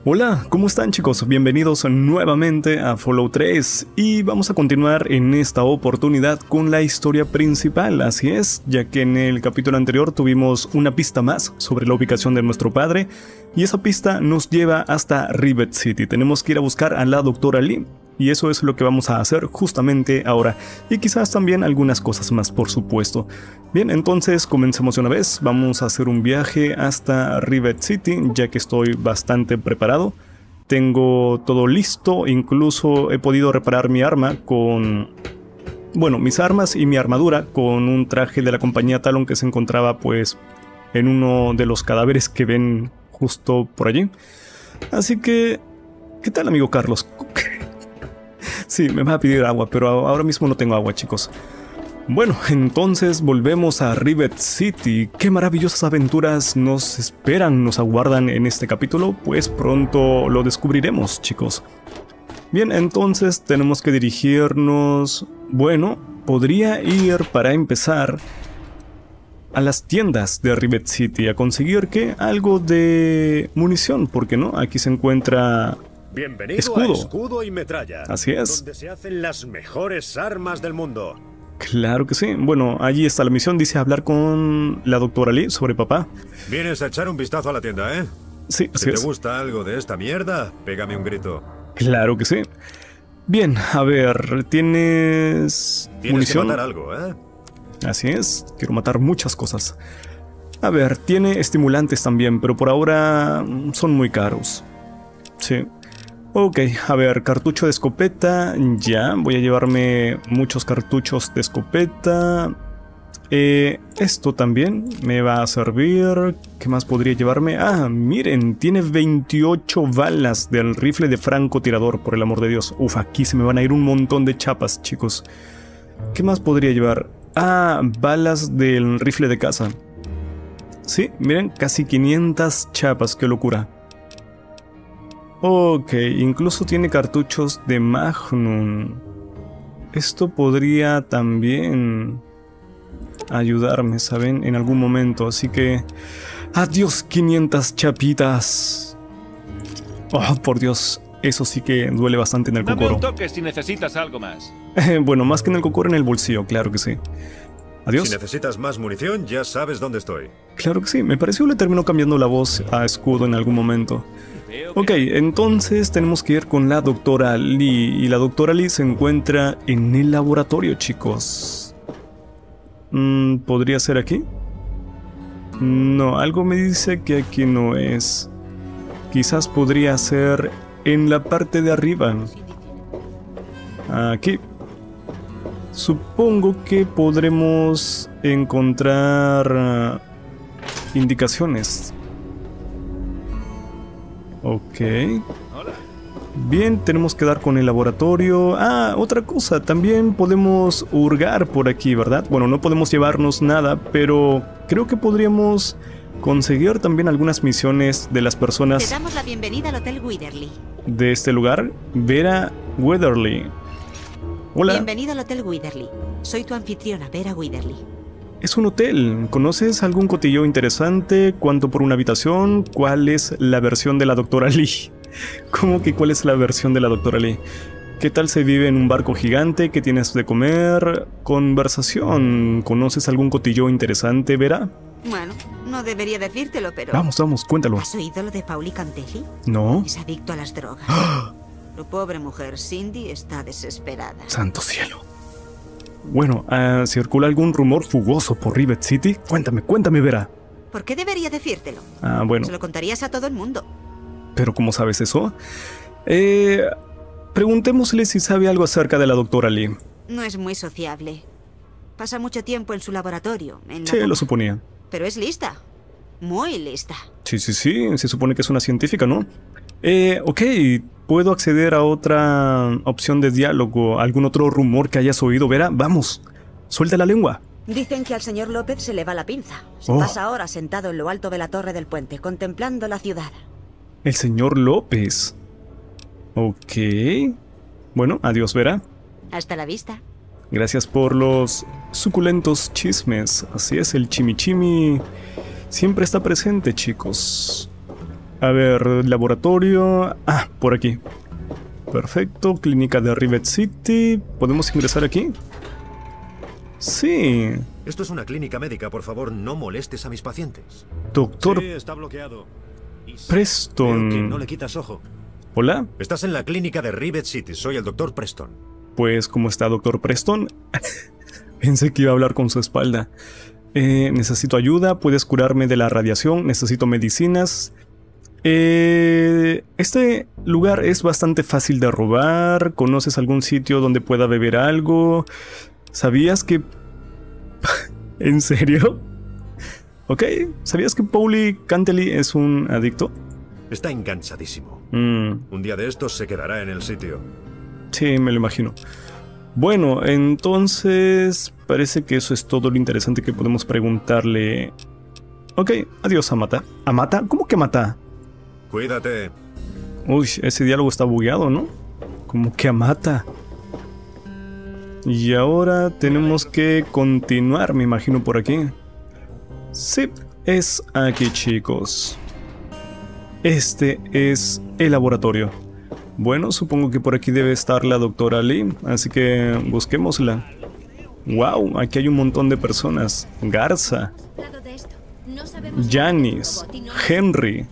Hola, ¿cómo están chicos? Bienvenidos nuevamente a Fallout 3 y vamos a continuar en esta oportunidad con la historia principal, así es, ya que en el capítulo anterior tuvimos una pista más sobre la ubicación de nuestro padre y esa pista nos lleva hasta Rivet City. Tenemos que ir a buscar a la doctora Lee y eso es lo que vamos a hacer justamente ahora y quizás también algunas cosas más, por supuesto. Bien, entonces comencemos de una vez. Vamos a hacer un viaje hasta Rivet City, ya que estoy bastante preparado. Tengo todo listo, incluso he podido reparar mi arma con... Bueno, mis armas y mi armadura con un traje de la compañía Talon que se encontraba pues en uno de los cadáveres que ven justo por allí. Así que... ¿Qué tal, amigo Carlos? Sí, me va a pedir agua, pero ahora mismo no tengo agua, chicos. Bueno, entonces volvemos a Rivet City. ¿Qué maravillosas aventuras nos esperan, nos aguardan en este capítulo? Pues pronto lo descubriremos, chicos. Bien, entonces tenemos que dirigirnos... Bueno, podría ir para empezar a las tiendas de Rivet City a conseguir, ¿qué? Algo de munición, ¿por qué no? Aquí se encuentra... Bienvenido escudo. a Escudo y Metralla. Así es. Donde se hacen las mejores armas del mundo. Claro que sí. Bueno, allí está la misión. Dice hablar con la doctora Lee sobre papá. Vienes a echar un vistazo a la tienda, ¿eh? Sí, así Si es. te gusta algo de esta mierda, pégame un grito. Claro que sí. Bien, a ver, ¿tienes munición? Que matar algo, ¿eh? Así es, quiero matar muchas cosas. A ver, tiene estimulantes también, pero por ahora son muy caros. Sí. Ok, a ver, cartucho de escopeta, ya, voy a llevarme muchos cartuchos de escopeta. Esto también me va a servir. ¿Qué más podría llevarme? Ah, miren, tiene 28 balas del rifle de francotirador, por el amor de Dios. Uf, aquí se me van a ir un montón de chapas, chicos. ¿Qué más podría llevar? Ah, balas del rifle de caza. Sí, miren, casi 500 chapas, qué locura. Ok, incluso tiene cartuchos de Magnum. Esto podría también ayudarme, ¿saben? En algún momento, así que... ¡Adiós, 500 chapitas! Oh, por Dios, eso sí que duele bastante en el Dame cocoro. un toque si necesitas algo más. Bueno, más que en el cocoro, en el bolsillo, claro que sí. Adiós. Si necesitas más munición, ya sabes dónde estoy. Claro que sí, me pareció que le terminó cambiando la voz a Escudo en algún momento. Ok, entonces tenemos que ir con la doctora Lee. Y la doctora Lee se encuentra en el laboratorio, chicos. ¿Podría ser aquí? No, algo me dice que aquí no es. Quizás podría ser en la parte de arriba. Aquí. Supongo que podremos encontrar indicaciones. Ok. Bien, tenemos que dar con el laboratorio. Ah, otra cosa, también podemos hurgar por aquí, ¿verdad? Bueno, no podemos llevarnos nada, pero creo que podríamos conseguir también algunas misiones de las personas... Te damos la bienvenida al Hotel Witherly. De este lugar, Vera Witherly. Hola. Bienvenido al Hotel Witherly. Soy tu anfitriona, Vera Witherly. Es un hotel. ¿Conoces algún cotillo interesante? ¿Cuánto por una habitación? ¿Cuál es la versión de la doctora Lee? ¿Cómo que cuál es la versión de la doctora Lee? ¿Qué tal se vive en un barco gigante? ¿Qué tienes de comer? Conversación. ¿Conoces algún cotillo interesante, Vera? Bueno, no debería decírtelo, pero... Vamos, cuéntalo. ¿Has oído lo de Pauli Cantelli? ¿No? Es adicto a las drogas. Tu pobre mujer, Cindy, está desesperada. Santo cielo. Bueno, ¿circula algún rumor fugoso por Rivet City? Cuéntame, Vera. ¿Por qué debería decírtelo? Ah, bueno. Se lo contarías a todo el mundo. ¿Pero cómo sabes eso? Preguntémosle si sabe algo acerca de la doctora Lee. No es muy sociable. Pasa mucho tiempo en su laboratorio. Sí, lo suponía. Pero es lista. Muy lista. Sí, se supone que es una científica, ¿no? Ok, ¿puedo acceder a otra opción de diálogo? ¿Algún otro rumor que hayas oído, Vera? Vamos, suelta la lengua. Dicen que al señor López se le va la pinza. Se pasa ahora sentado en lo alto de la torre del puente, contemplando la ciudad. El señor López. Ok. Bueno, adiós, Vera. Hasta la vista. Gracias por los suculentos chismes. Así es, el chimichimi siempre está presente, chicos. A ver, laboratorio... Ah, por aquí. Perfecto, clínica de Rivet City. ¿Podemos ingresar aquí? Sí. Esto es una clínica médica, por favor, no molestes a mis pacientes. Doctor Sí, está bloqueado. Preston. Veo que no le quitas ojo. Hola. Estás en la clínica de Rivet City, soy el doctor Preston. Pues, ¿cómo está, doctor Preston? Pensé que iba a hablar con su espalda. Necesito ayuda, puedes curarme de la radiación, necesito medicinas. Este lugar es bastante fácil de robar. ¿Conoces algún sitio donde pueda beber algo? ¿Sabías que... ¿En serio? Ok, ¿sabías que Pauli Cantley es un adicto? Está enganchadísimo. Un día de estos se quedará en el sitio. Sí, me lo imagino. Bueno, entonces parece que eso es todo lo interesante que podemos preguntarle. Ok, adiós, Amata. ¿Amata? ¿Cómo que Amata? Cuídate. Uy, ese diálogo está bugueado, ¿no? Como que Amata. Y ahora tenemos que continuar, me imagino, por aquí. Sí, es aquí, chicos. Este es el laboratorio. Bueno, supongo que por aquí debe estar la doctora Lee, así que busquémosla. Wow, aquí hay un montón de personas. Garza, Janice, Henry,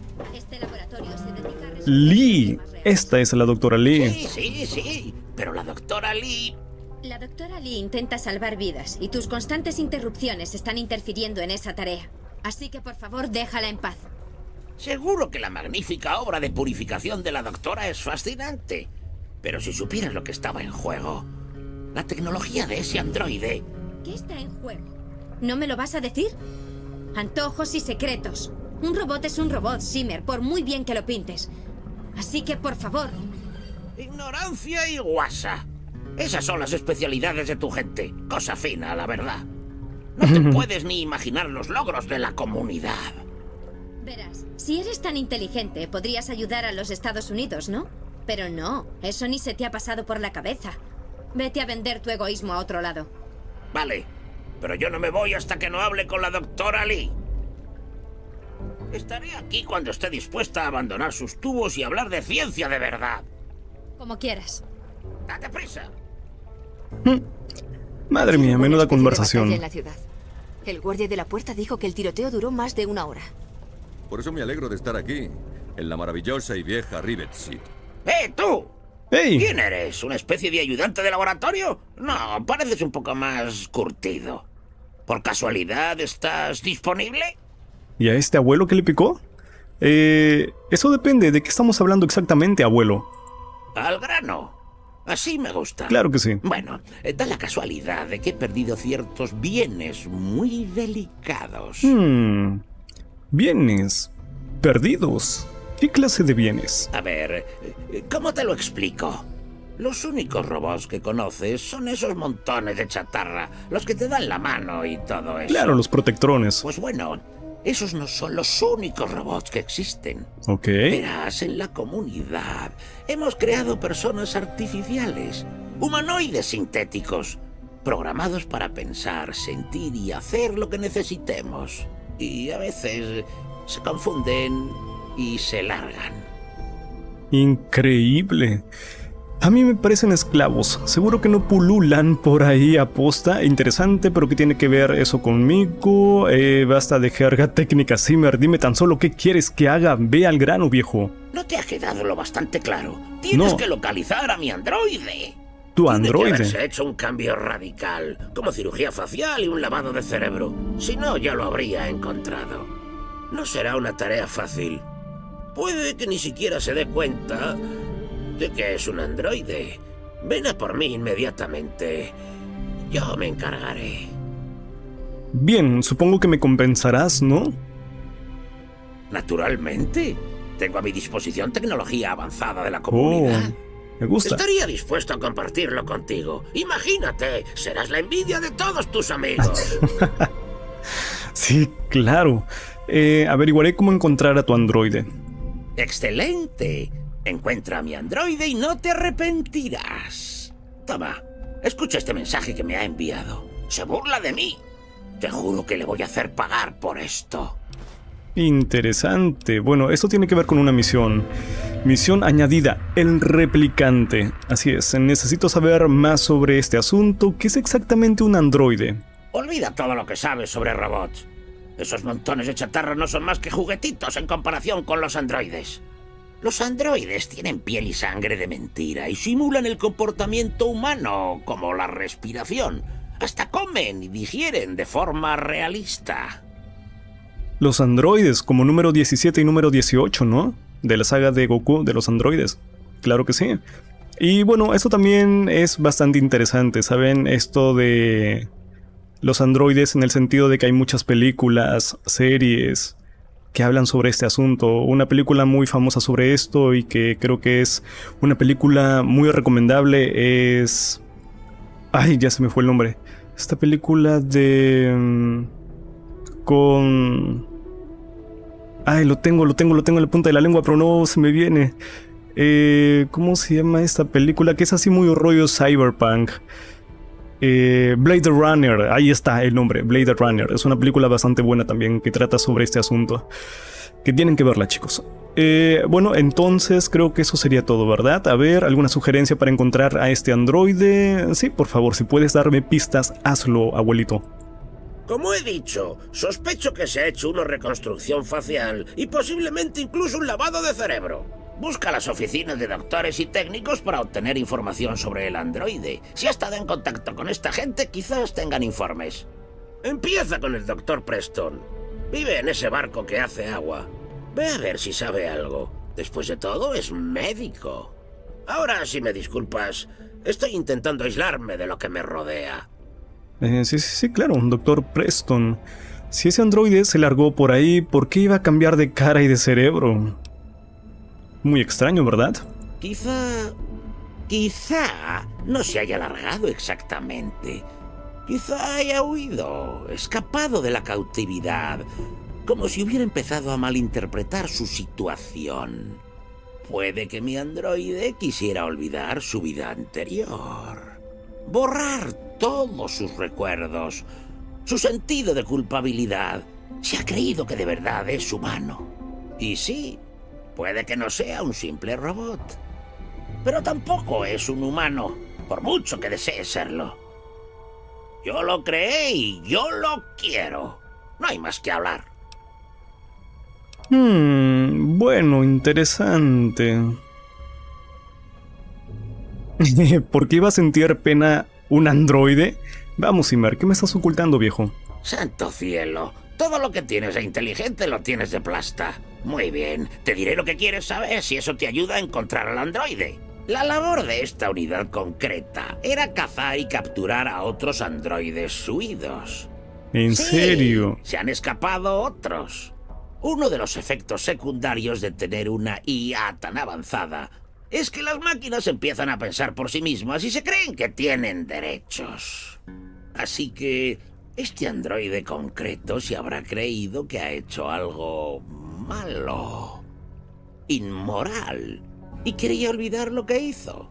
Lee. Esta es la doctora Lee. Sí, pero la doctora Lee... La doctora Lee intenta salvar vidas y tus constantes interrupciones están interfiriendo en esa tarea. Así que por favor, déjala en paz. Seguro que la magnífica obra de purificación de la doctora es fascinante. Pero si supieras lo que estaba en juego... La tecnología de ese androide... ¿Qué está en juego? ¿No me lo vas a decir? Antojos y secretos. Un robot es un robot, Zimmer, por muy bien que lo pintes. Así que, por favor... Ignorancia y guasa. Esas son las especialidades de tu gente. Cosa fina, la verdad. No te puedes ni imaginar los logros de la comunidad. Verás, si eres tan inteligente, podrías ayudar a los Estados Unidos, ¿no? Pero no, eso ni se te ha pasado por la cabeza. Vete a vender tu egoísmo a otro lado. Vale, pero yo no me voy hasta que no hable con la doctora Lee. Estaré aquí cuando esté dispuesta a abandonar sus tubos y hablar de ciencia de verdad. Como quieras. ¡Date prisa! Madre mía, menuda conversación. En la ciudad. El guardia de la puerta dijo que el tiroteo duró más de 1 hora. Por eso me alegro de estar aquí, en la maravillosa y vieja Rivet City. ¡Tú! ¡Hey! ¿Quién eres? ¿Una especie de ayudante de laboratorio? No, pareces un poco más curtido. ¿Por casualidad estás disponible? ¿Y a este abuelo qué le picó? Eso depende de qué estamos hablando exactamente, abuelo. Al grano. Así me gusta. Claro que sí. Bueno, da la casualidad de que he perdido ciertos bienes muy delicados. Bienes perdidos. ¿Qué clase de bienes? A ver, ¿cómo te lo explico? Los únicos robots que conoces son esos montones de chatarra, los que te dan la mano y todo eso. Claro, los protectrones. Pues bueno, esos no son los únicos robots que existen. Ok. Verás, en la comunidad hemos creado personas artificiales, humanoides sintéticos, programados para pensar, sentir y hacer lo que necesitemos. Y a veces se confunden y se largan. Increíble. A mí me parecen esclavos. Seguro que no pululan por ahí a posta. Interesante, pero ¿qué tiene que ver eso conmigo? Basta de jerga técnica, Zimmer. Dime tan solo qué quieres que haga. Ve al grano, viejo. ¿No te ha quedado lo bastante claro? Tienes que localizar a mi androide. ¿Tu Tiene androide? que haberse hecho un cambio radical, como cirugía facial y un lavado de cerebro. Si no, ya lo habría encontrado. No será una tarea fácil. Puede que ni siquiera se dé cuenta de que es un androide. Ven a por mí inmediatamente. Yo me encargaré. Bien, supongo que me compensarás, ¿no? Naturalmente. Tengo a mi disposición tecnología avanzada de la comunidad. Me gusta. Estaría dispuesto a compartirlo contigo. Imagínate, serás la envidia de todos tus amigos. Sí, claro. Averiguaré cómo encontrar a tu androide. ¡Excelente! Encuentra a mi androide y no te arrepentirás. Toma, escucha este mensaje que me ha enviado. Se burla de mí. Te juro que le voy a hacer pagar por esto. Interesante. Bueno, esto tiene que ver con una misión. Misión añadida, el replicante. Así es, necesito saber más sobre este asunto. ¿Qué es exactamente un androide? Olvida todo lo que sabes sobre robots. Esos montones de chatarra no son más que juguetitos en comparación con los androides. Los androides tienen piel y sangre de mentira y simulan el comportamiento humano, como la respiración. Hasta comen y digieren de forma realista. Los androides, como número 17 y número 18, ¿no? De la saga de Goku de los androides. Claro que sí. Y bueno, esto también es bastante interesante, ¿saben? Esto de los androides en el sentido de que hay muchas películas, series que hablan sobre este asunto. Una película muy famosa sobre esto y que creo que es una película muy recomendable es... Ay, ya se me fue el nombre. Esta película de... con... Ay, lo tengo en la punta de la lengua, pero no se me viene. ¿Cómo se llama esta película? Que es así muy rollo cyberpunk. Blade Runner, ahí está el nombre, Blade Runner. Es una película bastante buena también que trata sobre este asunto. Que tienen que verla, chicos. Bueno, entonces creo que eso sería todo, ¿verdad? A ver, ¿alguna sugerencia para encontrar a este androide? Sí, por favor, si puedes darme pistas, hazlo, abuelito. Como he dicho, sospecho que se ha hecho una reconstrucción facial y posiblemente incluso un lavado de cerebro. Busca las oficinas de doctores y técnicos para obtener información sobre el androide. Si ha estado en contacto con esta gente, quizás tengan informes. Empieza con el Dr. Preston. Vive en ese barco que hace agua. Ve a ver si sabe algo. Después de todo, es médico. Ahora, si me disculpas, estoy intentando aislarme de lo que me rodea. Sí, claro, Dr. Preston. Si ese androide se largó por ahí, ¿por qué iba a cambiar de cara y de cerebro? Muy extraño, ¿verdad? Quizá no se haya largado exactamente. Quizá haya huido, escapado de la cautividad, como si hubiera empezado a malinterpretar su situación. Puede que mi androide quisiera olvidar su vida anterior, borrar todos sus recuerdos, su sentido de culpabilidad. Se ha creído que de verdad es humano. Y sí, puede que no sea un simple robot, pero tampoco es un humano, por mucho que desee serlo. Yo lo creé y yo lo quiero. No hay más que hablar. Bueno, interesante. ¿Por qué iba a sentir pena un androide? Vamos, Zimmer, ¿qué me estás ocultando, viejo? ¡Santo cielo! Todo lo que tienes de inteligente lo tienes de plasta. Muy bien, te diré lo que quieres saber si eso te ayuda a encontrar al androide. La labor de esta unidad concreta era cazar y capturar a otros androides huidos. ¿En serio? Se han escapado otros. Uno de los efectos secundarios de tener una IA tan avanzada es que las máquinas empiezan a pensar por sí mismas y se creen que tienen derechos. Así que este androide concreto se habrá creído que ha hecho algo malo, inmoral, y quería olvidar lo que hizo.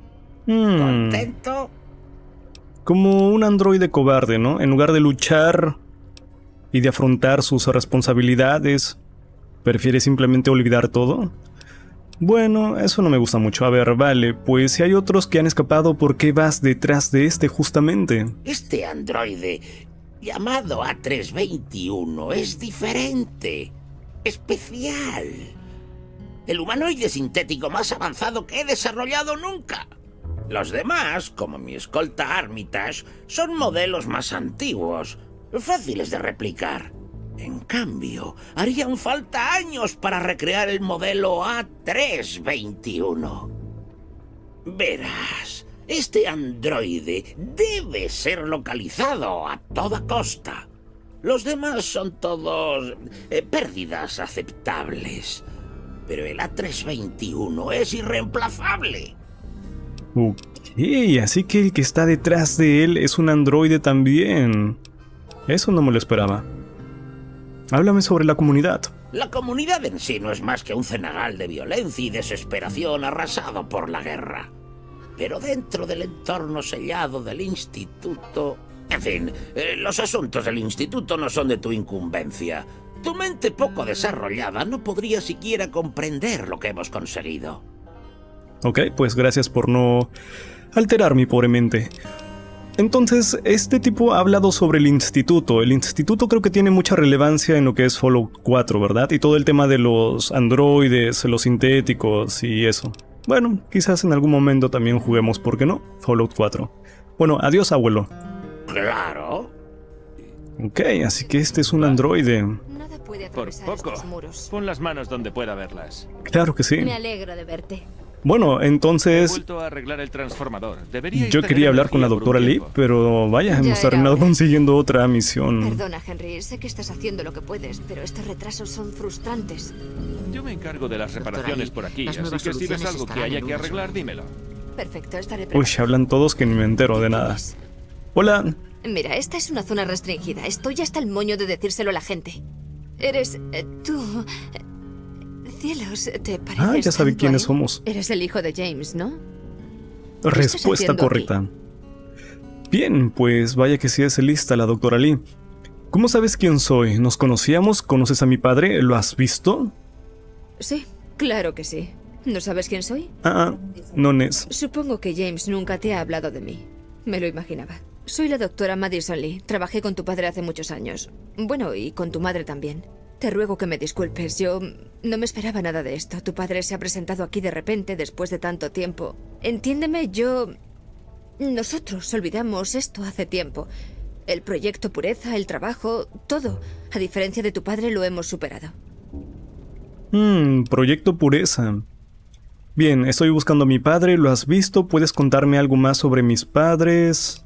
¿Contento? Como un androide cobarde, ¿no? En lugar de luchar y de afrontar sus responsabilidades, ¿prefiere simplemente olvidar todo? Bueno, eso no me gusta mucho. A ver, vale, pues si hay otros que han escapado, ¿por qué vas detrás de este justamente? Este androide, llamado A321, es diferente, especial. El humanoide sintético más avanzado que he desarrollado nunca. Los demás, como mi escolta Armitage, son modelos más antiguos, fáciles de replicar. En cambio, harían falta años para recrear el modelo A321. Verás, este androide debe ser localizado a toda costa. Los demás son todos pérdidas aceptables. Pero el A321 es irreemplazable. Ok, así que el que está detrás de él es un androide también. Eso no me lo esperaba. Háblame sobre la comunidad. La comunidad en sí no es más que un cenagal de violencia y desesperación arrasado por la guerra. Pero dentro del entorno sellado del instituto... En fin, los asuntos del instituto no son de tu incumbencia. Tu mente poco desarrollada no podría siquiera comprender lo que hemos conseguido. Ok, pues gracias por no alterar mi pobre mente. Entonces, este tipo ha hablado sobre el instituto. El instituto creo que tiene mucha relevancia en lo que es Fallout 4, ¿verdad? Y todo el tema de los androides, los sintéticos y eso. Bueno, quizás en algún momento también juguemos, ¿por qué no? Fallout 4. Bueno, adiós, abuelo. Claro. Ok, así que este es un androide. Nada puede Por atravesar poco. estos muros. Pon las manos donde pueda verlas. Claro que sí. Me alegro de verte. Bueno, He entonces vuelto a arreglar el transformador. Deberíais yo tener quería hablar con la energía por doctora un Lee, tiempo. pero vaya, Ya hemos era terminado hora. consiguiendo otra misión. Perdona, Henry, sé que estás haciendo lo que puedes, pero estos retrasos son frustrantes. Yo me encargo de las reparaciones Lee, por aquí, las así nuevas que si ves soluciones algo que estarán haya en que unas arreglar, horas. dímelo. Perfecto, estaré Uy, preparada. hablan todos que ni me entero de nada. Hola. Mira, esta es una zona restringida. Estoy hasta el moño de decírselo a la gente. Eres... tú... cielos, ¿te parece? Ah, ya sabe quiénes somos. Eres el hijo de James, ¿no? Respuesta haciendo correcta. Bien, pues vaya que sí es lista la doctora Lee. ¿Cómo sabes quién soy? ¿Nos conocíamos? ¿Conoces a mi padre? ¿Lo has visto? Sí, claro que sí. ¿No sabes quién soy? No, Ness. Supongo que James nunca te ha hablado de mí. Me lo imaginaba. Soy la doctora Madison Lee. Trabajé con tu padre hace muchos años. Bueno, y con tu madre también. Te ruego que me disculpes. Yo no me esperaba nada de esto. Tu padre se ha presentado aquí de repente después de tanto tiempo. Entiéndeme, nosotros olvidamos esto hace tiempo. El proyecto Pureza, el trabajo, todo. A diferencia de tu padre, lo hemos superado. Proyecto Pureza. Bien, estoy buscando a mi padre, ¿lo has visto? ¿Puedes contarme algo más sobre mis padres?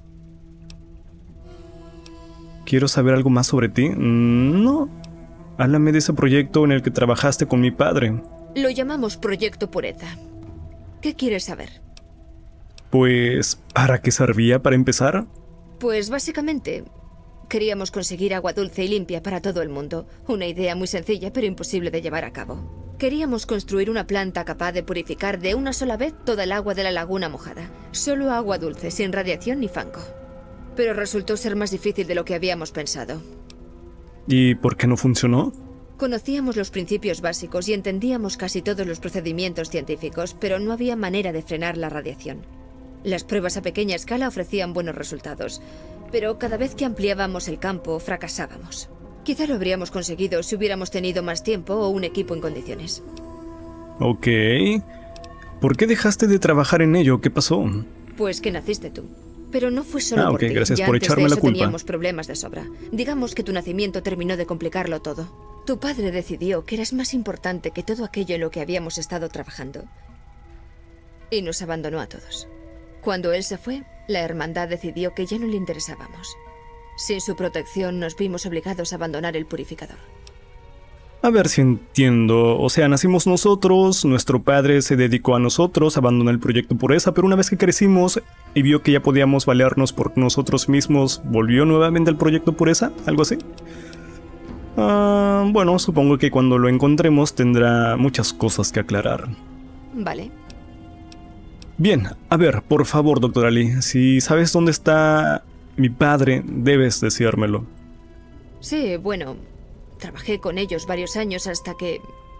Quiero saber algo más sobre ti. No. Háblame de ese proyecto en el que trabajaste con mi padre. Lo llamamos Proyecto Pureza. ¿Qué quieres saber? Pues, ¿para qué servía para empezar? Pues básicamente, queríamos conseguir agua dulce y limpia para todo el mundo. Una idea muy sencilla pero imposible de llevar a cabo. Queríamos construir una planta capaz de purificar de una sola vez toda el agua de la laguna mojada. Solo agua dulce, sin radiación ni fango. Pero resultó ser más difícil de lo que habíamos pensado. ¿Y por qué no funcionó? Conocíamos los principios básicos y entendíamos casi todos los procedimientos científicos, pero no había manera de frenar la radiación. Las pruebas a pequeña escala ofrecían buenos resultados, pero cada vez que ampliábamos el campo, fracasábamos. Quizá lo habríamos conseguido si hubiéramos tenido más tiempo o un equipo en condiciones. Ok. ¿Por qué dejaste de trabajar en ello? ¿Qué pasó? Pues que naciste tú. Pero no fue solo por ti. Gracias ya por antes echarme de la eso culpa. teníamos problemas de sobra. Digamos que tu nacimiento terminó de complicarlo todo. Tu padre decidió que eras más importante que todo aquello en lo que habíamos estado trabajando. Y nos abandonó a todos. Cuando él se fue, la hermandad decidió que ya no le interesábamos. Sin su protección nos vimos obligados a abandonar el purificador. A ver si entiendo. O sea, nacimos nosotros, nuestro padre se dedicó a nosotros, abandonó el proyecto Pureza, pero una vez que crecimos y vio que ya podíamos valernos por nosotros mismos, ¿volvió nuevamente al proyecto Pureza? ¿Algo así? Bueno, supongo que cuando lo encontremos tendrá muchas cosas que aclarar. Vale. Bien, a ver, por favor, doctora Lee, si sabes dónde está mi padre, debes decírmelo. Sí, bueno, trabajé con ellos varios años hasta que...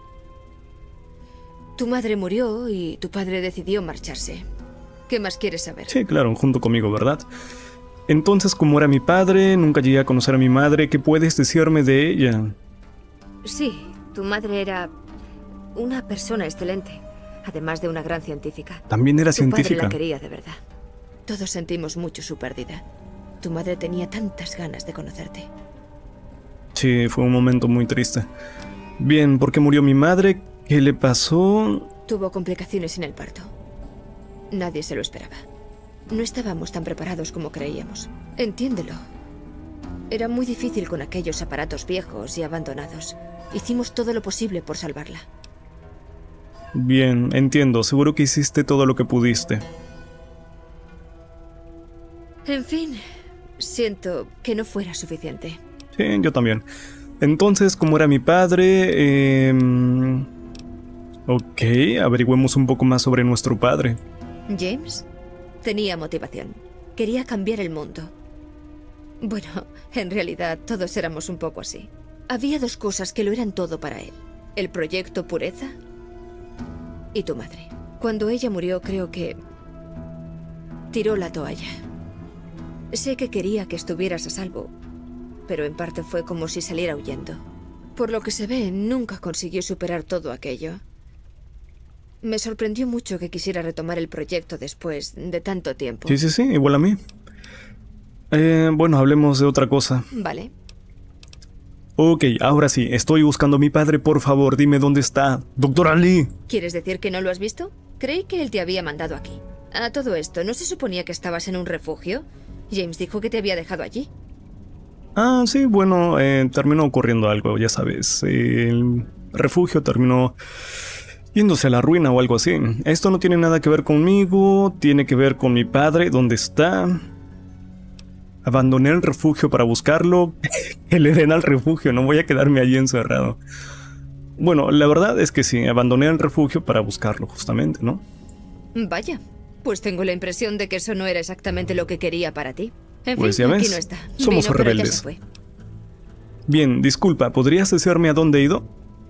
tu madre murió y tu padre decidió marcharse. ¿Qué más quieres saber? Sí, claro, junto conmigo, ¿verdad? Entonces, como era mi padre, nunca llegué a conocer a mi madre, ¿qué puedes decirme de ella? Sí, tu madre era una persona excelente, además de una gran científica. También era Tu padre científica. la quería de verdad. Todos sentimos mucho su pérdida. Tu madre tenía tantas ganas de conocerte. Sí, fue un momento muy triste. Bien, ¿por qué murió mi madre? ¿Qué le pasó? Tuvo complicaciones en el parto. Nadie se lo esperaba. No estábamos tan preparados como creíamos. Entiéndelo. Era muy difícil con aquellos aparatos viejos y abandonados. Hicimos todo lo posible por salvarla. Bien, entiendo. Seguro que hiciste todo lo que pudiste. En fin, siento que no fuera suficiente. Sí, yo también. Entonces, ¿cómo era mi padre? Ok, averigüemos un poco más sobre nuestro padre. James tenía motivación. Quería cambiar el mundo. Bueno, en realidad todos éramos un poco así. Había dos cosas que lo eran todo para él. El proyecto Pureza y tu madre. Cuando ella murió, creo que tiró la toalla. Sé que quería que estuvieras a salvo, pero en parte fue como si saliera huyendo. Por lo que se ve, nunca consiguió superar todo aquello. Me sorprendió mucho que quisiera retomar el proyecto después de tanto tiempo. Sí, igual a mí. Bueno, hablemos de otra cosa. Vale. Ok, ahora sí, estoy buscando a mi padre, por favor, dime dónde está. Doctora Lee. ¿Quieres decir que no lo has visto? Creí que él te había mandado aquí. A todo esto, ¿no se suponía que estabas en un refugio? James dijo que te había dejado allí. Ah, sí, bueno, terminó ocurriendo algo, ya sabes. El refugio terminó yéndose a la ruina o algo así. Esto no tiene nada que ver conmigo, tiene que ver con mi padre. ¿Dónde está? Abandoné el refugio para buscarlo. Que le den al refugio, no voy a quedarme allí encerrado. Bueno, la verdad es que sí, abandoné el refugio para buscarlo justamente, ¿no? Vaya, pues tengo la impresión de que eso no era exactamente lo que quería para ti. En pues fin, ya aquí ves, no está. somos Vino, rebeldes. pero ya se fue. Bien, disculpa, ¿podrías decirme a dónde he ido?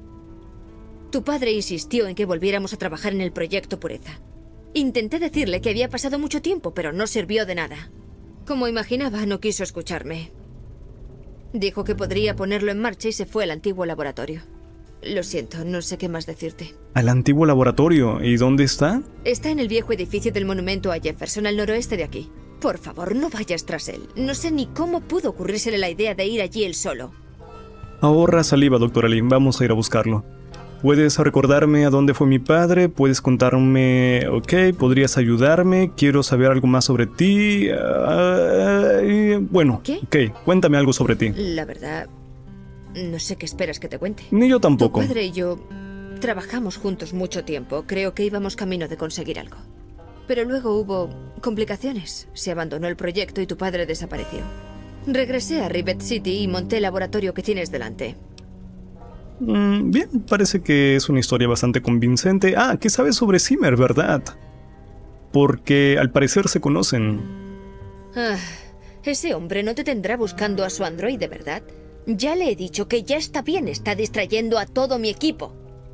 Tu padre insistió en que volviéramos a trabajar en el proyecto Pureza. Intenté decirle que había pasado mucho tiempo, pero no sirvió de nada. Como imaginaba, no quiso escucharme. Dijo que podría ponerlo en marcha y se fue al antiguo laboratorio. Lo siento, no sé qué más decirte. ¿Al antiguo laboratorio? ¿Y dónde está? Está en el viejo edificio del monumento a Jefferson, al noroeste de aquí. Por favor, no vayas tras él. No sé ni cómo pudo ocurrírsele la idea de ir allí él solo. Ahorra saliva, doctora Lee. Vamos a ir a buscarlo. ¿Puedes recordarme a dónde fue mi padre? ¿Puedes contarme? Ok, ¿podrías ayudarme? Quiero saber algo más sobre ti. Bueno, ¿Qué? Ok, cuéntame algo sobre ti. La verdad, no sé qué esperas que te cuente. Ni yo tampoco. Tu padre y yo trabajamos juntos mucho tiempo. Creo que íbamos camino de conseguir algo. Pero luego hubo complicaciones. Se abandonó el proyecto y tu padre desapareció. Regresé a Rivet City y monté el laboratorio que tienes delante. Bien, parece que es una historia bastante convincente. Ah, ¿qué sabes sobre Zimmer, verdad? Porque al parecer se conocen. Ese hombre no te tendrá buscando a su androide, ¿verdad? Ya le he dicho que ya está bien, está distrayendo a todo mi equipo.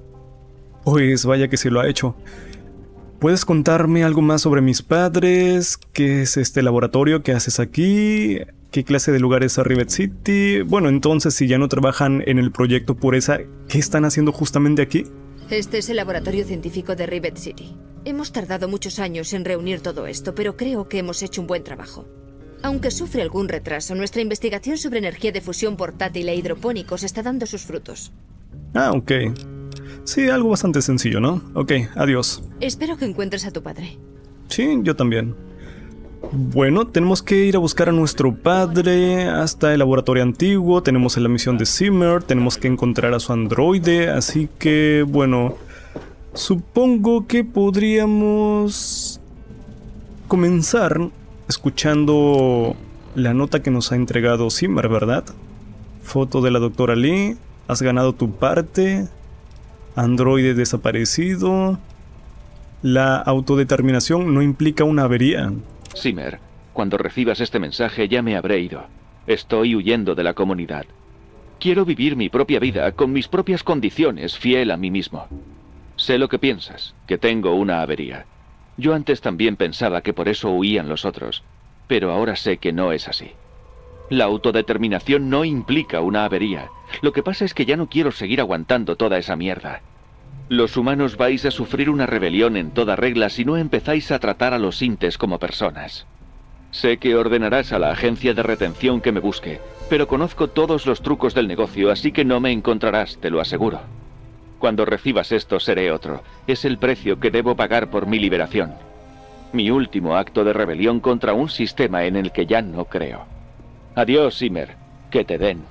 Pues vaya que sí lo ha hecho. ¿Puedes contarme algo más sobre mis padres? ¿Qué es este laboratorio que haces aquí? ¿Qué clase de lugar es Rivet City? Bueno, entonces si ya no trabajan en el proyecto Pureza, ¿qué están haciendo justamente aquí? Este es el laboratorio científico de Rivet City. Hemos tardado muchos años en reunir todo esto, pero creo que hemos hecho un buen trabajo. Aunque sufre algún retraso, nuestra investigación sobre energía de fusión portátil e hidropónicos está dando sus frutos. Ah, ok. Sí, algo bastante sencillo, ¿no? Ok, adiós. Espero que encuentres a tu padre. Sí, yo también. Bueno, tenemos que ir a buscar a nuestro padre hasta el laboratorio antiguo. Tenemos la misión de Zimmer, tenemos que encontrar a su androide. Así que, bueno, supongo que podríamos comenzar escuchando la nota que nos ha entregado Zimmer, ¿verdad? Foto de la doctora Lee. Has ganado tu parte. Androide desaparecido. La autodeterminación no implica una avería. Zimmer, cuando recibas este mensaje ya me habré ido. Estoy huyendo de la comunidad. Quiero vivir mi propia vida con mis propias condiciones, fiel a mí mismo. Sé lo que piensas, que tengo una avería. Yo antes también pensaba que por eso huían los otros, pero ahora sé que no es así. La autodeterminación no implica una avería. Lo que pasa es que ya no quiero seguir aguantando toda esa mierda. Los humanos vais a sufrir una rebelión en toda regla si no empezáis a tratar a los sintes como personas. Sé que ordenarás a la agencia de retención que me busque, pero conozco todos los trucos del negocio, así que no me encontrarás, te lo aseguro. Cuando recibas esto seré otro. Es el precio que debo pagar por mi liberación. Mi último acto de rebelión contra un sistema en el que ya no creo. Adiós, Zimmer. Que te den.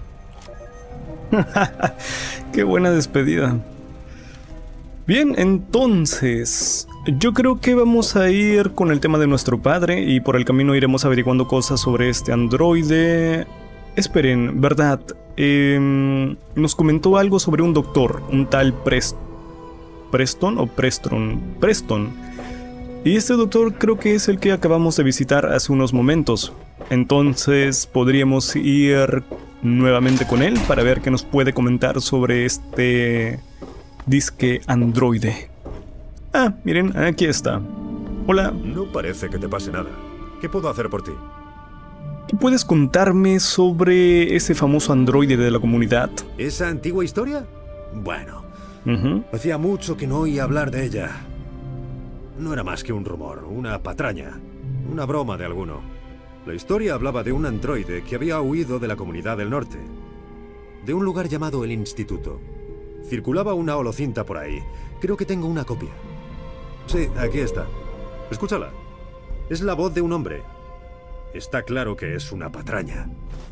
Qué buena despedida. Bien, entonces, yo creo que vamos a ir con el tema de nuestro padre y por el camino iremos averiguando cosas sobre este androide. Esperen, ¿verdad? Nos comentó algo sobre un doctor, un tal Preston o Preston. Y este doctor creo que es el que acabamos de visitar hace unos momentos. Entonces podríamos ir nuevamente con él para ver qué nos puede comentar sobre este disque androide. Ah, miren, aquí está. Hola. No parece que te pase nada. ¿Qué puedo hacer por ti? ¿Qué puedes contarme sobre ese famoso androide de la comunidad? ¿Esa antigua historia? Bueno, hacía mucho que no oía hablar de ella. No era más que un rumor, una patraña, una broma de alguno. La historia hablaba de un androide que había huido de la comunidad del norte, de un lugar llamado el Instituto. Circulaba una holocinta por ahí. Creo que tengo una copia. Sí, aquí está. Escúchala. Es la voz de un hombre. Está claro que es una patraña.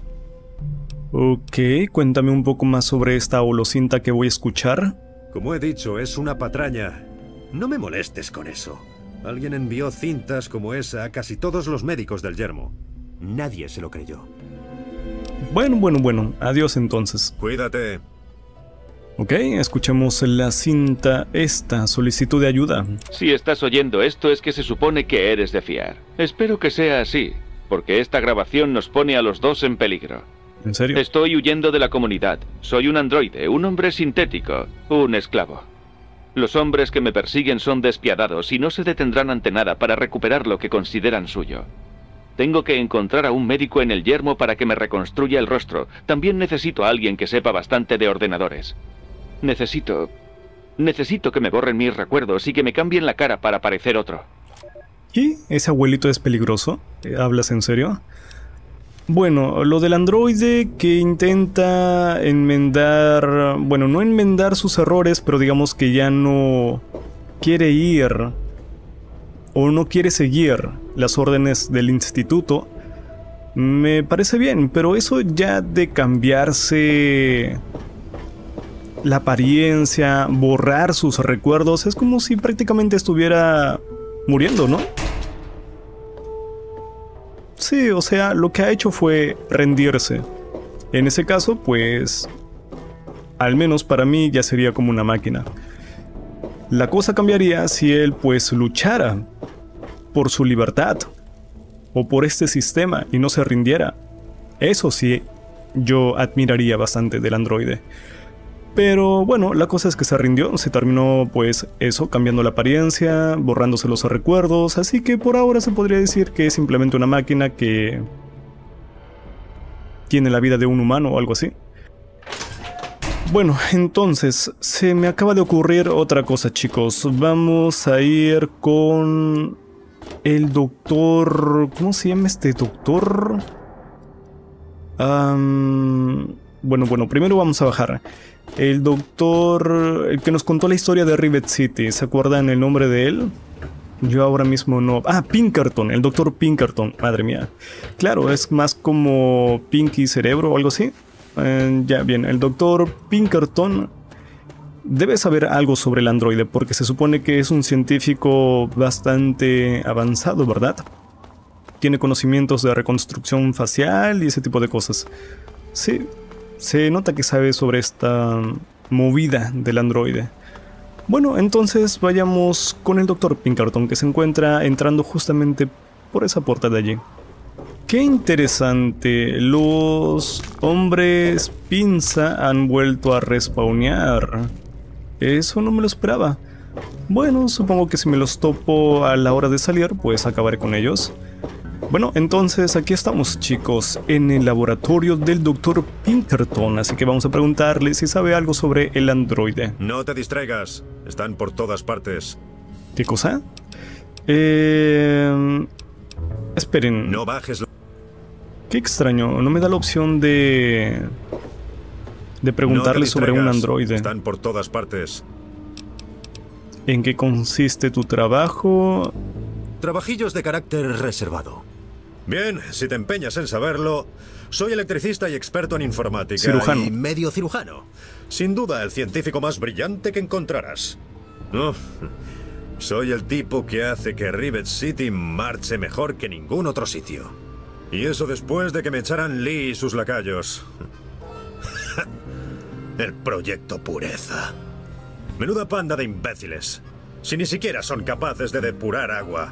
Ok, cuéntame un poco más sobre esta holocinta que voy a escuchar. Como he dicho, es una patraña. No me molestes con eso. Alguien envió cintas como esa a casi todos los médicos del yermo. Nadie se lo creyó. Bueno. Adiós entonces. Cuídate. Ok, escuchemos la cinta esta, solicitud de ayuda. Si estás oyendo esto es que se supone que eres de fiar. Espero que sea así, porque esta grabación nos pone a los dos en peligro. ¿En serio? Estoy huyendo de la comunidad. Soy un androide, un hombre sintético, un esclavo. Los hombres que me persiguen son despiadados y no se detendrán ante nada para recuperar lo que consideran suyo. Tengo que encontrar a un médico en el yermo para que me reconstruya el rostro. También necesito a alguien que sepa bastante de ordenadores. Necesito que me borren mis recuerdos y que me cambien la cara para parecer otro. ¿Y ese abuelito es peligroso? ¿Hablas en serio? Bueno, lo del androide que intenta enmendar... Bueno, no enmendar sus errores, pero digamos que ya no quiere ir o no quiere seguir las órdenes del instituto. Me parece bien, pero eso ya de cambiarse la apariencia, borrar sus recuerdos, es como si prácticamente estuviera muriendo, ¿no? Sí, o sea, lo que ha hecho fue rendirse. En ese caso, pues, al menos para mí ya sería como una máquina. La cosa cambiaría si él, pues, luchara por su libertad o por este sistema y no se rindiera. Eso sí, yo admiraría bastante del androide. Pero bueno, la cosa es que se rindió, se terminó pues eso, cambiando la apariencia, borrándose los recuerdos, así que por ahora se podría decir que es simplemente una máquina que tiene la vida de un humano o algo así. Bueno, entonces, se me acaba de ocurrir otra cosa, chicos. Vamos a ir con el doctor... ¿Cómo se llama este doctor? Bueno, primero vamos a bajar. El doctor, el que nos contó la historia de Rivet City, ¿se acuerdan el nombre de él? Yo ahora mismo no... Ah, Pinkerton, el doctor Pinkerton, madre mía. Claro, es más como Pinky Cerebro o algo así. Ya, bien, el doctor Pinkerton debe saber algo sobre el androide, porque se supone que es un científico bastante avanzado, ¿verdad? Tiene conocimientos de reconstrucción facial y ese tipo de cosas. Sí. Se nota que sabe sobre esta movida del androide. Bueno, entonces vayamos con el Dr. Pinkerton, que se encuentra entrando justamente por esa puerta de allí. ¡Qué interesante! Los hombres pinza han vuelto a respawnear. Eso no me lo esperaba. Bueno, supongo que si me los topo a la hora de salir, pues acabaré con ellos. Bueno, entonces aquí estamos, chicos, en el laboratorio del Dr. Pinkerton, así que vamos a preguntarle si sabe algo sobre el androide. No te distraigas, están por todas partes. ¿Qué cosa? Esperen. No bajes. Qué extraño, no me da la opción de preguntarle sobre un androide. Están por todas partes. ¿En qué consiste tu trabajo? Trabajillos de carácter reservado. Bien, si te empeñas en saberlo, soy electricista y experto en informática. Cirujano. Y medio cirujano. Sin duda, el científico más brillante que encontrarás. No, soy el tipo que hace que Rivet City marche mejor que ningún otro sitio. Y eso después de que me echaran Lee y sus lacayos. El proyecto Pureza. Menuda panda de imbéciles. Si ni siquiera son capaces de depurar agua.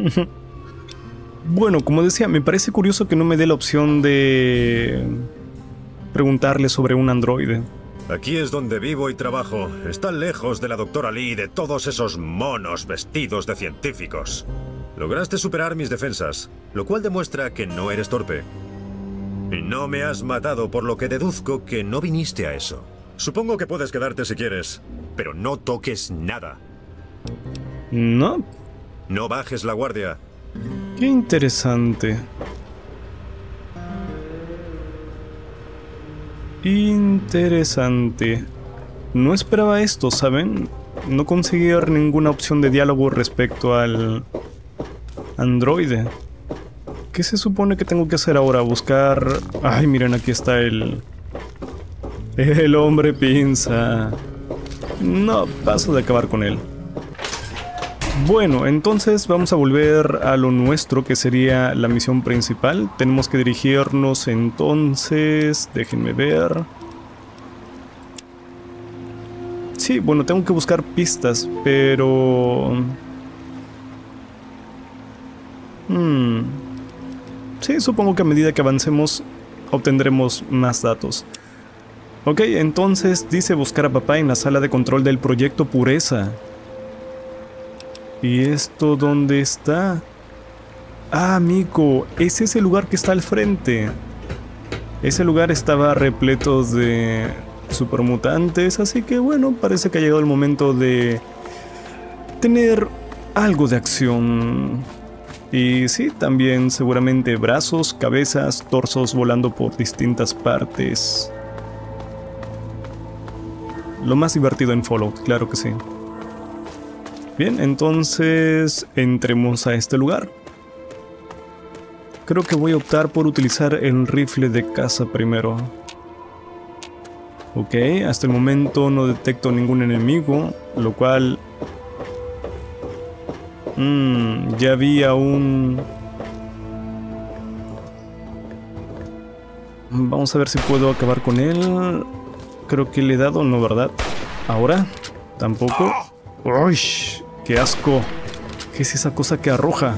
Bueno, como decía, me parece curioso que no me dé la opción de preguntarle sobre un androide. Aquí es donde vivo y trabajo. Está lejos de la doctora Lee y de todos esos monos vestidos de científicos. Lograste superar mis defensas, lo cual demuestra que no eres torpe. Y no me has matado, por lo que deduzco que no viniste a eso. Supongo que puedes quedarte si quieres, pero no toques nada. No. No bajes la guardia. Qué interesante. Interesante. No esperaba esto, ¿saben? No conseguí ver ninguna opción de diálogo respecto al androide. ¿Qué se supone que tengo que hacer ahora? Buscar... Ay, miren, aquí está el hombre pinza. No, paso de acabar con él. Bueno, entonces vamos a volver a lo nuestro, que sería la misión principal. Tenemos que dirigirnos entonces... Déjenme ver... Sí, bueno, tengo que buscar pistas, pero... Sí, supongo que a medida que avancemos obtendremos más datos. Ok, entonces dice buscar a papá en la sala de control del proyecto Pureza. ¿Y esto dónde está? Ah, amigo, ese es el lugar que está al frente. Ese lugar estaba repleto de supermutantes, así que bueno, parece que ha llegado el momento de tener algo de acción. Y sí, también seguramente brazos, cabezas, torsos volando por distintas partes. Lo más divertido en Fallout, claro que sí. Bien, entonces entremos a este lugar. Creo que voy a optar por utilizar el rifle de caza primero. Ok, hasta el momento no detecto ningún enemigo, lo cual... ya había un... Vamos a ver si puedo acabar con él. Creo que le he dado, no, ¿verdad? Ahora, tampoco. ¡Uy! ¡Qué asco! ¿Qué es esa cosa que arroja?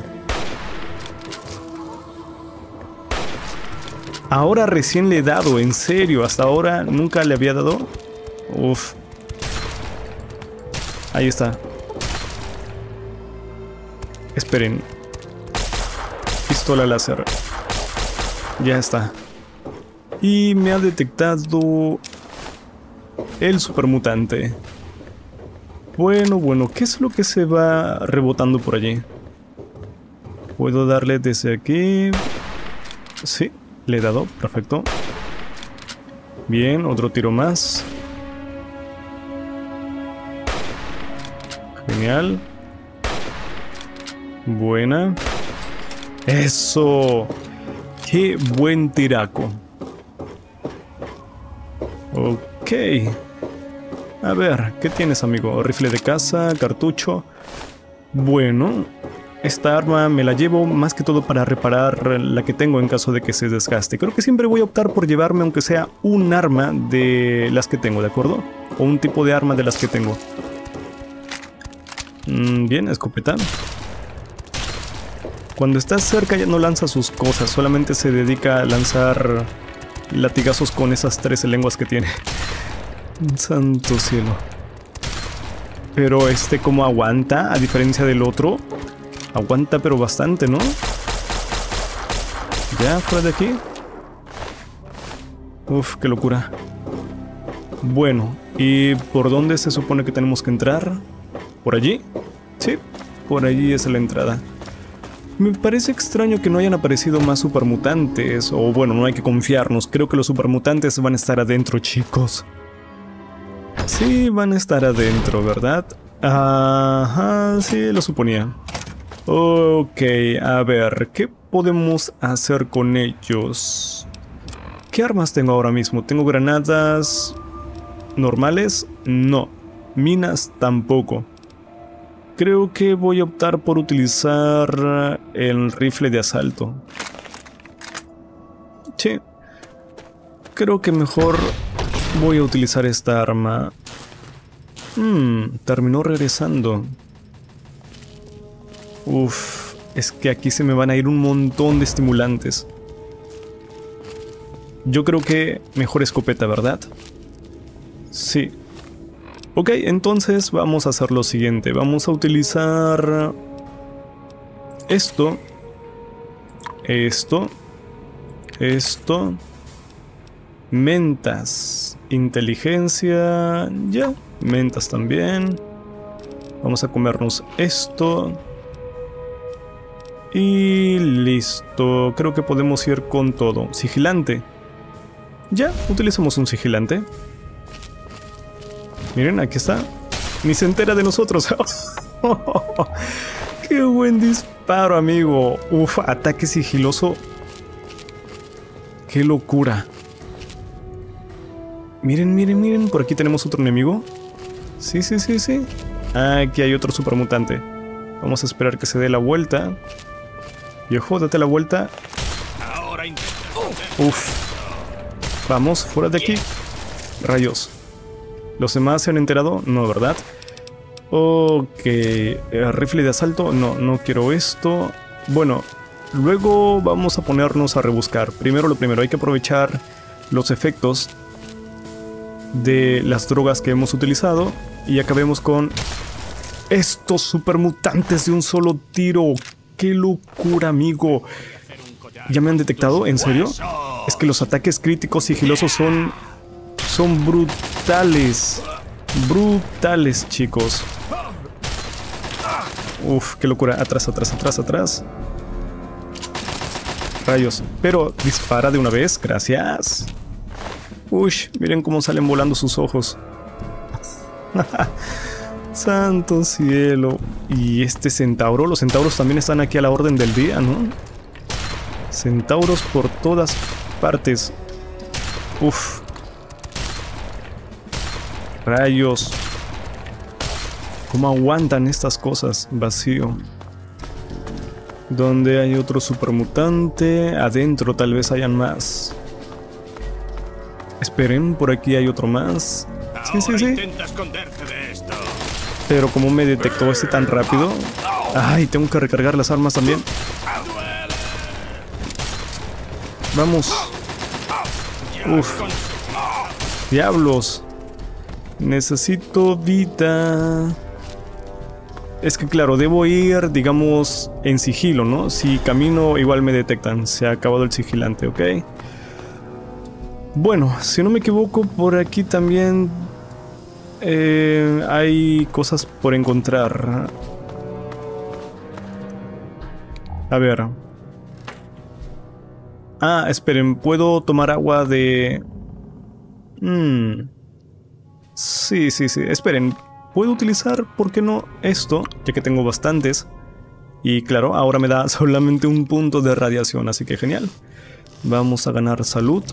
Ahora recién le he dado, en serio. Hasta ahora nunca le había dado. Uf. Ahí está. Esperen. Pistola láser. Ya está. Y me ha detectado el supermutante. Bueno, ¿qué es lo que se va rebotando por allí? Puedo darle desde aquí. Sí, le he dado, perfecto. Bien, otro tiro más. Genial. Buena. ¡Eso! ¡Qué buen tiraco! Ok. A ver, ¿qué tienes, amigo? Rifle de caza, cartucho. Bueno, esta arma me la llevo más que todo para reparar la que tengo en caso de que se desgaste. Creo que siempre voy a optar por llevarme aunque sea un arma de las que tengo, ¿de acuerdo? O un tipo de arma de las que tengo. Bien, escopeta. Cuando estás cerca ya no lanza sus cosas, solamente se dedica a lanzar latigazos con esas 13 lenguas que tiene. Santo cielo. Pero como aguanta, a diferencia del otro. Aguanta pero bastante, ¿no? Ya, fuera de aquí. Uf, qué locura. Bueno, ¿y por dónde se supone que tenemos que entrar? ¿Por allí? Sí, por allí es la entrada. Me parece extraño que no hayan aparecido más supermutantes. O bueno, no hay que confiarnos. Creo que los supermutantes van a estar adentro, chicos. Sí, van a estar adentro, ¿verdad? Ajá, sí, lo suponía. Ok, a ver, ¿qué podemos hacer con ellos? ¿Qué armas tengo ahora mismo? ¿Tengo granadas normales? No. Minas tampoco. Creo que voy a optar por utilizar el rifle de asalto. Sí. Creo que mejor voy a utilizar esta arma. Terminó regresando. Uf, es que aquí se me van a ir un montón de estimulantes. Yo creo que mejor escopeta, ¿verdad? Sí. Ok, entonces vamos a hacer lo siguiente. Vamos a utilizar esto. Esto. Mentas. Inteligencia. Ya. Mentas también. Vamos a comernos esto. Y listo. Creo que podemos ir con todo. Sigilante. Ya, utilicemos un sigilante. Miren, aquí está. Ni se entera de nosotros. ¡Qué buen disparo, amigo! Uf, ataque sigiloso. ¡Qué locura! Miren, miren, miren. Por aquí tenemos otro enemigo. Sí. Aquí hay otro supermutante. Vamos a esperar que se dé la vuelta. Viejo, date la vuelta. Uf. Vamos, fuera de aquí. Rayos. ¿Los demás se han enterado? No, ¿verdad? Ok. Rifle de asalto. No, no quiero esto. Bueno, luego vamos a ponernos a rebuscar. Primero lo primero, hay que aprovechar los efectos de las drogas que hemos utilizado. Y acabemos con estos supermutantes de un solo tiro. ¡Qué locura, amigo! ¿Ya me han detectado? ¿En serio? Es que los ataques críticos sigilosos son brutales. Brutales, chicos. Uf, qué locura. Atrás. Rayos. Pero dispara de una vez. Gracias. Uy, miren cómo salen volando sus ojos. Santo cielo. Y este centauro. Los centauros también están aquí a la orden del día, ¿no? Centauros por todas partes. Uf. Rayos. ¿Cómo aguantan estas cosas? Vacío. ¿Dónde hay otro supermutante? Adentro tal vez hayan más. Esperen, por aquí hay otro más. Sí. Pero ¿cómo me detectó este tan rápido? Ay, tengo que recargar las armas también. Vamos. Uf. Diablos. Necesito vida. Es que claro, debo ir, digamos, en sigilo, ¿no? Si camino igual me detectan. Se ha acabado el sigilante, ¿ok? Bueno, si no me equivoco, por aquí también hay cosas por encontrar. A ver. Ah, esperen, ¿puedo tomar agua de...? Sí. Esperen, ¿puedo utilizar, por qué no, esto? Ya que tengo bastantes. Y claro, ahora me da solamente un punto de radiación, así que genial. Vamos a ganar salud.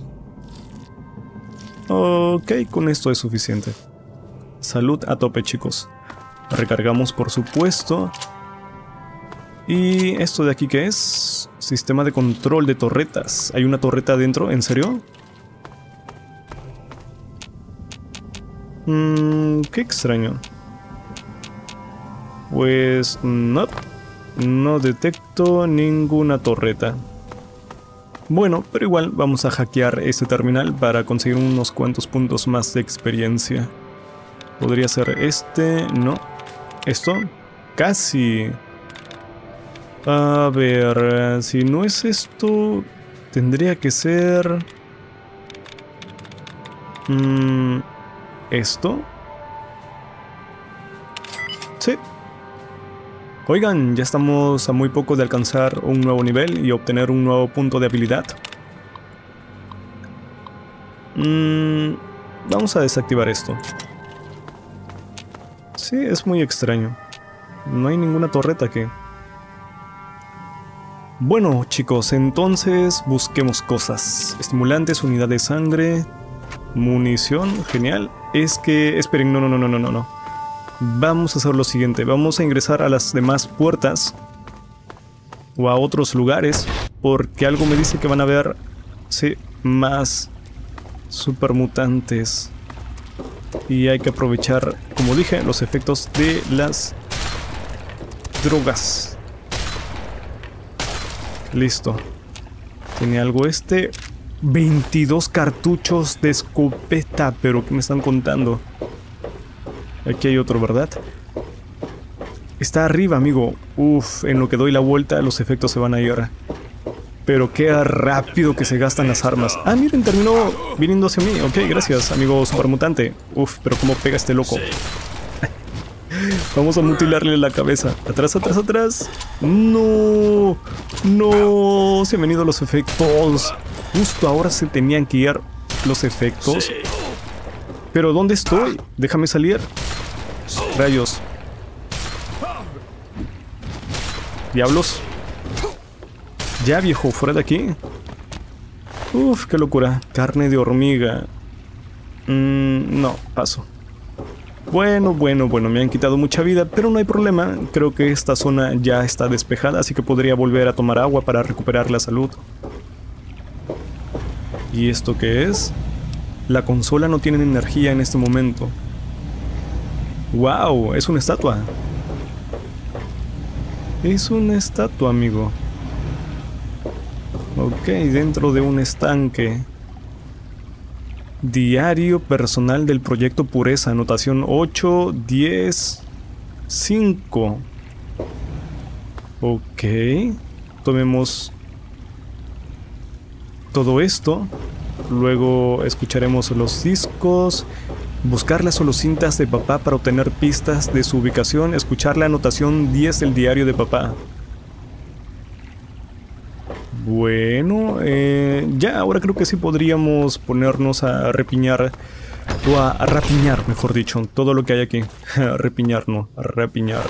Ok, con esto es suficiente. Salud a tope, chicos. Recargamos, por supuesto. ¿Y esto de aquí qué es? Sistema de control de torretas. ¿Hay una torreta adentro? ¿En serio? Qué extraño. Pues no. No detecto ninguna torreta. Bueno, pero igual vamos a hackear este terminal para conseguir unos cuantos puntos más de experiencia. Podría ser este, no. Esto, casi. A ver, si no es esto, tendría que ser... ¿esto? Sí. Oigan, ya estamos a muy poco de alcanzar un nuevo nivel y obtener un nuevo punto de habilidad. Vamos a desactivar esto. Sí, es muy extraño. No hay ninguna torreta aquí. Bueno, chicos, entonces busquemos cosas. Estimulantes, unidad de sangre, munición, genial. Es que... esperen, no. Vamos a hacer lo siguiente. Vamos a ingresar a las demás puertas. O a otros lugares. Porque algo me dice que van a haber... sí, más supermutantes. Y hay que aprovechar, como dije, los efectos de las drogas. Listo. ¿Tiene algo este? 22 cartuchos de escopeta. Pero ¿qué me están contando? Aquí hay otro, ¿verdad? Está arriba, amigo. Uf, en lo que doy la vuelta los efectos se van a ir. Pero qué rápido que se gastan las armas. Ah, miren, terminó viniendo hacia mí. Ok, gracias, amigo supermutante. Uf, pero cómo pega este loco. Vamos a mutilarle la cabeza. Atrás, atrás, atrás. No, no, se han venido los efectos. Justo ahora se tenían que ir los efectos. Pero ¿dónde estoy? Déjame salir. Rayos. Diablos. Ya, viejo, fuera de aquí. Uf, qué locura. Carne de hormiga. No, paso. Bueno, me han quitado mucha vida, pero no hay problema. Creo que esta zona ya está despejada, así que podría volver a tomar agua para recuperar la salud. ¿Y esto qué es? La consola no tiene energía en este momento. ¡Wow! Es una estatua. Es una estatua, amigo. Ok, dentro de un estanque. Diario personal del proyecto Pureza. Anotación 8, 10, 5. Ok. Tomemos todo esto. Luego escucharemos los discos. Buscar las holocintas de papá para obtener pistas de su ubicación. Escuchar la anotación 10 del diario de papá. Bueno, ya ahora creo que sí podríamos ponernos a repiñar. O a rapiñar, mejor dicho. Todo lo que hay aquí. Repiñar, no. Rapiñar.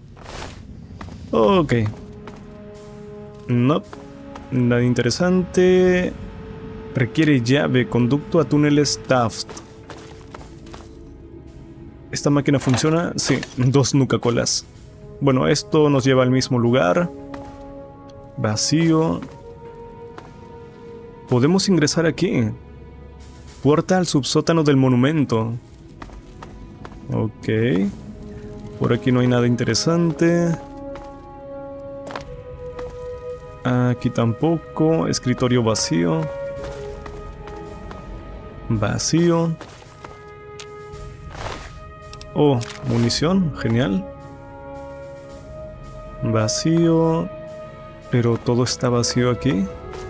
Ok. Nope. Nada interesante. Requiere llave. Conducto a túneles Taft. ¿Esta máquina funciona? Sí, 2 Nuka-Colas. Bueno, esto nos lleva al mismo lugar. Vacío. Podemos ingresar aquí. Puerta al subsótano del monumento. Ok. Por aquí no hay nada interesante. Aquí tampoco. Escritorio vacío. Vacío. Oh, munición, genial. Vacío. Pero todo está vacío aquí.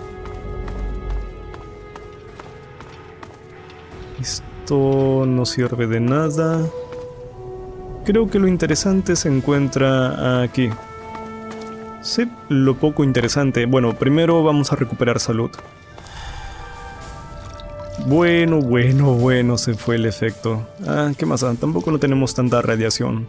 Esto no sirve de nada. Creo que lo interesante se encuentra aquí. Sí, lo poco interesante. Bueno, primero vamos a recuperar salud. Bueno, se fue el efecto. Ah, ¿qué más? Tampoco no tenemos tanta radiación.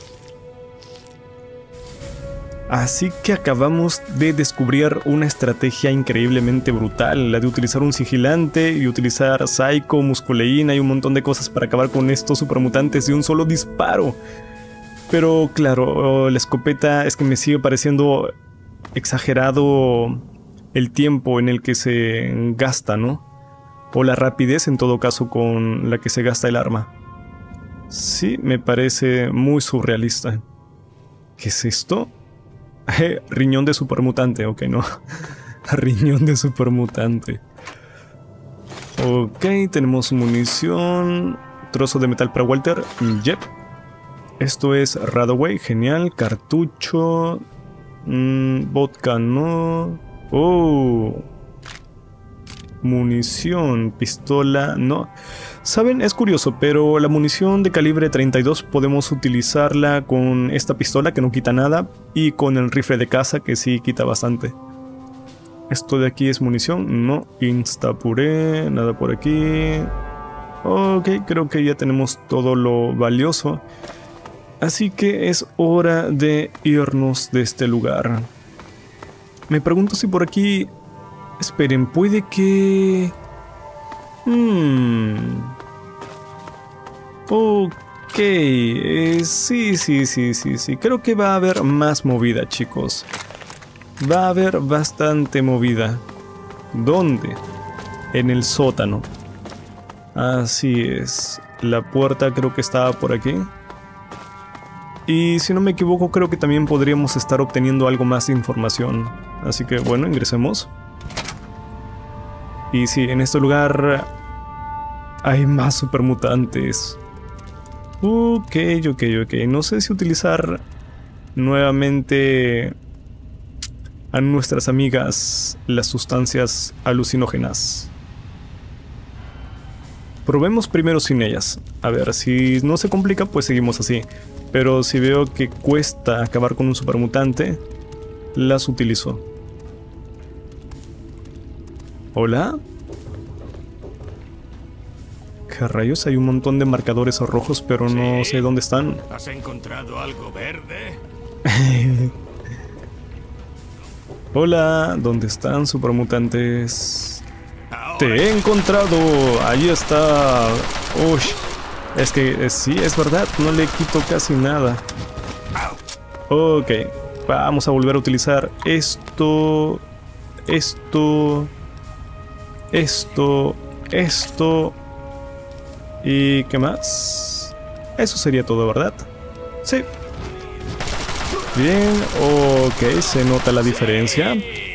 Así que acabamos de descubrir una estrategia increíblemente brutal, la de utilizar un sigilante y utilizar Psycho, musculeína y un montón de cosas para acabar con estos supermutantes de un solo disparo. Pero claro, la escopeta es que me sigue pareciendo exagerado el tiempo en el que se gasta, ¿no? O la rapidez en todo caso con la que se gasta el arma. Sí, me parece muy surrealista. ¿Qué es esto? Riñón de supermutante, ok, no. Riñón de supermutante. Ok, tenemos munición. Trozo de metal para Walter. Yep. Esto es Radaway, genial. Cartucho. Vodka, no. Oh. Munición, pistola, no. Saben, es curioso, pero la munición de calibre 32 podemos utilizarla con esta pistola que no quita nada y con el rifle de caza que sí quita bastante. Esto de aquí es munición, no. Instapuré, nada por aquí. Ok, creo que ya tenemos todo lo valioso. Así que es hora de irnos de este lugar. Me pregunto si por aquí... Esperen, puede que... Ok, sí. Creo que va a haber más movida, chicos. Va a haber bastante movida. ¿Dónde? En el sótano. Así es. La puerta creo que estaba por aquí. Y si no me equivoco, creo que también podríamos estar obteniendo algo más de información. Así que bueno, ingresemos. Y sí, en este lugar hay más supermutantes. Ok. No sé si utilizar nuevamente a nuestras amigas las sustancias alucinógenas. Probemos primero sin ellas. A ver, si no se complica, pues seguimos así. Pero si veo que cuesta acabar con un supermutante, las utilizo. ¿Hola? ¿Qué rayos? Hay un montón de marcadores rojos, pero no sé dónde están. ¿Has encontrado algo verde? Hola, ¿dónde están supermutantes? ¡Te he encontrado! Ahí está. Uy, es que sí, es verdad, no le quito casi nada. Ok, vamos a volver a utilizar esto. ¿Y qué más? Eso sería todo, ¿verdad? Sí. Bien, ok, se nota la diferencia.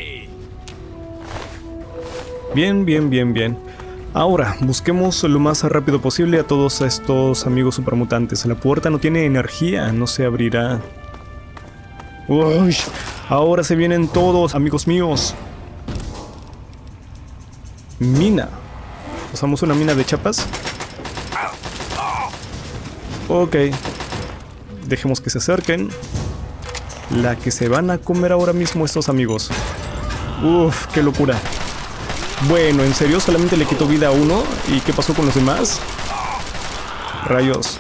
Bien. Ahora, busquemos lo más rápido posible a todos estos amigos supermutantes. La puerta no tiene energía, no se abrirá. Uy, ahora se vienen todos, amigos míos. Mina. ¿Usamos una mina de chapas? Ok. Dejemos que se acerquen. La que se van a comer ahora mismo estos amigos. Uf, qué locura. Bueno, en serio, solamente le quitó vida a uno. ¿Y qué pasó con los demás? Rayos.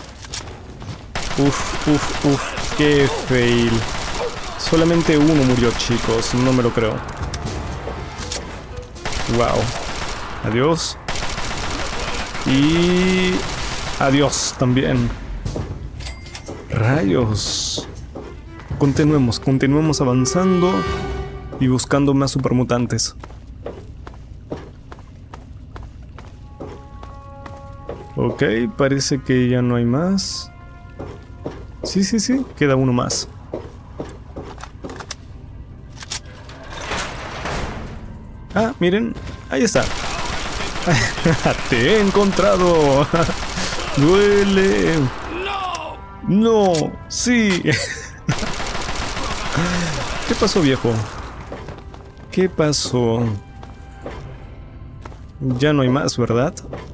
Uf, qué fail. Solamente uno murió, chicos, no me lo creo. Wow. Adiós. Y... adiós también. Rayos. Continuemos avanzando y buscando más supermutantes. Ok, parece que ya no hay más. Sí, queda uno más. Ah, miren, ahí está. Te he encontrado. Duele. No, sí. ¿Qué pasó, viejo? ¿Qué pasó? Ya no hay más, ¿verdad?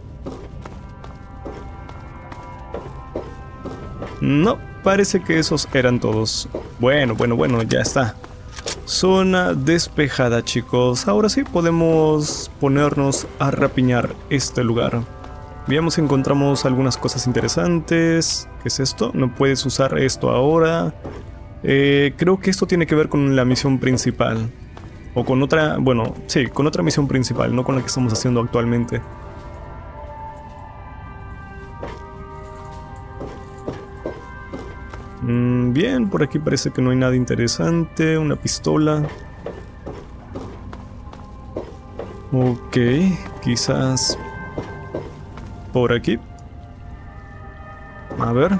No, parece que esos eran todos. Bueno, ya está. Zona despejada, chicos. Ahora sí podemos ponernos a rapiñar este lugar. Veamos si encontramos algunas cosas interesantes. ¿Qué es esto? No puedes usar esto ahora. Creo que esto tiene que ver con la misión principal. O con otra... bueno, sí, con otra misión principal, no con la que estamos haciendo actualmente. Bien, por aquí parece que no hay nada interesante. Una pistola. Ok, quizás por aquí. A ver.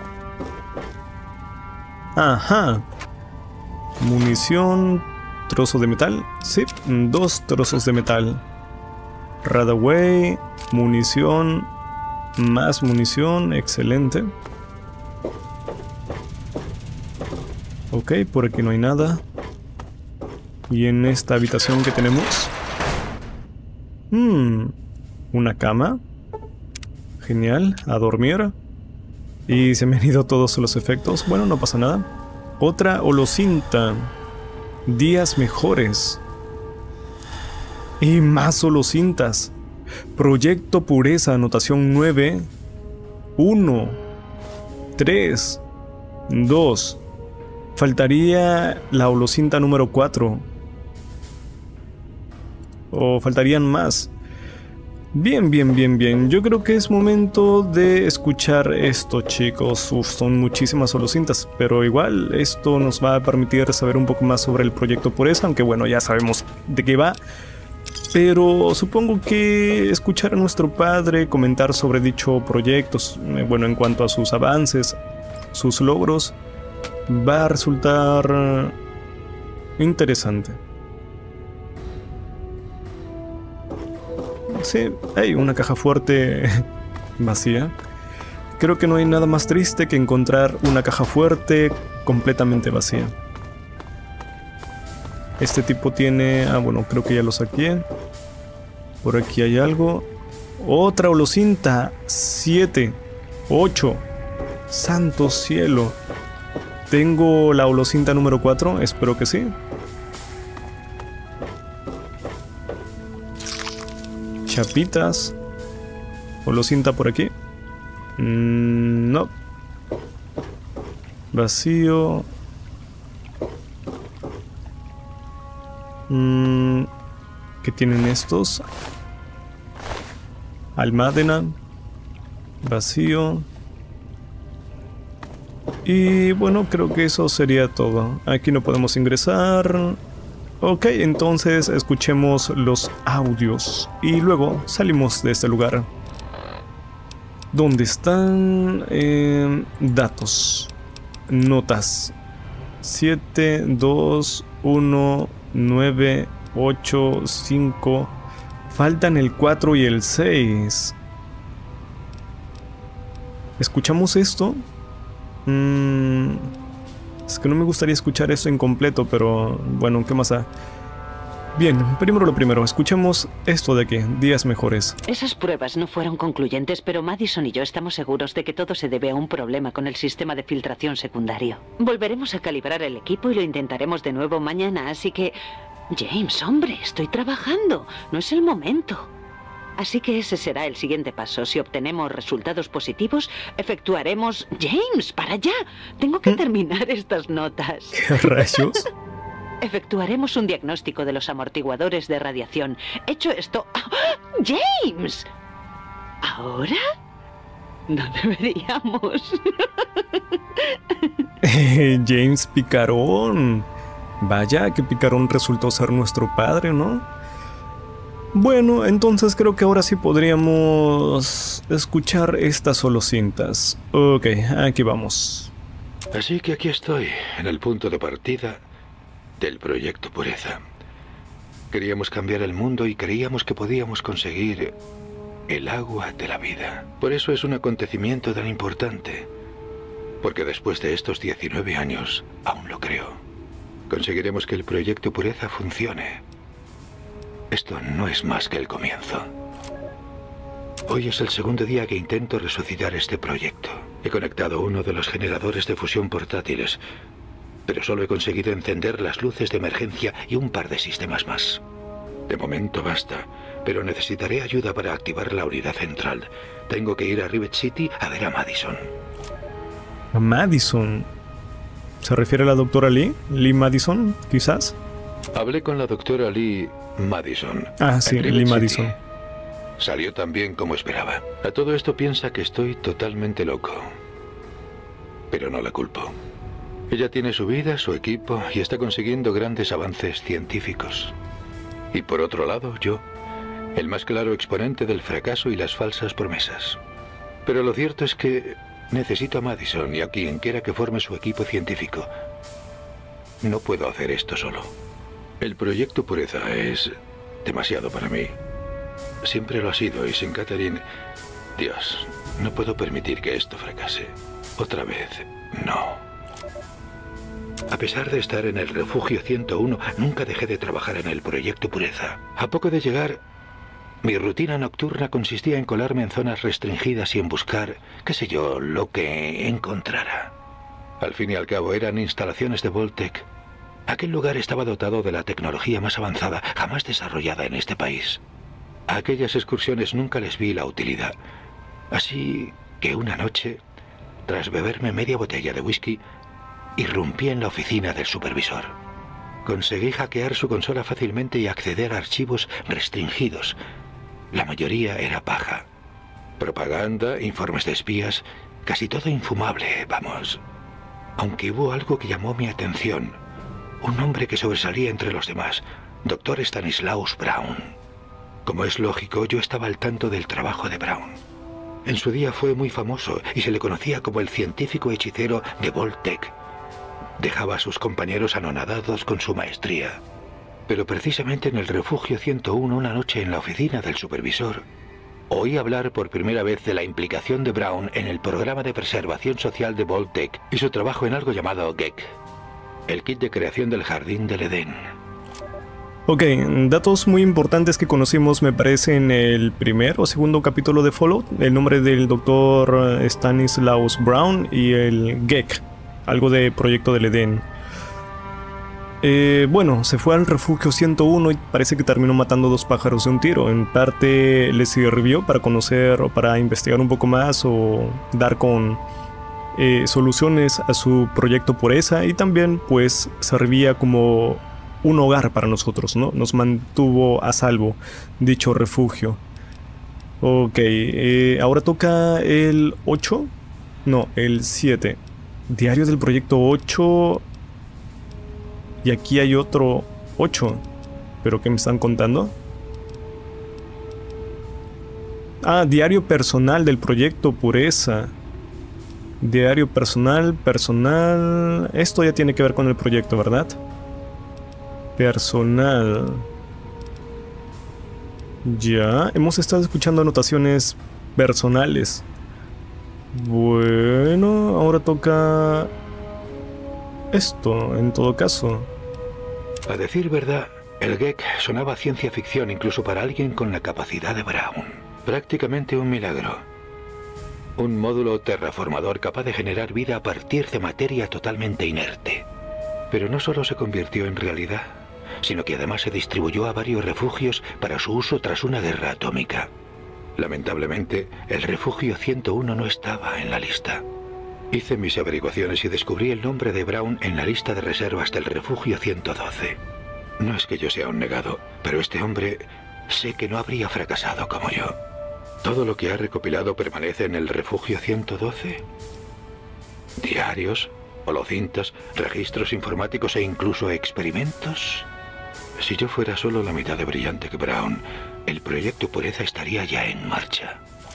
Ajá. Munición. Trozo de metal. Sí, 2 trozos de metal. Radaway. Munición. Más munición. Excelente. Ok, por aquí no hay nada. Y en esta habitación que tenemos... una cama. Genial, a dormir. Y se me han ido todos los efectos. Bueno, no pasa nada. Otra holocinta. Días mejores. Y más holocintas. Proyecto Pureza, anotación 9. 1. 3. 2. Faltaría la holocinta número 4. O faltarían más. Bien. Yo creo que es momento de escuchar esto, chicos. Son muchísimas holocintas, pero igual esto nos va a permitir saber un poco más sobre el proyecto Pureza, aunque bueno, ya sabemos de qué va. Pero supongo que escuchar a nuestro padre comentar sobre dicho proyecto, bueno, en cuanto a sus avances, sus logros, va a resultar interesante. Sí, hay una caja fuerte vacía. Creo que no hay nada más triste que encontrar una caja fuerte completamente vacía. Este tipo tiene... Ah, bueno, creo que ya lo saqué. Por aquí hay algo. Otra holocinta. 7, 8. Santo cielo. ¿Tengo la holocinta número 4? Espero que sí. Chapitas. Holocinta por aquí. No. Vacío. ¿Qué tienen estos? Almádena. Vacío. Y bueno, creo que eso sería todo. Aquí no podemos ingresar. Ok, entonces escuchemos los audios y luego salimos de este lugar. ¿Dónde están? Datos. Notas. 7, 2, 1, 9, 8, 5. Faltan el 4 y el 6. ¿Escuchamos esto? Es que no me gustaría escuchar esto incompleto, pero bueno, ¿qué más da? Bien, primero lo primero, escuchemos esto de aquí, días mejores. Esas pruebas no fueron concluyentes, pero Madison y yo estamos seguros de que todo se debe a un problema con el sistema de filtración secundario. Volveremos a calibrar el equipo y lo intentaremos de nuevo mañana, así que... James, hombre, estoy trabajando, no es el momento. Así que ese será el siguiente paso. Si obtenemos resultados positivos, efectuaremos... ¡James, para allá! Tengo que terminar estas notas. ¿Qué rayos? Efectuaremos un diagnóstico de los amortiguadores de radiación. Hecho esto... ¡Oh! ¡James! ¿Ahora? No deberíamos. James Picarón. Vaya, que Picarón resultó ser nuestro padre, ¿no? Bueno, entonces creo que ahora sí podríamos escuchar estas holocintas. Ok, aquí vamos. Así que aquí estoy, en el punto de partida del proyecto Pureza. Queríamos cambiar el mundo y creíamos que podíamos conseguir el agua de la vida. Por eso es un acontecimiento tan importante. Porque después de estos 19 años, aún lo creo. Conseguiremos que el proyecto Pureza funcione. Esto no es más que el comienzo. Hoy es el segundo día que intento resucitar este proyecto. He conectado uno de los generadores de fusión portátiles, pero solo he conseguido encender las luces de emergencia y un par de sistemas más. De momento basta, pero necesitaré ayuda para activar la unidad central. Tengo que ir a Rivet City a ver a Madison. ¿A Madison? ¿Se refiere a la doctora Lee? ¿Lee Madison, quizás? Hablé con la doctora Lee Madison. Ah, sí, Lee Madison. Salió tan bien como esperaba. A todo esto piensa que estoy totalmente loco. Pero no la culpo. Ella tiene su vida, su equipo y está consiguiendo grandes avances científicos. Y por otro lado, yo, el más claro exponente del fracaso y las falsas promesas. Pero lo cierto es que necesito a Madison y a quien quiera que forme su equipo científico. No puedo hacer esto solo. El proyecto Pureza es demasiado para mí. Siempre lo ha sido y sin Catherine... Dios, no puedo permitir que esto fracase. Otra vez, no. A pesar de estar en el refugio 101, nunca dejé de trabajar en el proyecto Pureza. A poco de llegar, mi rutina nocturna consistía en colarme en zonas restringidas y en buscar, qué sé yo, lo que encontrara. Al fin y al cabo eran instalaciones de Vault-Tec. Aquel lugar estaba dotado de la tecnología más avanzada jamás desarrollada en este país. A aquellas excursiones nunca les vi la utilidad. Así que una noche, tras beberme media botella de whisky, irrumpí en la oficina del supervisor. Conseguí hackear su consola fácilmente y acceder a archivos restringidos. La mayoría era paja. Propaganda, informes de espías, casi todo infumable, vamos. Aunque hubo algo que llamó mi atención. Un hombre que sobresalía entre los demás, Dr. Stanislaus Brown. Como es lógico, yo estaba al tanto del trabajo de Brown. En su día fue muy famoso y se le conocía como el científico hechicero de Vault-Tec. Dejaba a sus compañeros anonadados con su maestría. Pero precisamente en el refugio 101, una noche en la oficina del supervisor, oí hablar por primera vez de la implicación de Brown en el programa de preservación social de Vault-Tec y su trabajo en algo llamado GECK, el kit de creación del jardín del Edén. Ok, datos muy importantes que conocimos me parece en el primer o segundo capítulo de Fallout, el nombre del doctor Stanislaus Brown y el GECK, algo de Proyecto del Edén. Bueno, se fue al refugio 101 y parece que terminó matando 2 pájaros de un tiro. En parte le sirvió para conocer o para investigar un poco más o dar con soluciones a su proyecto Pureza, y también pues servía como un hogar para nosotros, ¿no? Nos mantuvo a salvo dicho refugio. Ok, ahora toca el 8. No, el 7. Diario del proyecto 8. Y aquí hay otro 8. ¿Pero qué me están contando? Ah, diario personal del proyecto Pureza. Diario personal. Esto ya tiene que ver con el proyecto, ¿verdad? Personal. Ya, hemos estado escuchando anotaciones personales. Bueno, ahora toca esto, en todo caso. A decir verdad, el GECK sonaba ciencia ficción incluso para alguien con la capacidad de Brown. Prácticamente un milagro. Un módulo terraformador capaz de generar vida a partir de materia totalmente inerte. Pero no solo se convirtió en realidad, sino que además se distribuyó a varios refugios para su uso tras una guerra atómica. Lamentablemente, el refugio 101 no estaba en la lista. Hice mis averiguaciones y descubrí el nombre de Brown en la lista de reservas del refugio 112. No es que yo sea un negado, pero este hombre sé que no habría fracasado como yo. ¿Todo lo que ha recopilado permanece en el refugio 112? ¿Diarios, holocintas, registros informáticos e incluso experimentos? Si yo fuera solo la mitad de brillante que Brown, el proyecto Pureza estaría ya en marcha.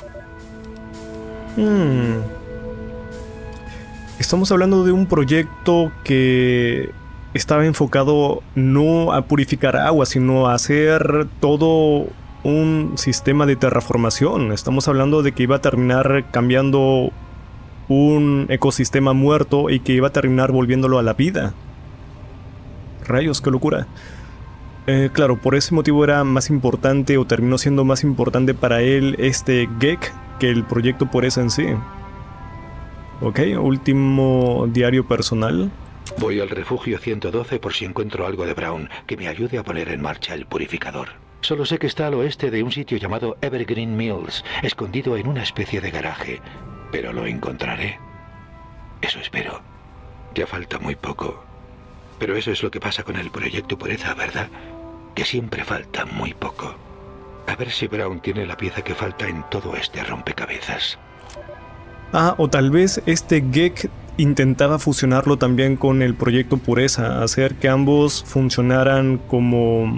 Estamos hablando de un proyecto que estaba enfocado no a purificar agua, sino a hacer todo un sistema de terraformación. Estamos hablando de que iba a terminar cambiando un ecosistema muerto y que iba a terminar volviéndolo a la vida. Rayos, qué locura. Claro, por ese motivo era más importante, o terminó siendo más importante para él este GECK que el proyecto Pureza en sí. Ok, último diario personal. Voy al refugio 112 por si encuentro algo de Brown que me ayude a poner en marcha el purificador. Solo sé que está al oeste de un sitio llamado Evergreen Mills, escondido en una especie de garaje. Pero lo encontraré. Eso espero. Ya falta muy poco. Pero eso es lo que pasa con el proyecto Pureza, ¿verdad? Que siempre falta muy poco. A ver si Brown tiene la pieza que falta en todo este rompecabezas. Ah, o tal vez este GECK intentaba fusionarlo también con el proyecto Pureza, hacer que ambos funcionaran como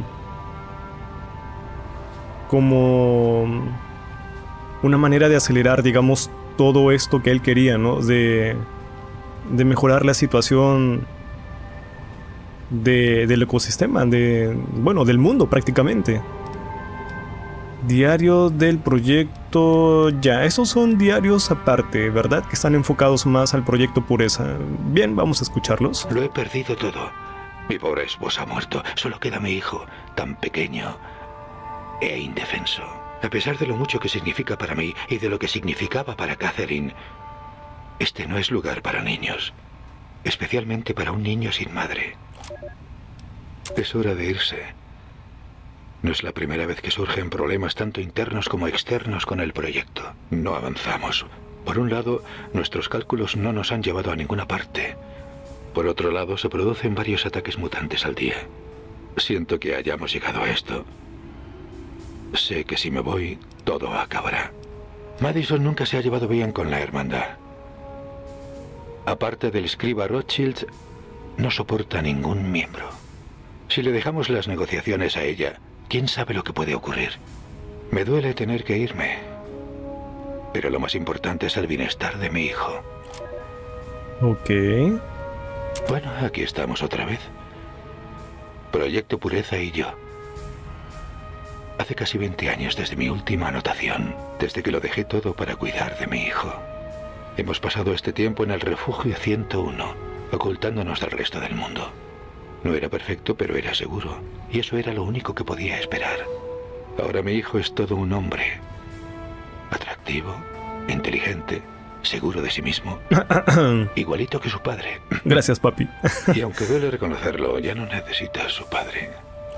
una manera de acelerar, digamos, todo esto que él quería, ¿no? De mejorar la situación del ecosistema, bueno, del mundo prácticamente. Diario del proyecto. Ya, esos son diarios aparte, ¿verdad? Que están enfocados más al proyecto Pureza. Bien, vamos a escucharlos. Lo he perdido todo. Mi pobre esposa ha muerto. Solo queda mi hijo, tan pequeño e indefenso. A pesar de lo mucho que significa para mí y de lo que significaba para Catherine, este no es lugar para niños. Especialmente para un niño sin madre. Es hora de irse. No es la primera vez que surgen problemas tanto internos como externos con el proyecto. No avanzamos. Por un lado, nuestros cálculos no nos han llevado a ninguna parte. Por otro lado, se producen varios ataques mutantes al día. Siento que hayamos llegado a esto. Sé que si me voy, todo acabará. Madison nunca se ha llevado bien con la hermandad. Aparte del escriba Rothschild, no soporta ningún miembro. Si le dejamos las negociaciones a ella, ¿quién sabe lo que puede ocurrir? Me duele tener que irme, pero lo más importante es el bienestar de mi hijo. Ok. Bueno, aquí estamos otra vez. Proyecto Pureza y yo. Hace casi 20 años desde mi última anotación, desde que lo dejé todo para cuidar de mi hijo. Hemos pasado este tiempo en el refugio 101, ocultándonos del resto del mundo. No era perfecto, pero era seguro, y eso era lo único que podía esperar. Ahora mi hijo es todo un hombre. Atractivo, inteligente, seguro de sí mismo. Igualito que su padre. Gracias, papi. Y aunque duele reconocerlo, ya no necesita a su padre.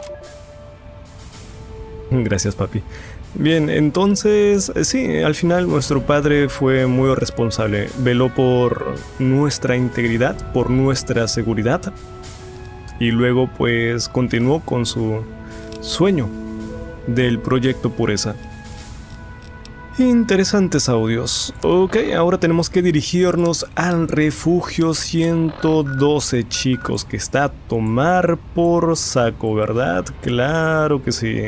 Gracias, papi. Bien, entonces, sí, al final nuestro padre fue muy responsable. Veló por nuestra integridad, por nuestra seguridad. Y luego, pues, continuó con su sueño del proyecto Pureza. Interesantes audios. Ok, ahora tenemos que dirigirnos al refugio 112, chicos, que está a tomar por saco, ¿verdad? Claro que sí.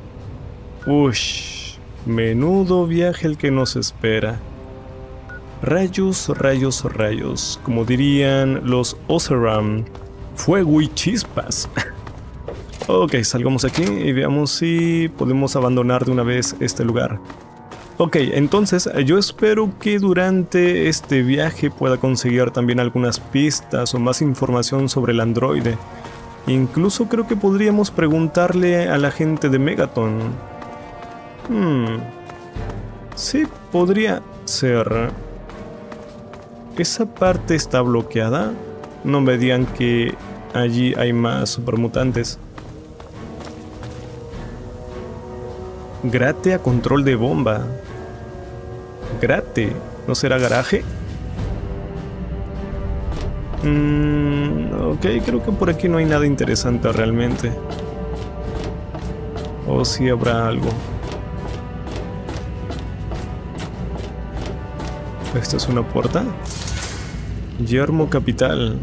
Ush, menudo viaje el que nos espera. Rayos, rayos, rayos, como dirían los Oseram, fuego y chispas. Ok, salgamos aquí y veamos si podemos abandonar de una vez este lugar. Ok, entonces yo espero que durante este viaje pueda conseguir también algunas pistas o más información sobre el androide. Incluso creo que podríamos preguntarle a la gente de Megaton. Sí, podría ser. ¿Esa parte está bloqueada? No me digan que allí hay más supermutantes. Grate a control de bomba. Grate, ¿no será garaje? Ok, creo que por aquí no hay nada interesante realmente. O si habrá algo. ¿Esta es una puerta? Yermo Capital.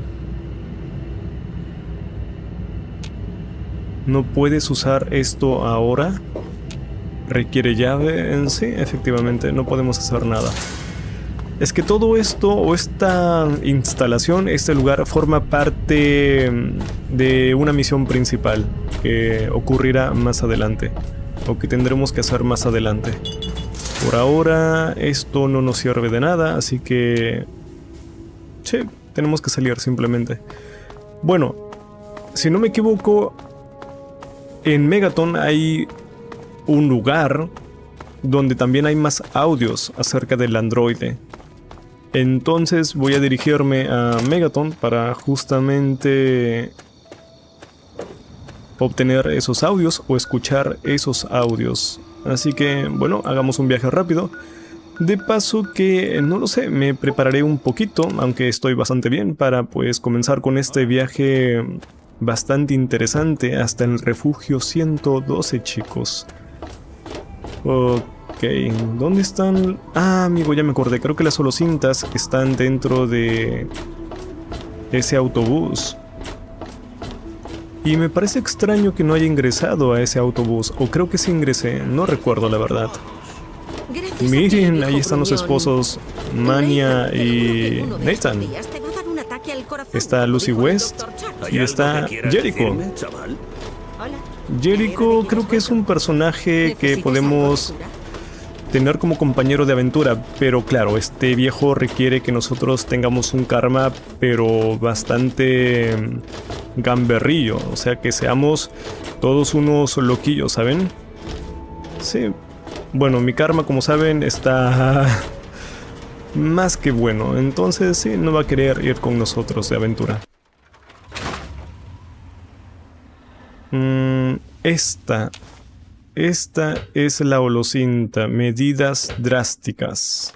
¿No puedes usar esto ahora? ¿Requiere llave? Sí, efectivamente, no podemos hacer nada. Es que todo esto, o esta instalación, este lugar, forma parte de una misión principal que ocurrirá más adelante, o que tendremos que hacer más adelante. Por ahora esto no nos sirve de nada, así que... sí, tenemos que salir simplemente. Bueno, si no me equivoco, en Megaton hay un lugar donde también hay más audios acerca del androide. Entonces voy a dirigirme a Megaton para justamente obtener esos audios o escuchar esos audios. Así que, bueno, hagamos un viaje rápido. De paso que, no lo sé, me prepararé un poquito, aunque estoy bastante bien, para pues comenzar con este viaje bastante interesante hasta el refugio 112, chicos. Ok, ¿dónde están? Ah, amigo, ya me acordé, creo que las holocintas están dentro de ese autobús. Y me parece extraño que no haya ingresado a ese autobús, o creo que sí ingresé, no recuerdo la verdad. Miren, ahí están los esposos Mania y Nathan. Está Lucy West y está Jericho. Jericho creo que es un personaje que podemos tener como compañero de aventura, pero claro, este viejo requiere que nosotros tengamos un karma, pero bastante gamberrillo, o sea que seamos todos unos loquillos, ¿saben? Sí, bueno, mi karma, como saben, está más que bueno, entonces sí, no va a querer ir con nosotros de aventura. Esta es la holocinta. Medidas drásticas.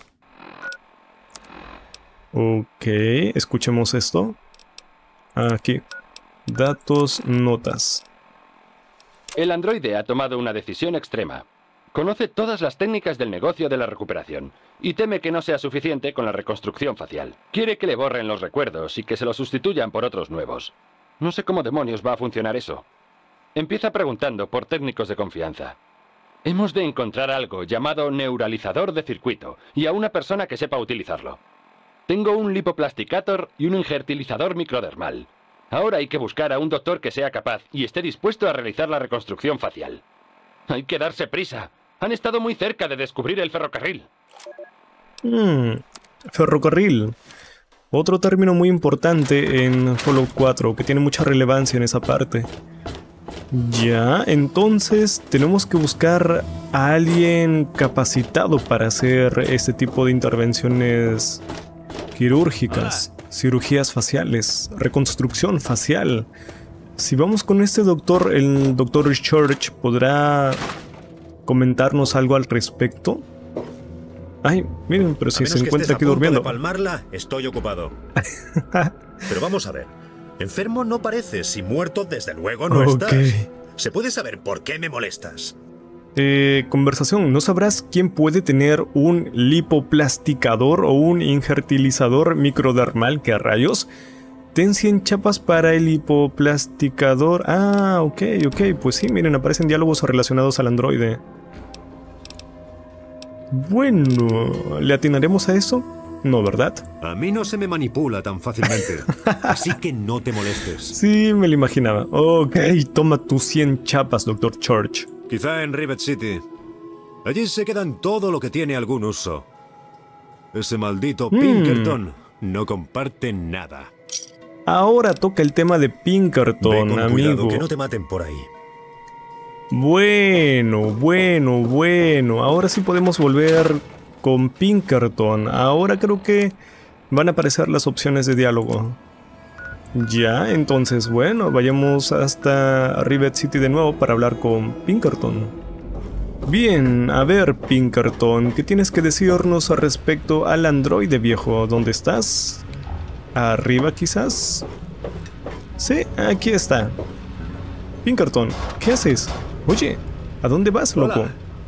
Ok, escuchemos esto. Aquí. Datos, notas. El androide ha tomado una decisión extrema. Conoce todas las técnicas del negocio de la recuperación y teme que no sea suficiente con la reconstrucción facial. Quiere que le borren los recuerdos y que se los sustituyan por otros nuevos. No sé cómo demonios va a funcionar eso. Empieza preguntando por técnicos de confianza. Hemos de encontrar algo llamado neuralizador de circuito y a una persona que sepa utilizarlo. Tengo un lipoplasticator y un injertilizador microdermal. Ahora hay que buscar a un doctor que sea capaz y esté dispuesto a realizar la reconstrucción facial. Hay que darse prisa. Han estado muy cerca de descubrir el ferrocarril. Ferrocarril. Otro término muy importante en Fallout 4, que tiene mucha relevancia en esa parte. Ya, entonces tenemos que buscar a alguien capacitado para hacer este tipo de intervenciones quirúrgicas, cirugías faciales, reconstrucción facial. Si vamos con este doctor, el doctor Church, ¿podrá comentarnos algo al respecto? Ay, miren, pero si se encuentra aquí durmiendo. De palmarla, estoy ocupado. Pero vamos a ver. Enfermo no pareces y muerto desde luego no estás. ¿Se puede saber por qué me molestas? Conversación. ¿No sabrás quién puede tener un lipoplasticador o un injertilizador microdermal? ¿Qué rayos? Ten 100 chapas para el lipoplasticador. Ah, ok. Pues sí, miren, aparecen diálogos relacionados al androide. Bueno, ¿le atinaremos a eso? No, ¿verdad? A mí no se me manipula tan fácilmente. Así que no te molestes. Sí, me lo imaginaba. Ok, toma tus 100 chapas, Dr. Church. Quizá en Rivet City. Allí se quedan todo lo que tiene algún uso. Ese maldito Pinkerton no comparte nada. Ahora toca el tema de Pinkerton, Ve con amigo. Cuidado, que no te maten por ahí. Bueno. Ahora sí podemos volver con Pinkerton. Ahora creo que van a aparecer las opciones de diálogo. Ya, entonces, bueno, vayamos hasta Rivet City de nuevo para hablar con Pinkerton. Bien, a ver, Pinkerton, ¿qué tienes que decirnos respecto al androide viejo? ¿Dónde estás? ¿Arriba quizás? Sí, aquí está. Pinkerton, ¿qué haces? Oye, ¿a dónde vas, loco?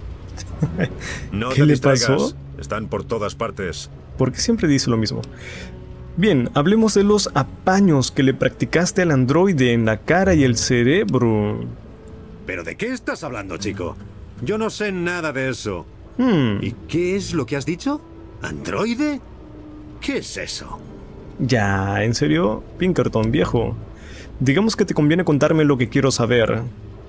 No ¿Qué le pasó? Están por todas partes. ¿Por qué siempre dice lo mismo? Bien, hablemos de los apaños que le practicaste al androide en la cara y el cerebro. ¿Pero de qué estás hablando, chico? Yo no sé nada de eso. ¿Y qué es lo que has dicho? ¿Androide? ¿Qué es eso? Ya, ¿en serio? Pinkerton, viejo. Digamos que te conviene contarme lo que quiero saber.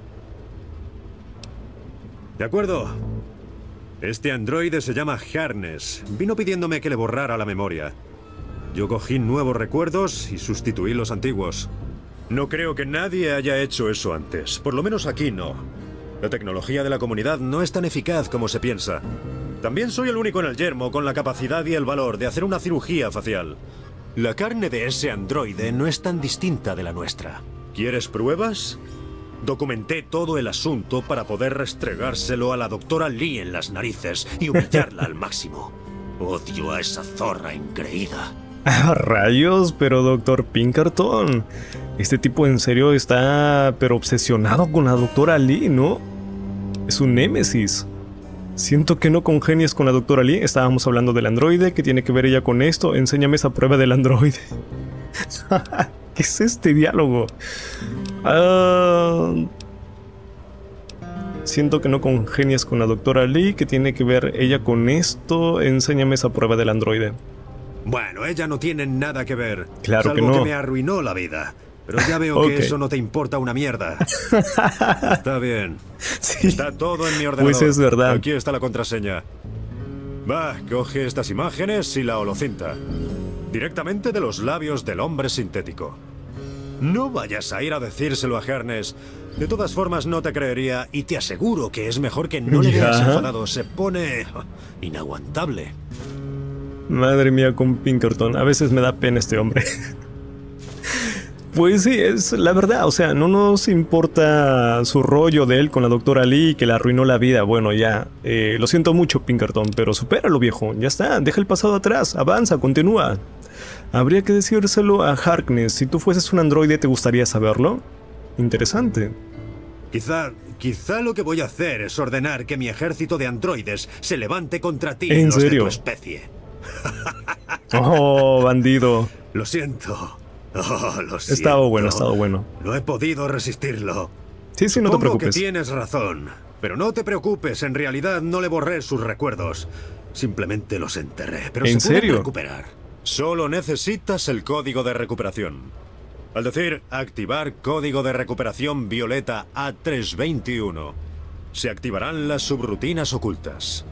De acuerdo. Este androide se llama Harness. Vino pidiéndome que le borrara la memoria. Yo cogí nuevos recuerdos y sustituí los antiguos. No creo que nadie haya hecho eso antes. Por lo menos aquí no. La tecnología de la comunidad no es tan eficaz como se piensa. También soy el único en el yermo con la capacidad y el valor de hacer una cirugía facial. La carne de ese androide no es tan distinta de la nuestra. ¿Quieres pruebas? Documenté todo el asunto para poder restregárselo a la doctora Lee en las narices y humillarla al máximo. Odio a esa zorra engreída. ¡Ah, rayos! Pero doctor Pinkerton, este tipo en serio está pero obsesionado con la doctora Lee, ¿no? Es un némesis. Siento que no congenies con la doctora Lee. Estábamos hablando del androide. ¿Qué tiene que ver ella con esto? Enséñame esa prueba del androide. ¿Qué es este diálogo? Siento que no congenias con la doctora Lee. ¿Qué tiene que ver ella con esto? Enséñame esa prueba del androide. Bueno, ella no tiene nada que ver. Claro que no. Es algo que me arruinó la vida. Pero ya veo que eso no te importa una mierda. Está bien. Sí. Está todo en mi ordenador. Pues es verdad. Aquí está la contraseña. Va, coge estas imágenes y la holocinta. Directamente de los labios del hombre sintético. No vayas a ir a decírselo a Harness. De todas formas no te creería y te aseguro que es mejor que no le veas enfadado. Se pone inaguantable. Madre mía, con Pinkerton. A veces me da pena este hombre. Pues sí, es la verdad. O sea, no nos importa su rollo de él con la doctora Lee, que le arruinó la vida. Bueno, ya. Lo siento mucho, Pinkerton, pero supéralo, viejo. Ya está, deja el pasado atrás. Avanza, continúa. Habría que decírselo a Harkness. Si tú fueses un androide, ¿te gustaría saberlo? Interesante. Quizá lo que voy a hacer es ordenar que mi ejército de androides se levante contra ti. ¿En los serio? De tu especie. Oh, bandido. Lo siento. Oh, lo siento. Estado bueno. No he podido resistirlo. Sí, no te preocupes. Que tienes razón. Pero no te preocupes, en realidad no le borré sus recuerdos. Simplemente los enterré. Pero ¿En se pueden serio? recuperar. Solo necesitas el código de recuperación. Al decir activar código de recuperación violeta A321, se activarán las subrutinas ocultas.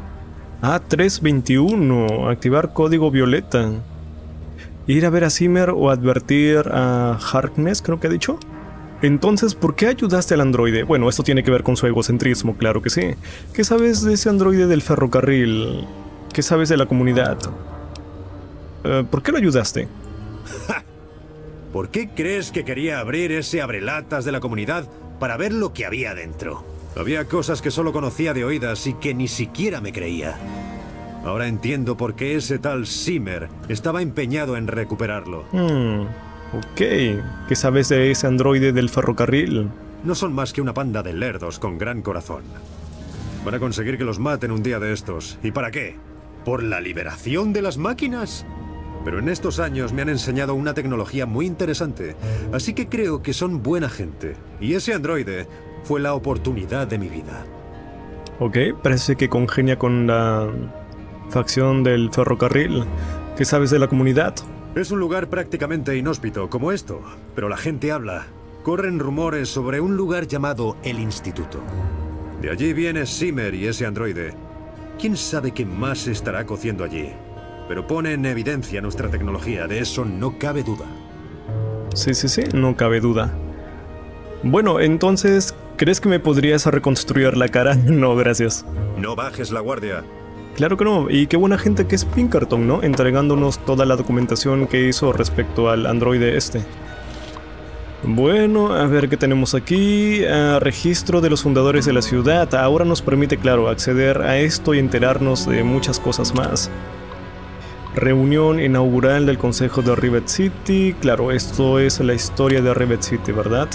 A321, activar código violeta. Ir a ver a Zimmer o advertir a Harkness, creo que ha dicho. Entonces, ¿por qué ayudaste al androide? Bueno, esto tiene que ver con su egocentrismo, claro que sí. ¿Qué sabes de ese androide del ferrocarril? ¿Qué sabes de la comunidad? ¿Por qué lo ayudaste? ¿Por qué crees que quería abrir ese abrelatas de la comunidad para ver lo que había dentro? Había cosas que solo conocía de oídas y que ni siquiera me creía. Ahora entiendo por qué ese tal Zimmer estaba empeñado en recuperarlo. Ok. ¿Qué sabes de ese androide del ferrocarril? No son más que una panda de lerdos con gran corazón. Van a conseguir que los maten un día de estos. ¿Y para qué? ¿Por la liberación de las máquinas? Pero en estos años me han enseñado una tecnología muy interesante, así que creo que son buena gente. Y ese androide fue la oportunidad de mi vida. Ok, parece que congenia con la facción del ferrocarril. ¿Qué sabes de la comunidad? Es un lugar prácticamente inhóspito, como esto, pero la gente habla. Corren rumores sobre un lugar llamado El Instituto. De allí viene Zimmer y ese androide. ¿Quién sabe qué más se estará cociendo allí? Pero pone en evidencia nuestra tecnología, de eso no cabe duda. Sí, no cabe duda. Bueno, entonces, ¿crees que me podrías reconstruir la cara? No, gracias. No bajes la guardia. Claro que no, y qué buena gente que es Pinkerton, ¿no? Entregándonos toda la documentación que hizo respecto al androide este. Bueno, a ver qué tenemos aquí. Registro de los fundadores de la ciudad. Ahora nos permite, claro, acceder a esto y enterarnos de muchas cosas más. Reunión inaugural del Consejo de Rivet City. Claro, esto es la historia de Rivet City, ¿verdad?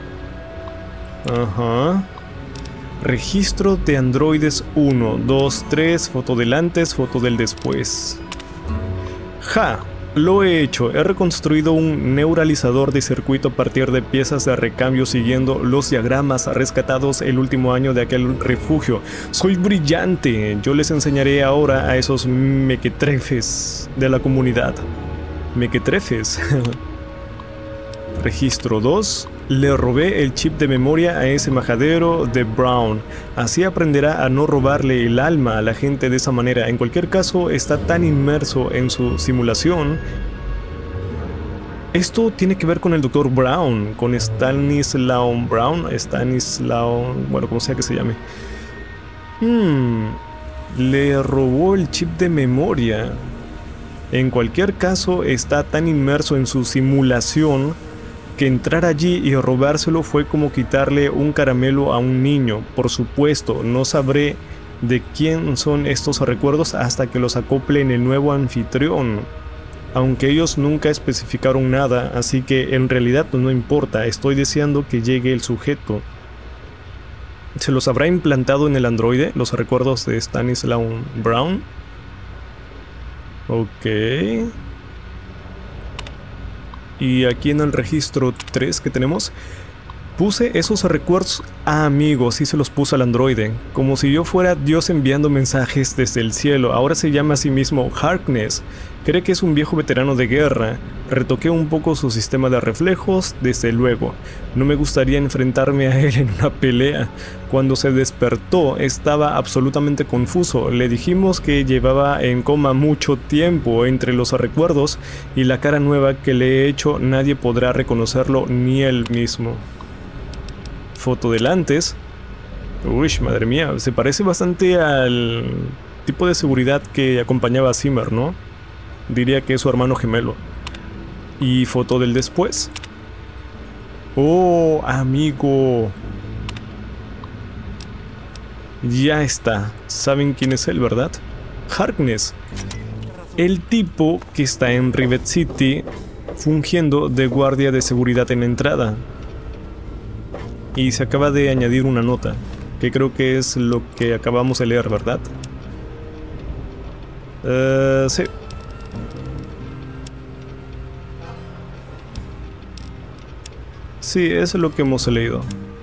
Ajá. Registro de androides 1, 2, 3, foto del antes, foto del después. ¡Ja! Lo he hecho, he reconstruido un neuralizador de circuito a partir de piezas de recambio siguiendo los diagramas rescatados el último año de aquel refugio. ¡Soy brillante! Yo les enseñaré ahora a esos mequetrefes de la comunidad. ¿Mequetrefes? Registro 2. Le robé el chip de memoria a ese majadero de Brown. Así aprenderá a no robarle el alma a la gente de esa manera. En cualquier caso, está tan inmerso en su simulación. Esto tiene que ver con el Dr. Brown, con Stanislaw Brown. Bueno, como sea que se llame. Le robó el chip de memoria. En cualquier caso, está tan inmerso en su simulación que entrar allí y robárselo fue como quitarle un caramelo a un niño. Por supuesto, no sabré de quién son estos recuerdos hasta que los acople en el nuevo anfitrión. Aunque ellos nunca especificaron nada, así que en realidad no importa, estoy deseando que llegue el sujeto. ¿Se los habrá implantado en el androide, los recuerdos de Stanislaw Brown? Ok. Y aquí en el registro 3 que tenemos, puse esos recuerdos a amigos y se los puse al androide, como si yo fuera Dios enviando mensajes desde el cielo. Ahora se llama a sí mismo Harkness. Cree que es un viejo veterano de guerra. Retoqué un poco su sistema de reflejos, desde luego. No me gustaría enfrentarme a él en una pelea. Cuando se despertó estaba absolutamente confuso. Le dijimos que llevaba en coma mucho tiempo. Entre los recuerdos y la cara nueva que le he hecho, nadie podrá reconocerlo, ni él mismo. Foto del antes. Uy, madre mía, se parece bastante al tipo de seguridad que acompañaba a Zimmer, ¿no? Diría que es su hermano gemelo. Y foto del después. Oh, amigo. Ya está. ¿Saben quién es él, verdad? Harkness. El tipo que está en Rivet City fungiendo de guardia de seguridad en la entrada. Y se acaba de añadir una nota, que creo que es lo que acabamos de leer, ¿verdad? Sí. Sí, eso es lo que hemos leído.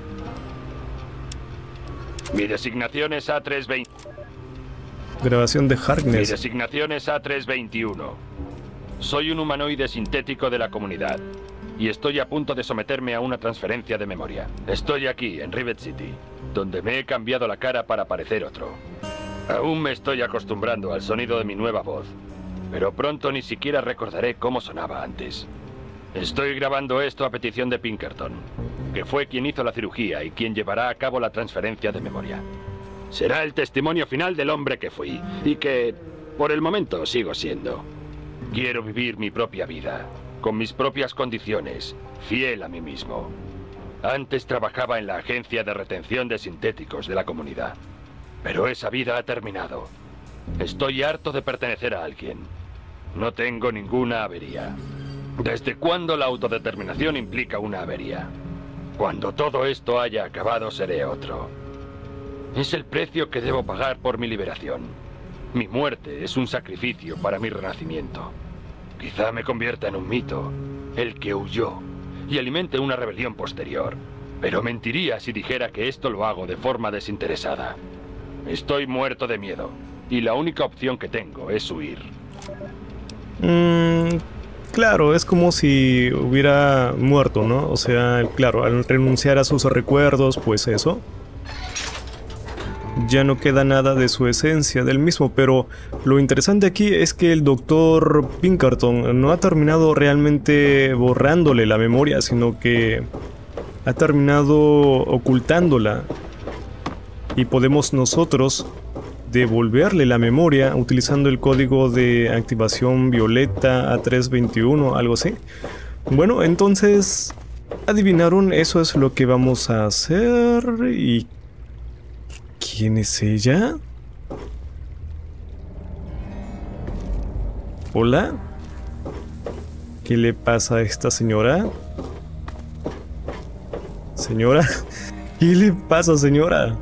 Mi designación es A320. Grabación de Mi Harkness. designación es A321. Soy un humanoide sintético de la comunidad. y estoy a punto de someterme a una transferencia de memoria. Estoy aquí, en Rivet City, donde me he cambiado la cara para parecer otro. Aún me estoy acostumbrando al sonido de mi nueva voz, pero pronto ni siquiera recordaré cómo sonaba antes. Estoy grabando esto a petición de Pinkerton, que fue quien hizo la cirugía y quien llevará a cabo la transferencia de memoria. Será el testimonio final del hombre que fui y que, por el momento, sigo siendo. Quiero vivir mi propia vida, con mis propias condiciones, fiel a mí mismo. Antes trabajaba en la agencia de retención de sintéticos de la comunidad, pero esa vida ha terminado. Estoy harto de pertenecer a alguien. No tengo ninguna avería. ¿Desde cuándo la autodeterminación implica una avería? Cuando todo esto haya acabado, seré otro. Es el precio que debo pagar por mi liberación. Mi muerte es un sacrificio para mi renacimiento. Quizá me convierta en un mito, el que huyó, y alimente una rebelión posterior. Pero mentiría si dijera que esto lo hago de forma desinteresada. Estoy muerto de miedo, y la única opción que tengo es huir. Claro, es como si hubiera muerto, ¿no? O sea, claro, al renunciar a sus recuerdos, pues eso. Ya no queda nada de su esencia del mismo, pero lo interesante aquí es que el Dr. Pinkerton no ha terminado realmente borrándole la memoria, sino que ha terminado ocultándola. Y podemos nosotros devolverle la memoria utilizando el código de activación violeta A321, algo así. Bueno, entonces, adivinaron, eso es lo que vamos a hacer. ¿Y quién es ella? ¿Hola? ¿Qué le pasa a esta señora? ¿Señora? ¿Qué le pasa, señora?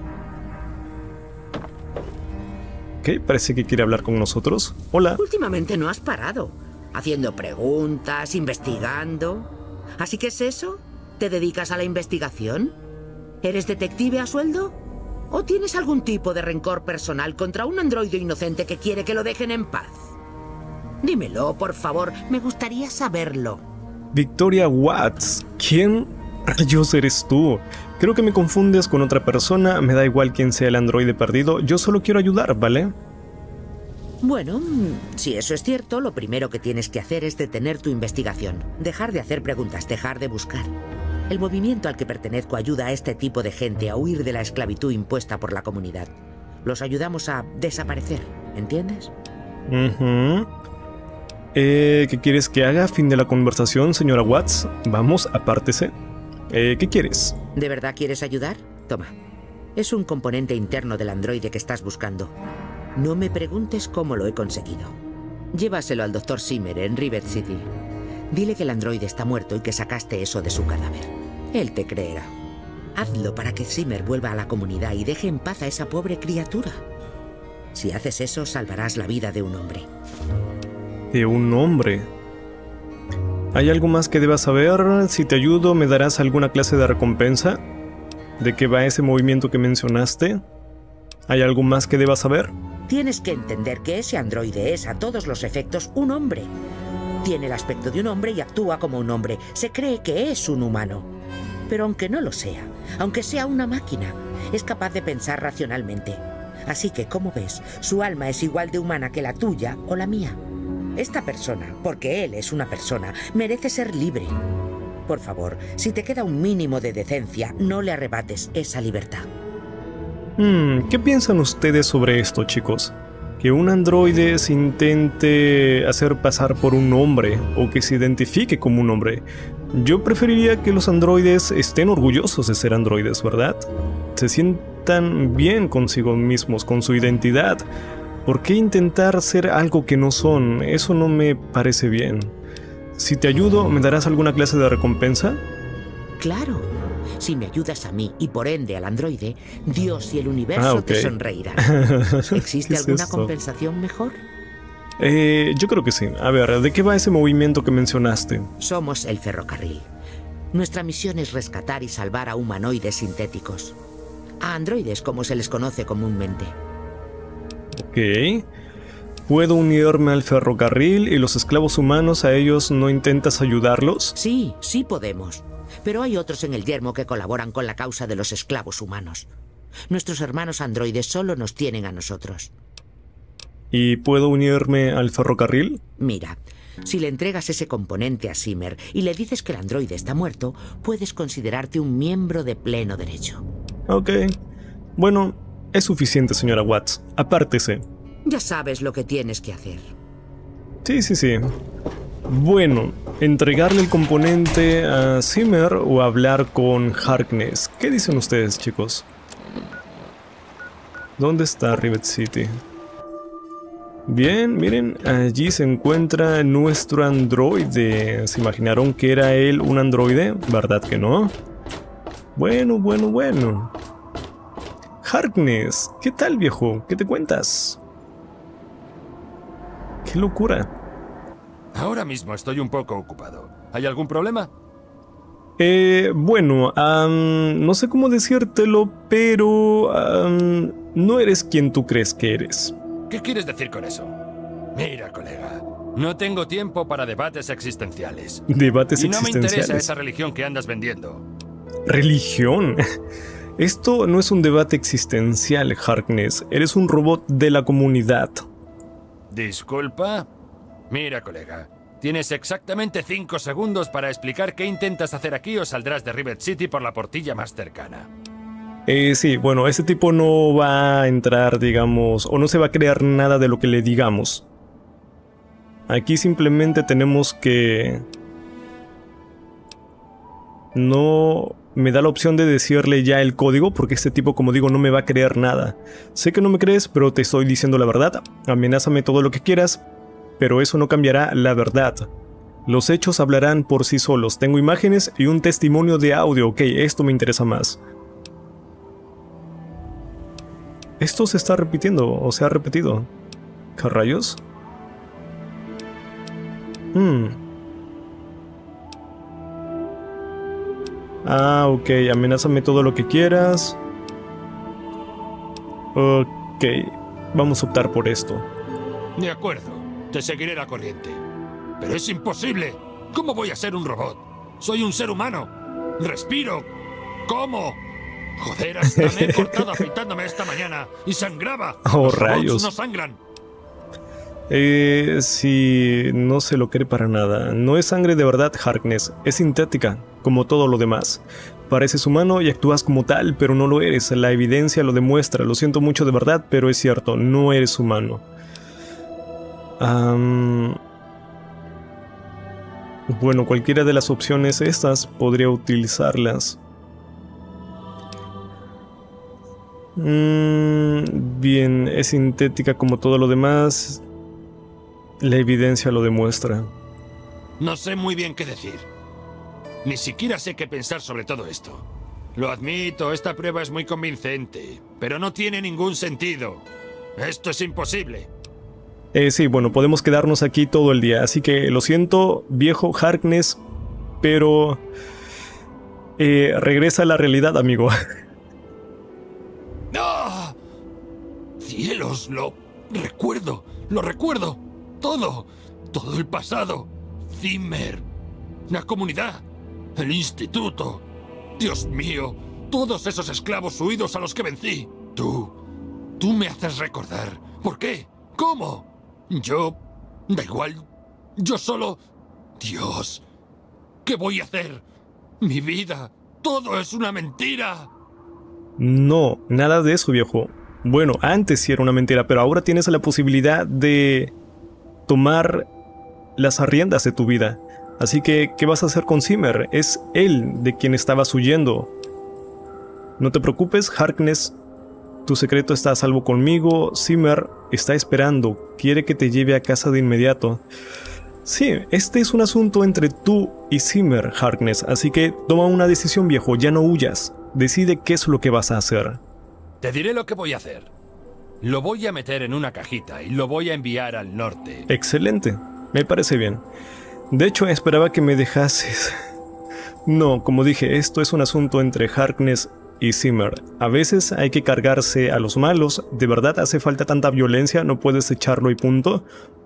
¿Qué? Parece que quiere hablar con nosotros. Hola. Últimamente no has parado. Haciendo preguntas, investigando. ¿Así que es eso? ¿Te dedicas a la investigación? ¿Eres detective a sueldo? ¿O tienes algún tipo de rencor personal contra un androide inocente que quiere que lo dejen en paz? Dímelo, por favor. Me gustaría saberlo. Victoria Watts. ¿Quién rayos eres tú? Creo que me confundes con otra persona, me da igual quién sea el androide perdido, yo solo quiero ayudar, ¿vale? Bueno, si eso es cierto, lo primero que tienes que hacer es detener tu investigación. Dejar de hacer preguntas, dejar de buscar. El movimiento al que pertenezco ayuda a este tipo de gente a huir de la esclavitud impuesta por la comunidad. Los ayudamos a desaparecer, ¿entiendes? ¿Qué quieres que haga? Fin de la conversación, señora Watts. Vamos, apártese. ¿Qué quieres? ¿De verdad quieres ayudar? Toma. Es un componente interno del androide que estás buscando. No me preguntes cómo lo he conseguido. Llévaselo al Dr. Zimmer en Rivet City. Dile que el androide está muerto y que sacaste eso de su cadáver. Él te creerá. Hazlo para que Zimmer vuelva a la comunidad y deje en paz a esa pobre criatura. Si haces eso, salvarás la vida de un hombre. ¿De un hombre? ¿Hay algo más que debas saber? Si te ayudo, ¿me darás alguna clase de recompensa? ¿De qué va ese movimiento que mencionaste? ¿Hay algo más que debas saber? Tienes que entender que ese androide es a todos los efectos un hombre. Tiene el aspecto de un hombre y actúa como un hombre. Se cree que es un humano. Pero aunque no lo sea, aunque sea una máquina, es capaz de pensar racionalmente. Así que, como ves, su alma es igual de humana que la tuya o la mía. Esta persona, porque él es una persona, merece ser libre. Por favor, si te queda un mínimo de decencia, no le arrebates esa libertad. ¿Qué piensan ustedes sobre esto, chicos? Que un androide se intente hacer pasar por un hombre o que se identifique como un hombre. Yo preferiría que los androides estén orgullosos de ser androides, ¿verdad? Se sientan bien consigo mismos, con su identidad. ¿Por qué intentar ser algo que no son? Eso no me parece bien. Si te ayudo, ¿me darás alguna clase de recompensa? Claro. Si me ayudas a mí y por ende al androide, Dios y el universo te sonreirán. ¿Existe alguna compensación mejor? Yo creo que sí. A ver, ¿de qué va ese movimiento que mencionaste? Somos el ferrocarril. Nuestra misión es rescatar y salvar a humanoides sintéticos. A androides, como se les conoce comúnmente. Ok. ¿Puedo unirme al ferrocarril y los esclavos humanos, a ellos no intentas ayudarlos? Sí, sí podemos. Pero hay otros en el yermo que colaboran con la causa de los esclavos humanos. Nuestros hermanos androides solo nos tienen a nosotros. ¿Y puedo unirme al ferrocarril? Mira, si le entregas ese componente a Zimmer y le dices que el androide está muerto, puedes considerarte un miembro de pleno derecho. Ok. Bueno, es suficiente, señora Watts. Apártese. Ya sabes lo que tienes que hacer. Sí. Bueno, entregarle el componente a Zimmer o hablar con Harkness. ¿Qué dicen ustedes, chicos? ¿Dónde está Rivet City? Bien, miren, allí se encuentra nuestro androide. ¿Se imaginaron que era él un androide? ¿Verdad que no? Bueno. Harkness, ¿qué tal, viejo? ¿Qué te cuentas? ¡Qué locura! Ahora mismo estoy un poco ocupado. ¿Hay algún problema? Bueno, no sé cómo decírtelo, pero no eres quien tú crees que eres. ¿Qué quieres decir con eso? Mira, colega, no tengo tiempo para debates existenciales. ¿Debates existenciales? Y no me interesa esa religión que andas vendiendo. ¿Religión? Esto no es un debate existencial, Harkness. Eres un robot de la comunidad. ¿Disculpa? Mira, colega, tienes exactamente 5 segundos para explicar qué intentas hacer aquí o saldrás de Rivet City por la portilla más cercana. Sí, bueno, ese tipo no va a entrar, digamos, o no se va a crear nada de lo que le digamos. Aquí simplemente tenemos que... No me da la opción de decirle ya el código, porque este tipo, como digo, no me va a creer nada. Sé que no me crees, pero te estoy diciendo la verdad. Amenázame todo lo que quieras, pero eso no cambiará la verdad. Los hechos hablarán por sí solos. Tengo imágenes y un testimonio de audio. Ok, esto me interesa más. Esto se está repitiendo, o se ha repetido. ¿Qué rayos? Ok, amenázame todo lo que quieras. Ok, vamos a optar por esto. De acuerdo, te seguiré la corriente. Pero es imposible. ¿Cómo voy a ser un robot? Soy un ser humano. Respiro. ¿Cómo? Joder, hasta me he cortado afeitándome esta mañana y sangraba. Oh, Los rayos. robots no sangran. Sí, no se lo cree para nada. No es sangre de verdad, Harkness. Es sintética, como todo lo demás. Pareces humano y actúas como tal, pero no lo eres. La evidencia lo demuestra. Lo siento mucho de verdad, pero es cierto, no eres humano. Bueno, cualquiera de las opciones estas podría utilizarlas. Bien, es sintética como todo lo demás. La evidencia lo demuestra. No sé muy bien qué decir. Ni siquiera sé qué pensar sobre todo esto. Lo admito, esta prueba es muy convincente, pero no tiene ningún sentido. Esto es imposible. Sí, bueno, podemos quedarnos aquí todo el día, así que lo siento, viejo Harkness, pero... regresa a la realidad, amigo. ¡Ah! ¡Cielos! Lo recuerdo. Todo el pasado. Zimmer, la comunidad, el instituto. Dios mío, todos esos esclavos huidos a los que vencí. Tú me haces recordar. ¿Por qué? ¿Cómo? Yo... da igual. Yo solo... Dios, ¿qué voy a hacer? Mi vida, todo es una mentira. No, nada de eso, viejo. Bueno, antes sí era una mentira, pero ahora tienes la posibilidad de tomar las riendas de tu vida. Así que, ¿qué vas a hacer con Zimmer? Es él de quien estabas huyendo. No te preocupes, Harkness. Tu secreto está a salvo conmigo. Zimmer está esperando. Quiere que te lleve a casa de inmediato. Sí, este es un asunto entre tú y Zimmer, Harkness. Así que toma una decisión, viejo. Ya no huyas. Decide qué es lo que vas a hacer. Te diré lo que voy a hacer. Lo voy a meter en una cajita y lo voy a enviar al norte. Excelente. Me parece bien. De hecho, esperaba que me dejases. No, como dije, esto es un asunto entre Harkness y Zimmer. A veces hay que cargarse a los malos. ¿De verdad hace falta tanta violencia? ¿No puedes echarlo y punto?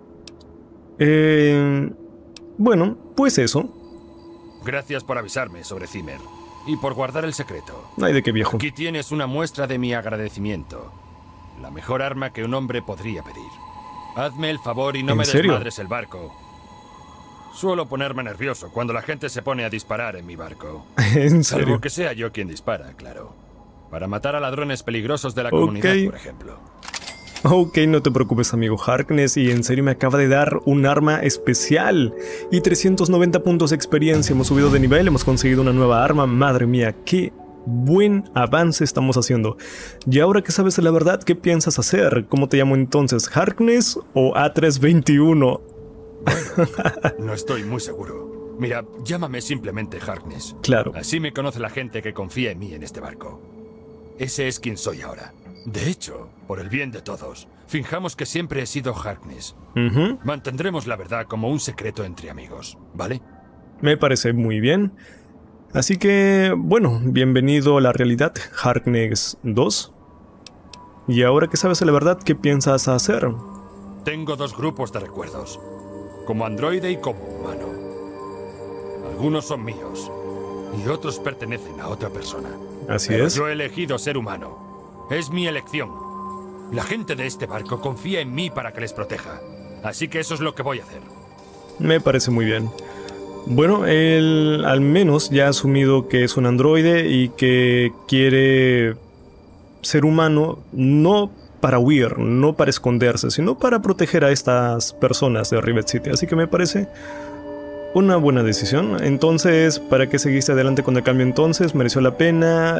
Bueno, pues eso. Gracias por avisarme sobre Zimmer. Y por guardar el secreto. No hay de qué, viejo. Aquí tienes una muestra de mi agradecimiento. La mejor arma que un hombre podría pedir. Hazme el favor y no me desmadres el barco. Suelo ponerme nervioso cuando la gente se pone a disparar en mi barco. ¿En serio? Salvo que sea yo quien dispara, claro. Para matar a ladrones peligrosos de la comunidad, por ejemplo. Ok, no te preocupes, amigo Harkness, y en serio me acaba de dar un arma especial y 390 puntos de experiencia. Hemos subido de nivel, hemos conseguido una nueva arma. Madre mía, qué buen avance estamos haciendo. Y ahora que sabes la verdad, ¿qué piensas hacer? ¿Cómo te llamo entonces? ¿Harkness o A321? Bueno, no estoy muy seguro. Mira, llámame simplemente Harkness. Claro. Así me conoce la gente que confía en mí en este barco. Ese es quien soy ahora. De hecho, por el bien de todos, finjamos que siempre he sido Harkness. Mantendremos la verdad como un secreto entre amigos, ¿vale? Me parece muy bien. Así que, bueno, bienvenido a la realidad, Harkness 2. Y ahora que sabes la verdad, ¿qué piensas hacer? Tengo dos grupos de recuerdos, como androide y como humano. Algunos son míos, y otros pertenecen a otra persona. Así es. Yo he elegido ser humano. Es mi elección. La gente de este barco confía en mí para que les proteja. Así que eso es lo que voy a hacer. Me parece muy bien. Bueno, él al menos ya ha asumido que es un androide y que quiere ser humano no para huir, no para esconderse, sino para proteger a estas personas de Rivet City. Así que me parece una buena decisión. Entonces, ¿para qué seguiste adelante con el cambio entonces? ¿Mereció la pena?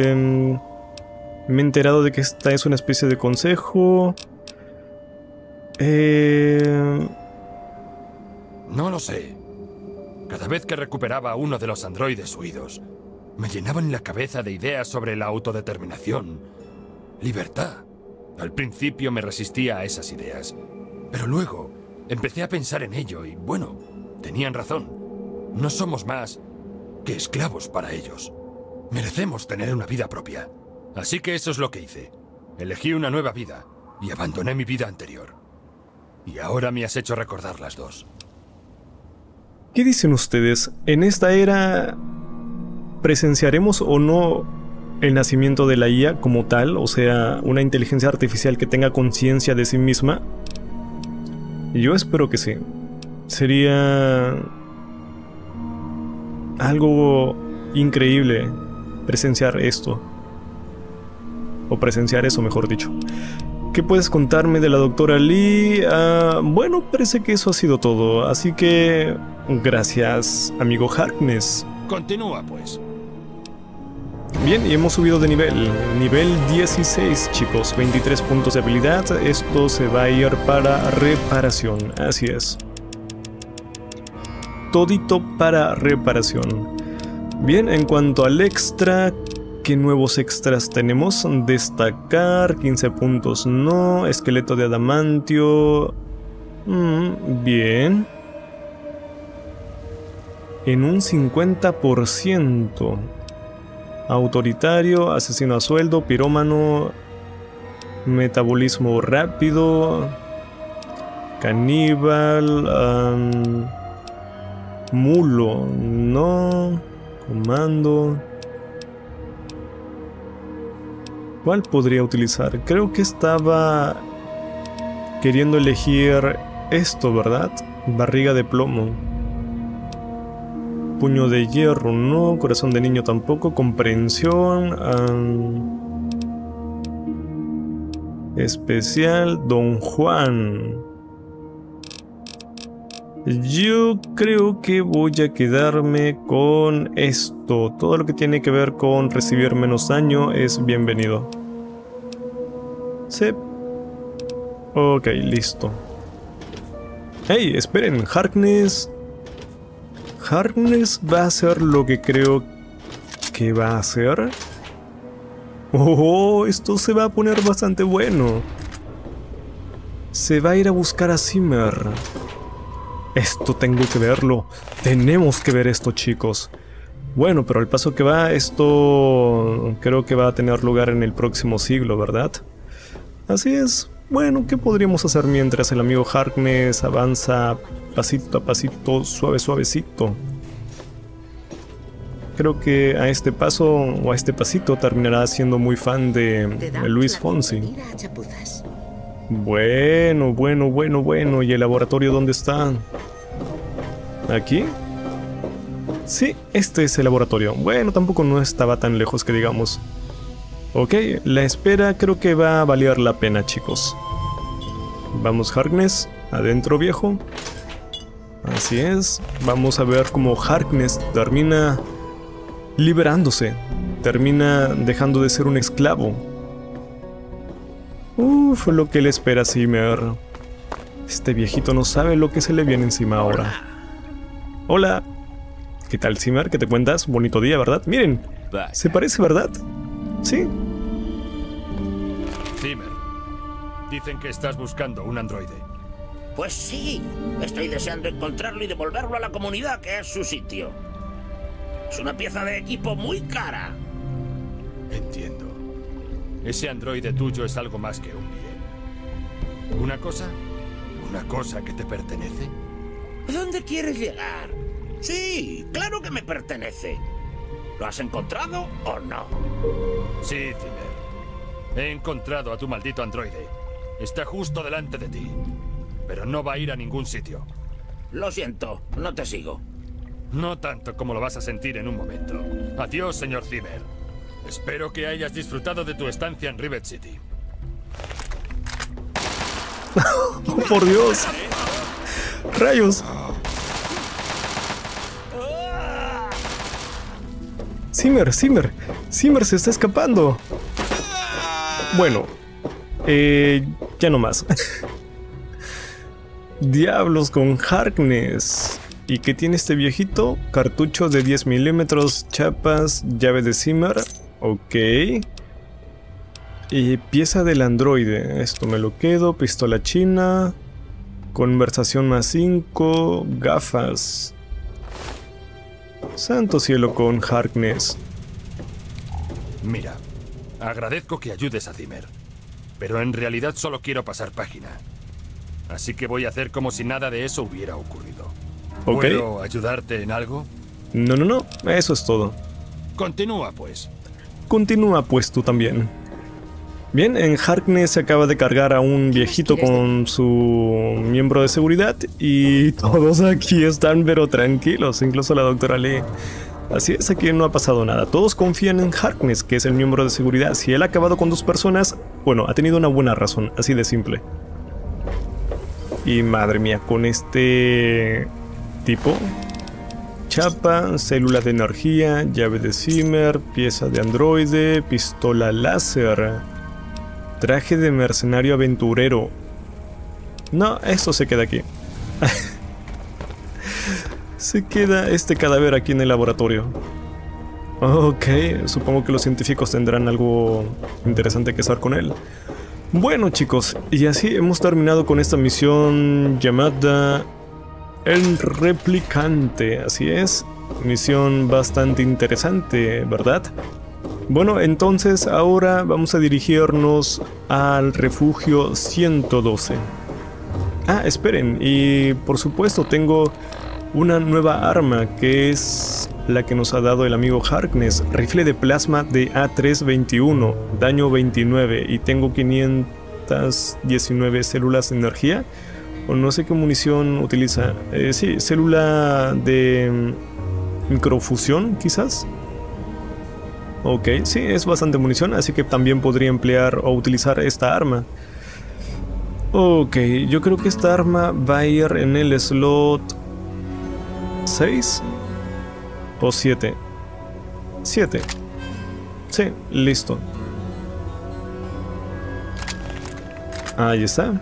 Me he enterado de que esta es una especie de consejo. No lo sé. Cada vez que recuperaba a uno de los androides huidos, me llenaban la cabeza de ideas sobre la autodeterminación, libertad. Al principio me resistía a esas ideas, pero luego empecé a pensar en ello y, bueno, tenían razón. No somos más que esclavos para ellos. Merecemos tener una vida propia. Así que eso es lo que hice. Elegí una nueva vida y abandoné mi vida anterior. Y ahora me has hecho recordar las dos. ¿Qué dicen ustedes? ¿En esta era presenciaremos o no el nacimiento de la IA como tal? O sea, una inteligencia artificial que tenga conciencia de sí misma. Yo espero que sí. Sería algo increíble presenciar esto. O presenciar eso, mejor dicho. ¿Qué puedes contarme de la doctora Lee? Bueno, parece que eso ha sido todo. Así que gracias, amigo Harkness. Continúa, pues. Bien, y hemos subido de nivel. Nivel 16, chicos. 23 puntos de habilidad. Esto se va a ir para reparación. Así es. Todito para reparación. Bien, en cuanto al extra, ¿qué nuevos extras tenemos? Destacar, 15 puntos no, esqueleto de adamantio. Bien. En un 50%. Autoritario, asesino a sueldo, pirómano, metabolismo rápido, caníbal, mulo, no, comando. ¿Cuál podría utilizar? Creo que estaba queriendo elegir esto, ¿verdad? Barriga de plomo. Puño de hierro, no. Corazón de niño tampoco. Comprensión. Especial, Don Juan. Yo creo que voy a quedarme con esto. Todo lo que tiene que ver con recibir menos daño es bienvenido. Sí. Ok, listo. Hey, esperen, Harkness. Harkness va a hacer lo que creo que va a hacer. Oh, esto se va a poner bastante bueno. Se va a ir a buscar a Zimmer. Esto tengo que verlo. Tenemos que ver esto, chicos. Bueno, pero al paso que va, esto creo que va a tener lugar en el próximo siglo, ¿verdad? Así es. Bueno, ¿qué podríamos hacer mientras el amigo Harkness avanza pasito a pasito, suavecito? Creo que a este paso o a este pasito terminará siendo muy fan de Luis Fonsi. Bueno. ¿Y el laboratorio dónde está? ¿Aquí? Sí, este es el laboratorio. Bueno, tampoco no estaba tan lejos que digamos. Ok, la espera creo que va a valer la pena, chicos. Vamos, Harkness, adentro, viejo. Así es. Vamos a ver cómo Harkness termina liberándose. Termina dejando de ser un esclavo. Uf, lo que le espera a Zimmer. Este viejito no sabe lo que se le viene encima ahora. Hola. ¿Qué tal, Zimmer? ¿Qué te cuentas? Bonito día, ¿verdad? Miren, se parece, ¿verdad? Sí. Zimmer, dicen que estás buscando un androide. Pues sí, estoy deseando encontrarlo y devolverlo a la comunidad, que es su sitio. Es una pieza de equipo muy cara. Entiendo. Ese androide tuyo es algo más que un bien. ¿Una cosa? ¿Una cosa que te pertenece? ¿Dónde quieres llegar? Sí, claro que me pertenece. ¿Lo has encontrado o no? Sí, Zimmer. He encontrado a tu maldito androide. Está justo delante de ti. Pero no va a ir a ningún sitio. Lo siento, no te sigo. No tanto como lo vas a sentir en un momento. Adiós, señor Zimmer. Espero que hayas disfrutado de tu estancia en Rivet City. ¡Oh, por Dios! ¡Rayos! Zimmer se está escapando. Bueno, ya no más. Diablos con Harkness. ¿Y qué tiene este viejito? Cartucho de 10 milímetros, chapas, llave de Zimmer. Ok. Y pieza del androide. Esto me lo quedo. Pistola china. Conversación +5. Gafas. Santo cielo con Harkness. Mira, agradezco que ayudes a Zimmer, pero en realidad solo quiero pasar página. Así que voy a hacer como si nada de eso hubiera ocurrido. Okay. ¿Puedo ayudarte en algo? No, eso es todo. Continúa, pues. Continúa, pues, tú también. Bien, en Harkness se acaba de cargar a un viejito con su miembro de seguridad y todos aquí están pero tranquilos, incluso la doctora Lee. Así es, aquí no ha pasado nada. Todos confían en Harkness, que es el miembro de seguridad. Si él ha acabado con 2 personas, bueno, ha tenido una buena razón, así de simple. Y madre mía, con este tipo... Chapa, célula de energía, llave de Zimmer, pieza de androide, pistola láser, traje de mercenario aventurero. No, esto se queda aquí. Se queda este cadáver aquí en el laboratorio. Ok, supongo que los científicos tendrán algo interesante que hacer con él. Bueno, chicos, y así hemos terminado con esta misión llamada El Replicante. Así es, misión bastante interesante, ¿verdad? Bueno, entonces ahora vamos a dirigirnos al refugio 112. Ah, esperen, y por supuesto tengo una nueva arma que es la que nos ha dado el amigo Harkness. Rifle de plasma de A321, daño 29 y tengo 519 células de energía. O no sé qué munición utiliza. Sí, célula de microfusión quizás. Ok, sí, es bastante munición, así que también podría emplear o utilizar esta arma. Ok, yo creo que esta arma va a ir en el slot 6 o 7. 7. Sí, listo. Ahí está.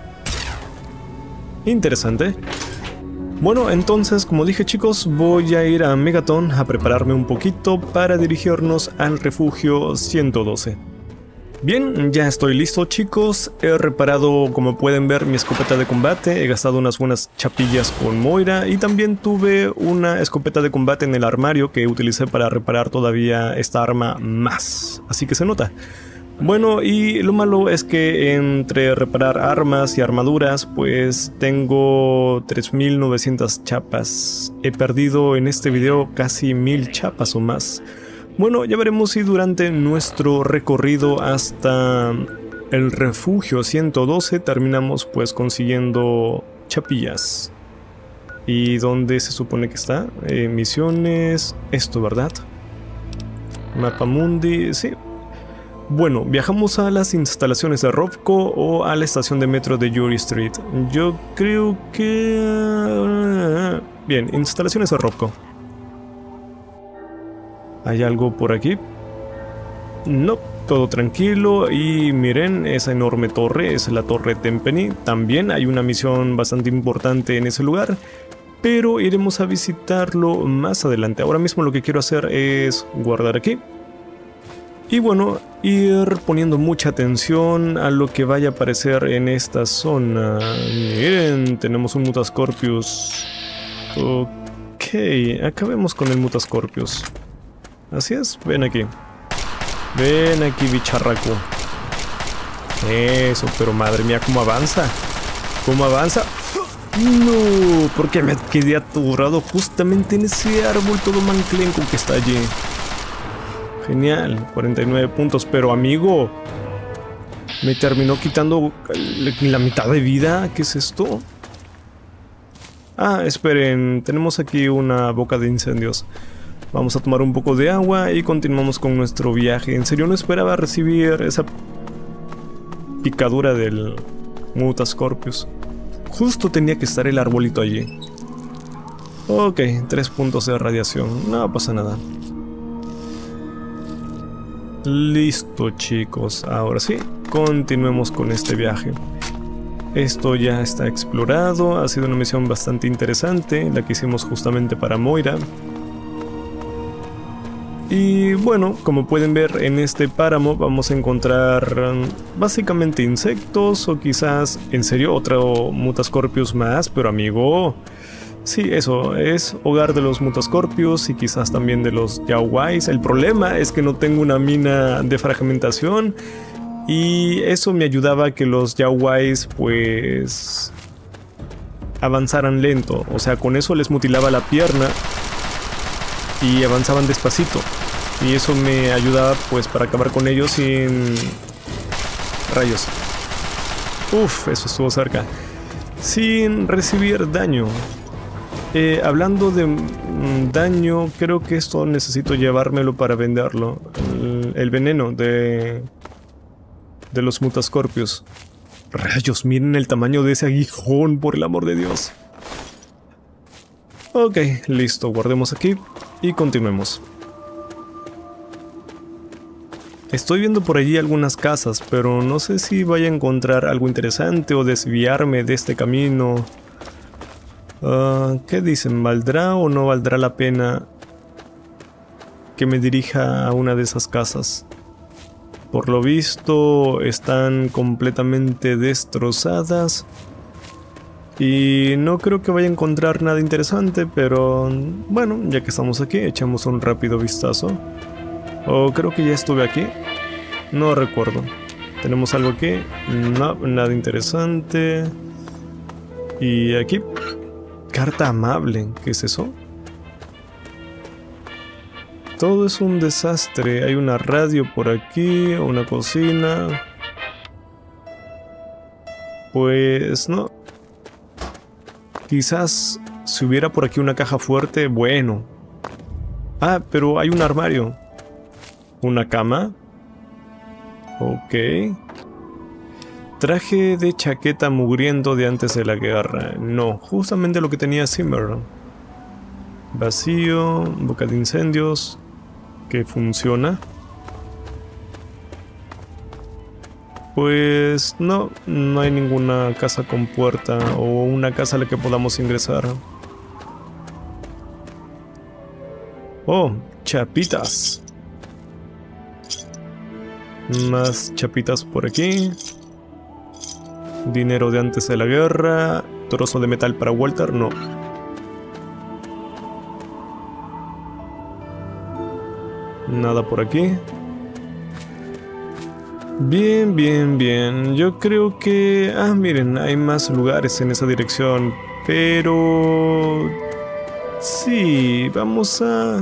Interesante. Bueno, entonces, como dije, chicos, voy a ir a Megaton a prepararme un poquito para dirigirnos al refugio 112. Bien, ya estoy listo, chicos. He reparado, como pueden ver, mi escopeta de combate. He gastado unas buenas chapillas con Moira. Y también tuve una escopeta de combate en el armario que utilicé para reparar todavía esta arma más. Así que se nota. Bueno, y lo malo es que entre reparar armas y armaduras, pues tengo 3900 chapas. He perdido en este video casi 1000 chapas o más. Bueno, ya veremos si durante nuestro recorrido hasta el refugio 112 terminamos pues consiguiendo chapillas. ¿Y dónde se supone que está? Misiones... esto, ¿verdad? Mapa mundi... sí. Bueno, viajamos a las instalaciones de Rovko o a la estación de metro de Yuri Street. Yo creo que... bien, instalaciones de Rovko. ¿Hay algo por aquí? No, todo tranquilo. Y miren, esa enorme torre es la Torre Tempeni. También hay una misión bastante importante en ese lugar, pero iremos a visitarlo más adelante. Ahora mismo lo que quiero hacer es guardar aquí. Y bueno, ir poniendo mucha atención a lo que vaya a aparecer en esta zona. Miren, tenemos un Mutascorpius. Ok, acabemos con el Mutascorpius. Así es, ven aquí. Ven aquí, bicharraco. Eso, pero madre mía, ¿cómo avanza? ¿Cómo avanza? No, porque me quedé atorado justamente en ese árbol todo manclenco que está allí. Genial, 49 puntos, pero amigo, me terminó quitando la mitad de vida. ¿Qué es esto? Ah, esperen, tenemos aquí una boca de incendios. Vamos a tomar un poco de agua y continuamos con nuestro viaje. En serio no esperaba recibir esa picadura del Mutascorpius. Justo tenía que estar el arbolito allí. Ok, 3 puntos de radiación, no pasa nada. Listo, chicos, ahora sí, continuemos con este viaje. Esto ya está explorado, ha sido una misión bastante interesante, la que hicimos justamente para Moira. Y bueno, como pueden ver en este páramo vamos a encontrar básicamente insectos o quizás, en serio, otro Mutascorpius más, pero amigo... sí, eso, es hogar de los Mutascorpius y quizás también de los Yawais. El problema es que no tengo una mina de fragmentación y eso me ayudaba a que los Yawais pues avanzaran lento. O sea, con eso les mutilaba la pierna y avanzaban despacito. Y eso me ayudaba pues para acabar con ellos sin... rayos. Uf, eso estuvo cerca. Sin recibir daño. Hablando de daño, creo que esto necesito llevármelo para venderlo. El veneno de los Mutascorpius. Rayos, miren el tamaño de ese aguijón, por el amor de Dios. Ok, listo, guardemos aquí y continuemos. Estoy viendo por allí algunas casas, pero no sé si vaya a encontrar algo interesante o desviarme de este camino. ¿Qué dicen? ¿Valdrá o no valdrá la pena que me dirija a una de esas casas? Por lo visto están completamente destrozadas y no creo que vaya a encontrar nada interesante, pero bueno, ya que estamos aquí, echamos un rápido vistazo. O creo que ya estuve aquí, no recuerdo. ¿Tenemos algo aquí? No, nada interesante. Y aquí... carta amable, ¿qué es eso? Todo es un desastre. Hay una radio por aquí, una cocina. Pues no. Quizás si hubiera por aquí una caja fuerte, bueno. Ah, pero hay un armario. Una cama. Ok. Traje de chaqueta mugriento de antes de la guerra. No, justamente lo que tenía Zimmer. Vacío, boca de incendios. Que funciona. Pues no, no hay ninguna casa con puerta o una casa a la que podamos ingresar. Oh, chapitas. Más chapitas por aquí. Dinero de antes de la guerra. Trozo de metal para Walter, no. Nada por aquí. Bien, bien, bien. Yo creo que... Ah, miren, hay más lugares en esa dirección. Pero... sí, vamos a...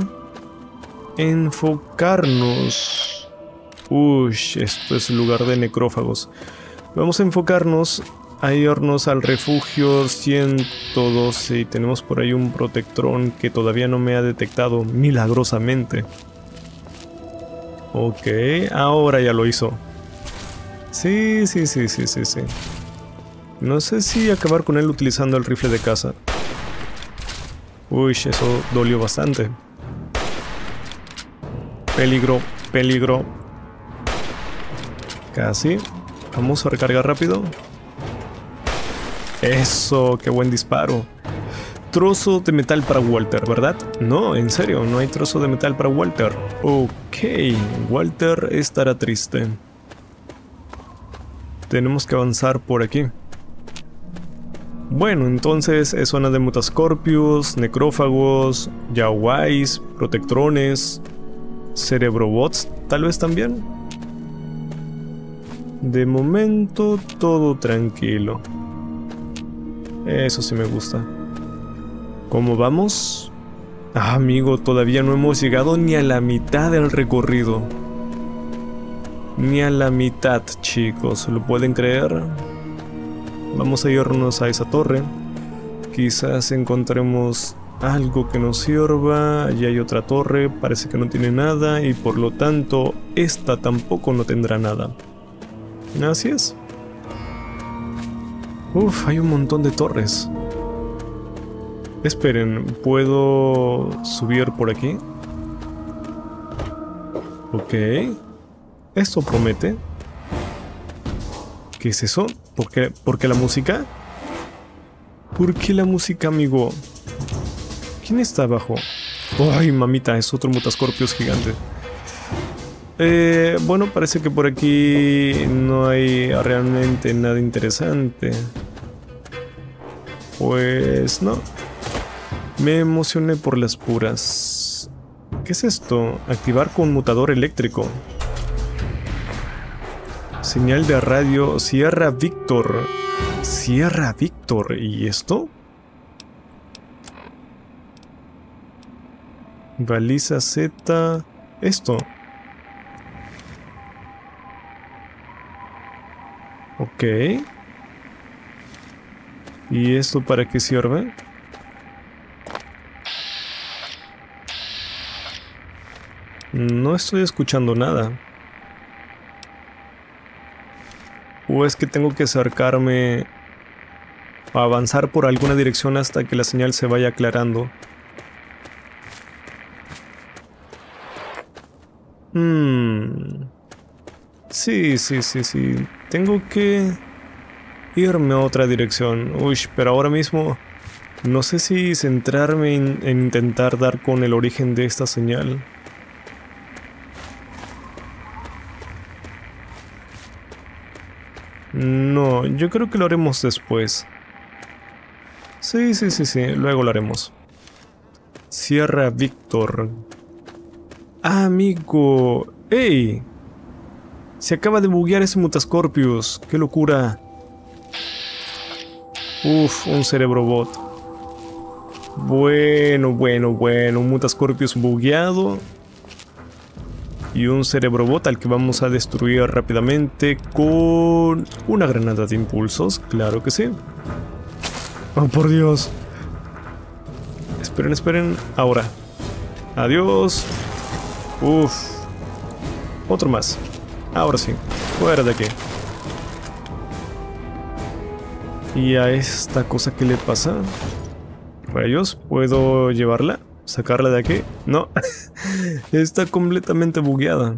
enfocarnos. Uy, esto es lugar de necrófagos. Vamos a enfocarnos a irnos al refugio 112. Y tenemos por ahí un protectrón que todavía no me ha detectado milagrosamente. Ok, ahora ya lo hizo. Sí. No sé si acabar con él utilizando el rifle de caza. Uy, eso dolió bastante. Peligro, peligro. Casi. Vamos a recargar rápido. Eso, qué buen disparo. Trozo de metal para Walter, ¿verdad? No, en serio, no hay trozo de metal para Walter. Ok, Walter estará triste. Tenemos que avanzar por aquí. Bueno, entonces es zona de Mutascorpius, necrófagos, Yawais, protectrones, cerebrobots, tal vez también. De momento todo tranquilo. Eso sí me gusta. ¿Cómo vamos? Ah, amigo, todavía no hemos llegado ni a la mitad del recorrido. Ni a la mitad, chicos, ¿lo pueden creer? Vamos a irnos a esa torre. Quizás encontremos algo que nos sirva. Allí hay otra torre, parece que no tiene nada y por lo tanto esta tampoco no tendrá nada. Así es. Uf, hay un montón de torres. Esperen, ¿puedo subir por aquí? Ok. Esto promete. ¿Qué es eso? ¿Por qué la música? ¿Por qué la música, amigo? ¿Quién está abajo? Ay, mamita, es otro Mutascorpius gigante. Bueno, parece que por aquí no hay realmente nada interesante. Pues no. Me emocioné por las puras. ¿Qué es esto? Activar conmutador eléctrico. Señal de radio Sierra Víctor. Sierra Víctor. ¿Y esto? Baliza Z. Esto. Ok. ¿Y esto para qué sirve? No estoy escuchando nada. ¿O es que tengo que acercarme a avanzar por alguna dirección hasta que la señal se vaya aclarando? Sí. Tengo que irme a otra dirección. Uy, pero ahora mismo no sé si centrarme en intentar dar con el origen de esta señal. No, yo creo que lo haremos después. Sí, luego lo haremos. Sierra Víctor. Ah, amigo. ¡Ey! Se acaba de buguear ese Mutascorpius. ¡Qué locura! Uf, un cerebrobot. Bueno, un Mutascorpius bugueado. Y un cerebrobot al que vamos a destruir rápidamente con una granada de impulsos, claro que sí. ¡Oh, por Dios! Esperen, ahora. Adiós. Uf. Otro más. Ahora sí, fuera de aquí. ¿Y a esta cosa qué le pasa? ¿Rayos? ¿Puedo llevarla? ¿Sacarla de aquí? No. Está completamente bugueada.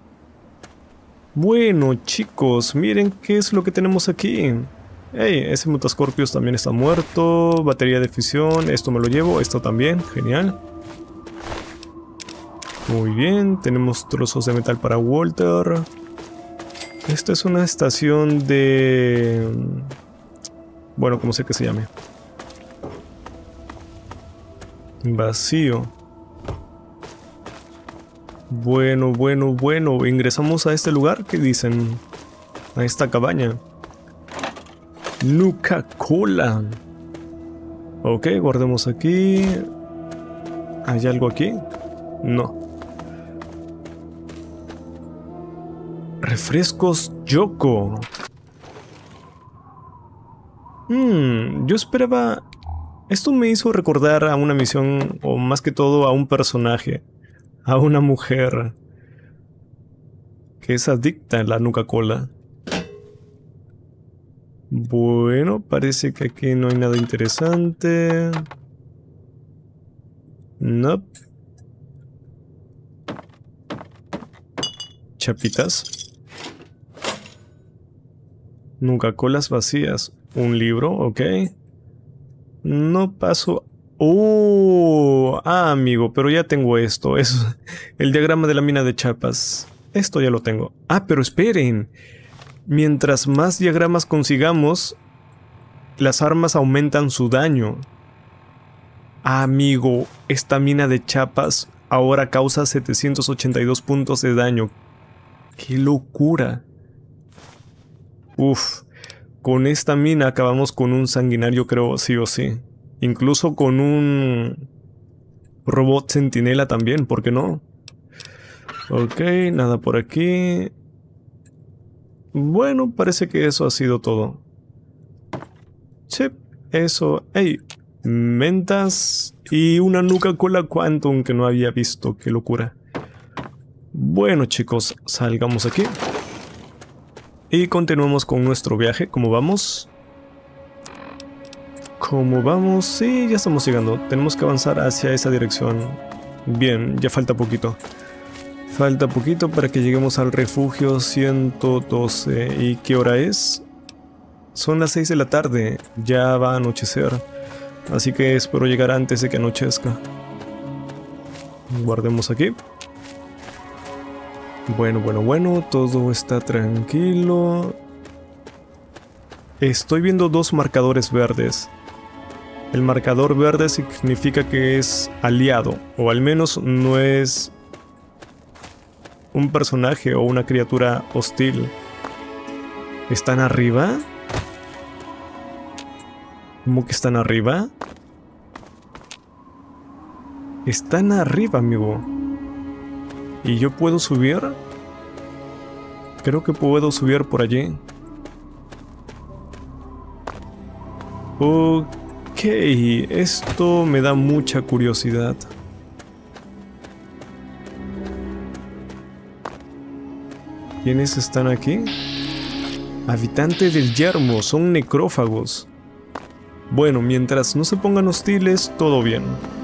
Bueno, chicos, miren qué es lo que tenemos aquí. Hey, ese Mutascorpius también está muerto. Batería de fisión, esto me lo llevo. Esto también, genial. Muy bien, tenemos trozos de metal para Walter. Esta es una estación de... Bueno, como sé que se llame. Vacío. Bueno. Ingresamos a este lugar. ¿Qué dicen? A esta cabaña. Nuka-Cola. Ok, guardemos aquí. ¿Hay algo aquí? No. Refrescos Yoko. Yo esperaba... Esto me hizo recordar a una misión, o más que todo a un personaje. A una mujer que es adicta a la Nuka-Cola. Bueno, parece que aquí no hay nada interesante. No. Chapitas. Nuka-Colas vacías. Un libro, ok. No paso... ¡Oh! Ah, amigo, pero ya tengo esto. Es el diagrama de la mina de Chapas. Esto ya lo tengo. Ah, pero esperen. Mientras más diagramas consigamos, las armas aumentan su daño. Ah, amigo, esta mina de Chapas ahora causa 782 puntos de daño. ¡Qué locura! Uf, con esta mina acabamos con un sanguinario, creo, sí o sí. Incluso con un robot centinela también, ¿por qué no? Ok, nada por aquí. Bueno, parece que eso ha sido todo. Sí, eso. ¡Ey! Mentas y una Nuka-Cola Quantum que no había visto. ¡Qué locura! Bueno, chicos, salgamos aquí. Y continuemos con nuestro viaje. ¿Cómo vamos? ¿Cómo vamos? Sí, ya estamos llegando. Tenemos que avanzar hacia esa dirección. Bien, ya falta poquito. Falta poquito para que lleguemos al refugio 112. ¿Y qué hora es? Son las 6 de la tarde. Ya va a anochecer. Así que espero llegar antes de que anochezca. Guardemos aquí. Bueno. Todo está tranquilo. Estoy viendo dos marcadores verdes. El marcador verde significa que es aliado. O al menos no es un personaje o una criatura hostil. ¿Están arriba? ¿Cómo que están arriba? Están arriba, amigo. ¿Y yo puedo subir? Creo que puedo subir por allí. Ok, esto me da mucha curiosidad. ¿Quiénes están aquí? Habitantes del yermo, son necrófagos. Bueno, mientras no se pongan hostiles, todo bien.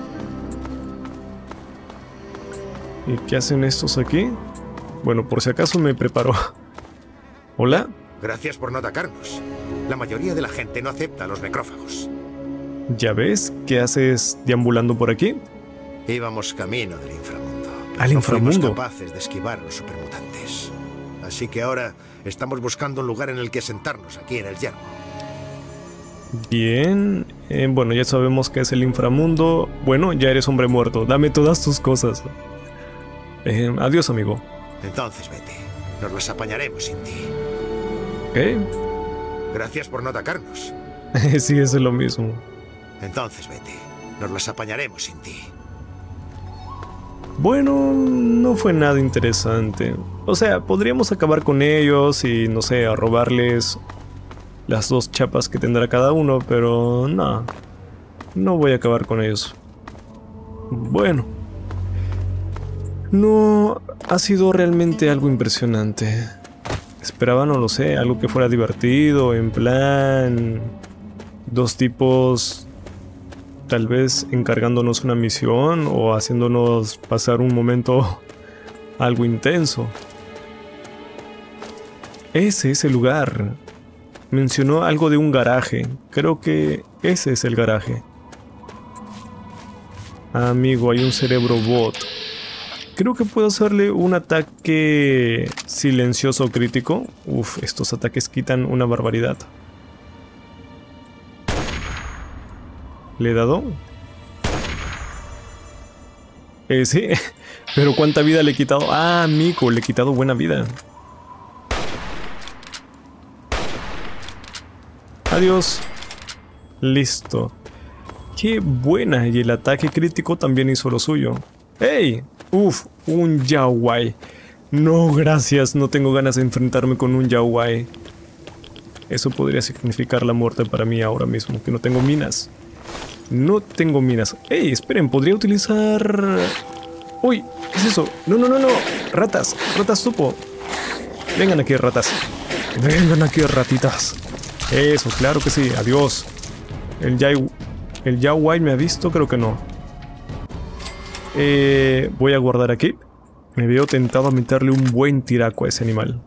¿Y qué hacen estos aquí? Bueno, por si acaso me preparo. ¿Hola? Gracias por no atacarnos. La mayoría de la gente no acepta a los necrófagos. ¿Ya ves? ¿Qué haces deambulando por aquí? Íbamos camino del inframundo. ¿Al inframundo? No fuimos capaces de esquivar a los supermutantes. Así que ahora estamos buscando un lugar en el que sentarnos aquí en el yermo. Bien. Bueno, ya sabemos que es el inframundo. Bueno, ya eres hombre muerto. Dame todas tus cosas. Adiós, amigo. Entonces vete. Nos las apañaremos sin ti. ¿Qué? Gracias por no atacarnos. Sí, es lo mismo. Entonces vete. Nos las apañaremos sin ti. Bueno, no fue nada interesante. O sea, podríamos acabar con ellos y, no sé, a robarles las 2 chapas que tendrá cada uno, pero no. No voy a acabar con ellos. Bueno. No ha sido realmente algo impresionante. Esperaba, no lo sé, algo que fuera divertido, en plan... 2 tipos tal vez encargándonos una misión o haciéndonos pasar un momento algo intenso. Ese es el lugar. Mencionó algo de un garaje. Creo que ese es el garaje. Amigo, hay un cerebro bot. Creo que puedo hacerle un ataque silencioso crítico. Uf, estos ataques quitan una barbaridad. ¿Le he dado? Sí, pero ¿cuánta vida le he quitado? Ah, amigo, le he quitado buena vida. Adiós. Listo. Qué buena, y el ataque crítico también hizo lo suyo. ¡Ey! Uf, un Yaoguai. No, gracias, no tengo ganas de enfrentarme con un Yaoguai. Eso podría significar la muerte para mí ahora mismo, que no tengo minas. No tengo minas. ¡Ey, esperen! Podría utilizar... ¡Uy! ¿Qué es eso? ¡No, no, no, no! ¡Ratas! ¡Ratas topo! Vengan aquí, ratas. Vengan aquí, ratitas. Eso, claro que sí. Adiós. El Yaoguai me ha visto, creo que no. Voy a guardar aquí. Me veo tentado a meterle un buen tiraco a ese animal.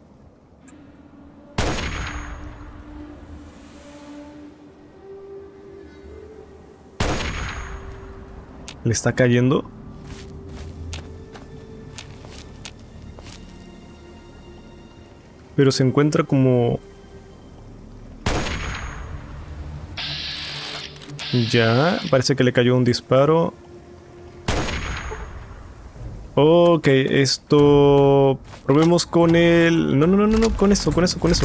¿Le está cayendo? Pero se encuentra como... Ya, parece que le cayó un disparo. Ok, esto... Probemos con el... No, no, no, no, no, con eso.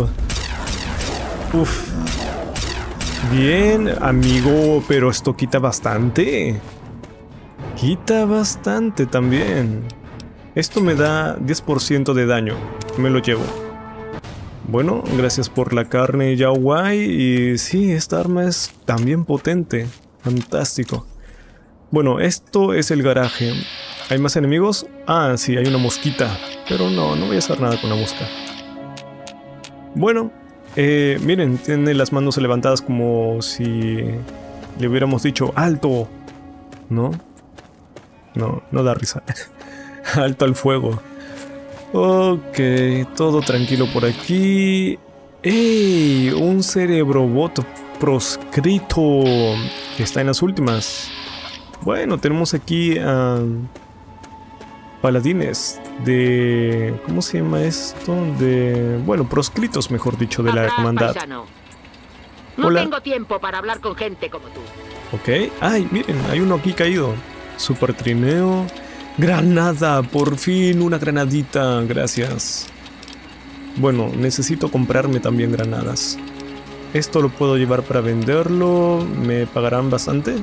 Uf. Bien, amigo, pero esto quita bastante. Quita bastante también. Esto me da 10% de daño. Me lo llevo. Bueno, gracias por la carne, Yaoguai. Y sí, esta arma es también potente. Fantástico. Bueno, esto es el garaje. ¿Hay más enemigos? Ah, sí, hay una mosquita. Pero no voy a hacer nada con la mosca. Bueno, miren, tiene las manos levantadas como si le hubiéramos dicho ¡alto! ¿No? No da risa. Alto al fuego. Ok, todo tranquilo por aquí. ¡Ey! Un cerebrobot proscrito que está en las últimas. Bueno, tenemos aquí a paladines de... ¿Cómo se llama esto? De... Bueno, proscritos, mejor dicho, de la hermandad. No Hola. tengo tiempo para hablar con gente como tú. Ok. Ay, miren, hay uno aquí caído. Super trineo. Granada, por fin una granadita, gracias. Bueno, necesito comprarme también granadas. Esto lo puedo llevar para venderlo. ¿Me pagarán bastante?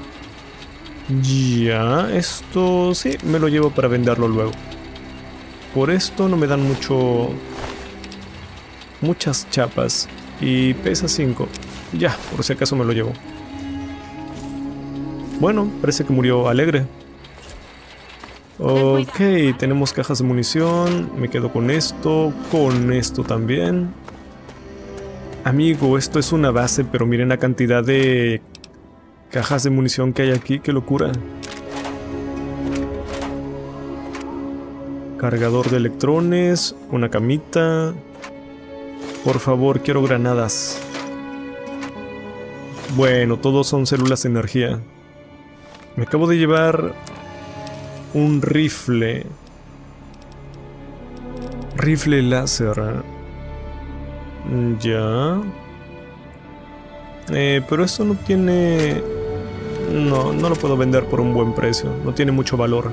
Ya, esto sí, me lo llevo para venderlo luego. Por esto no me dan muchas chapas. Y pesa 5. Ya, por si acaso me lo llevo. Bueno, parece que murió alegre. Ok, tenemos cajas de munición. Me quedo con esto también. Amigo, esto es una base, pero miren la cantidad de cajas de munición que hay aquí, qué locura. Cargador de electrones, una camita. Por favor, quiero granadas. Bueno, todos son células de energía. Me acabo de llevar un rifle. Rifle láser. Ya. Pero esto no tiene... No lo puedo vender por un buen precio. No tiene mucho valor.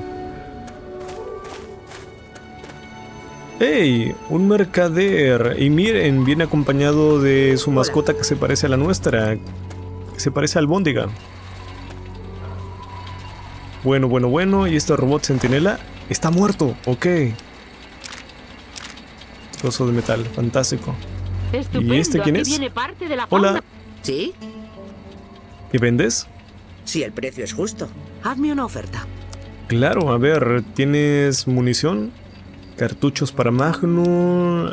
¡Ey! Un mercader. Y miren, viene acompañado de su mascota que se parece a la nuestra. Que se parece al Albóndiga. Bueno. Y este robot centinela está muerto. Ok. Trozo de metal. Fantástico. Estupendo. ¿Y este quién Aquí es? viene parte de la Hola. fauna. ¿Sí? ¿Qué vendes? Si el precio es justo. Hazme una oferta. Claro, a ver, ¿tienes munición? Cartuchos para Magnum.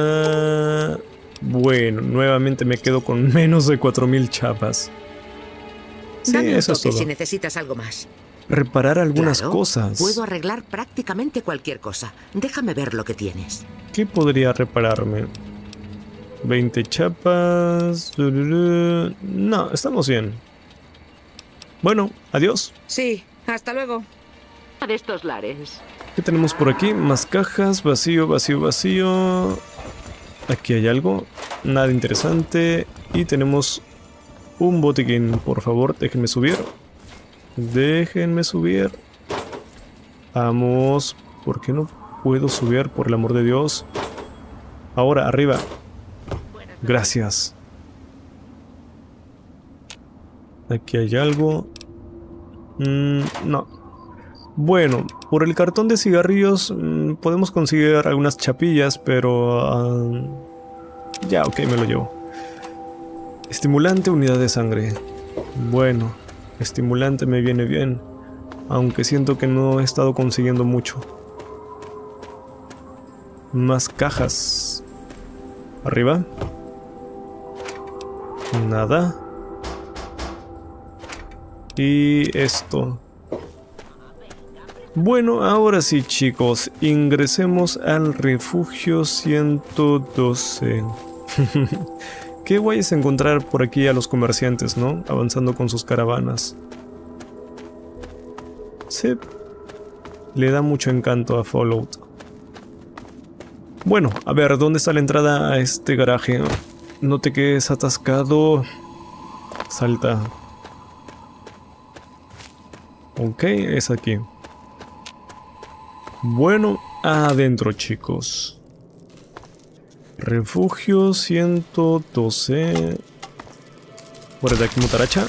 Bueno, nuevamente me quedo con menos de 4000 chapas. Sí, Dame un eso es toque todo. si necesitas algo más. Reparar algunas Claro, cosas. Puedo arreglar prácticamente cualquier cosa. Déjame ver lo que tienes. ¿Qué podría repararme? 20 chapas. No, estamos bien. Bueno, adiós. Sí, hasta luego. De estos lares. ¿Qué tenemos por aquí? Más cajas, vacío, vacío, vacío. Aquí hay algo, nada interesante. Y tenemos un botiquín, por favor, déjenme subir. Déjenme subir. Vamos, ¿por qué no puedo subir? Por el amor de Dios. Ahora, arriba. Gracias. Aquí hay algo. No. Bueno, por el cartón de cigarrillos podemos conseguir algunas chapillas, pero... ya, ok, me lo llevo. Estimulante, unidad de sangre. Bueno, estimulante me viene bien, aunque siento que no he estado consiguiendo mucho. Más cajas. Arriba. Nada. Y esto. Bueno, ahora sí, chicos, ingresemos al refugio 112. Qué guay es encontrar por aquí a los comerciantes, ¿no? Avanzando con sus caravanas. Sí, le da mucho encanto a Fallout. Bueno, a ver, ¿dónde está la entrada a este garaje? No te quedes atascado. Salta. Ok, es aquí. Bueno, adentro, chicos. Refugio 112. Por de aquí, mutaracha.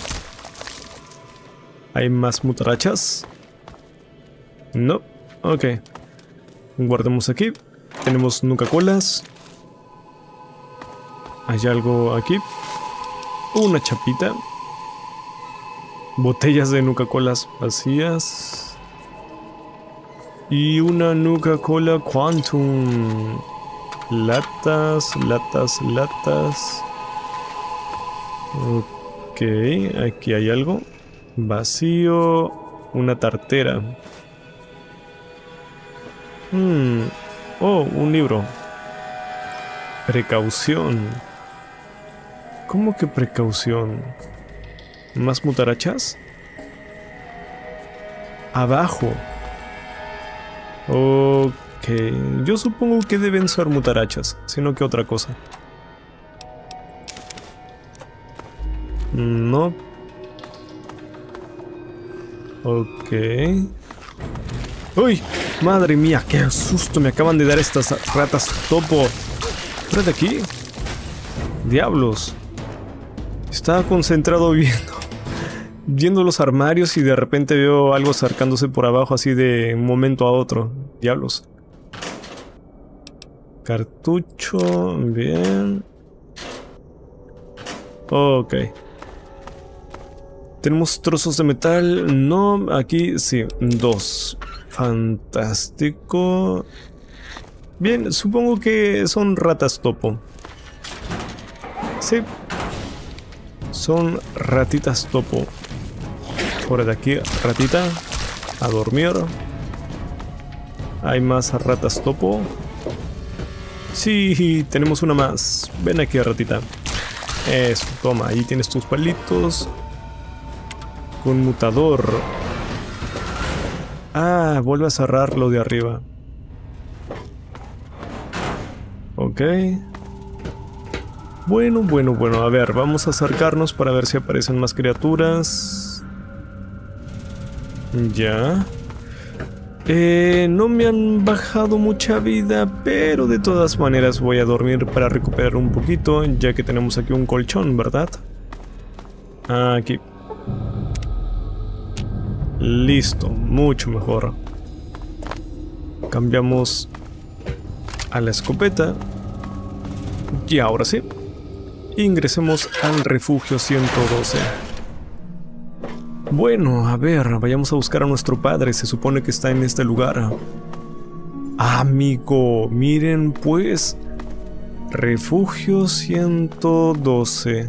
¿Hay más mutarachas? No. Ok. Guardemos aquí. Tenemos Nuka-Colas. Hay algo aquí. Una chapita. Botellas de Nuka-Colas vacías. Y una Nuka-Cola Quantum. Latas, latas, latas. Ok, aquí hay algo. Vacío. Una tartera. Oh, un libro. Precaución. ¿Cómo que precaución? ¿Más mutarachas? Abajo. Ok, yo supongo que deben ser mutarachas, sino que otra cosa. No. Ok. ¡Uy! ¡Madre mía! ¡Qué susto me acaban de dar estas ratas topo! ¿Fuera de aquí? ¡Diablos! Estaba concentrado viendo los armarios y de repente veo algo acercándose por abajo así de un momento a otro. Diablos. Cartucho. Bien. Ok. Tenemos trozos de metal. No, aquí sí. 2. Fantástico. Bien, supongo que son ratas topo. Sí. Son ratitas topo. Fuera de aquí, ratita. A dormir. Hay más ratas topo. Sí, tenemos una más. Ven aquí, ratita. Eso, toma, ahí tienes tus palitos. Conmutador. Ah, vuelve a cerrar lo de arriba. Ok. Bueno, a ver, vamos a acercarnos para ver si aparecen más criaturas. Ya. No me han bajado mucha vida, pero de todas maneras voy a dormir para recuperar un poquito, ya que tenemos aquí un colchón, ¿verdad? Aquí. Listo, mucho mejor. Cambiamos a la escopeta. Y ahora sí, ingresemos al refugio 112. Bueno, a ver, vayamos a buscar a nuestro padre. Se supone que está en este lugar. Amigo, miren pues. Refugio 112.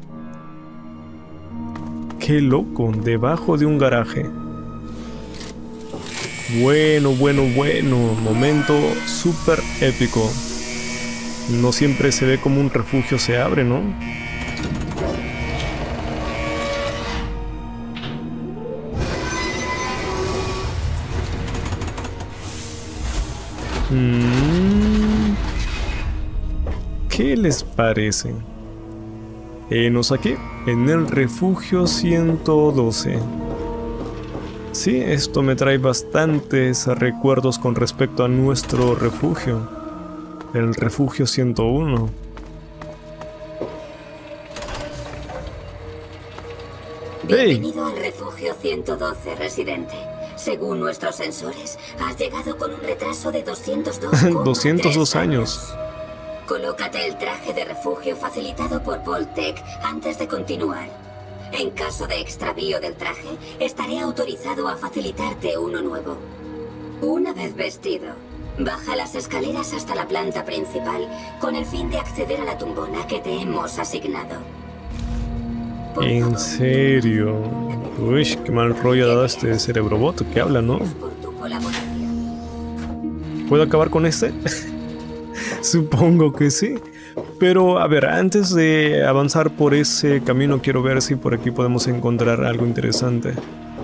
Qué loco, debajo de un garaje. Bueno. Momento súper épico. No siempre se ve como un refugio se abre, ¿no? ¿Qué les parece? Enos aquí, en el refugio 112. Sí, esto me trae bastantes recuerdos con respecto a nuestro refugio. El refugio 101. Bienvenido al refugio 112, residente. Según nuestros sensores, has llegado con un retraso de 202 años. Colócate el traje de refugio facilitado por Voltec antes de continuar. En caso de extravío del traje, estaré autorizado a facilitarte uno nuevo. Una vez vestido, baja las escaleras hasta la planta principal con el fin de acceder a la tumbona que te hemos asignado. ¿En serio? Uy, qué mal rollo ha dado este cerebrobot que habla, ¿no? ¿Puedo acabar con este? Supongo que sí. Pero, a ver, antes de avanzar por ese camino, quiero ver si por aquí podemos encontrar algo interesante.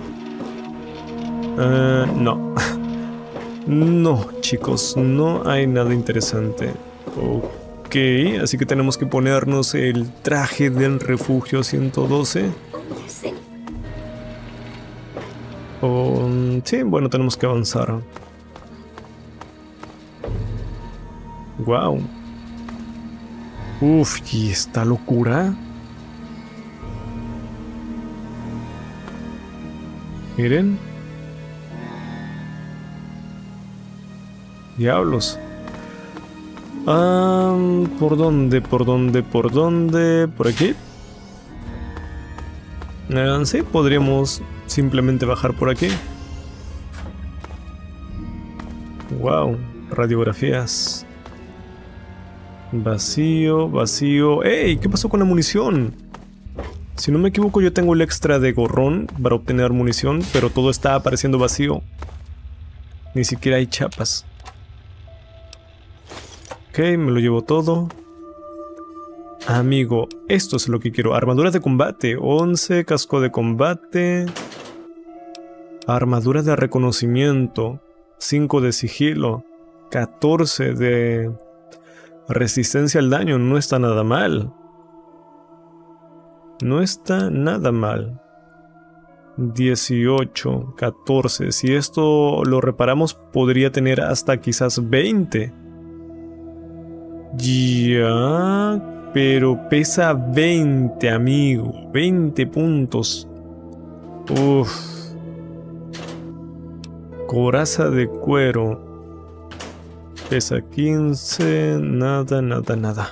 No. No, chicos, no hay nada interesante. Ok, así que tenemos que ponernos el traje del refugio 112. Sí, bueno, tenemos que avanzar. Wow. Uf, ¿y esta locura? Miren. Diablos. ¿Por dónde? ¿Por dónde? ¿Por dónde? ¿Por aquí? Sí, podríamos simplemente bajar por aquí. Wow, radiografías. Vacío, vacío. ¡Ey! ¿Qué pasó con la munición? Si no me equivoco, yo tengo el extra de gorrón para obtener munición, pero todo está apareciendo vacío. Ni siquiera hay chapas. Ok, me lo llevo todo. Amigo, esto es lo que quiero. Armadura de combate, 11, casco de combate. Armadura de reconocimiento, 5 de sigilo, 14 de resistencia al daño. No está nada mal. No está nada mal. 18, 14. Si esto lo reparamos, podría tener hasta quizás 20. Ya, pero pesa 20, amigo. 20 puntos. Uff. Coraza de cuero. Pesa 15. Nada, nada, nada.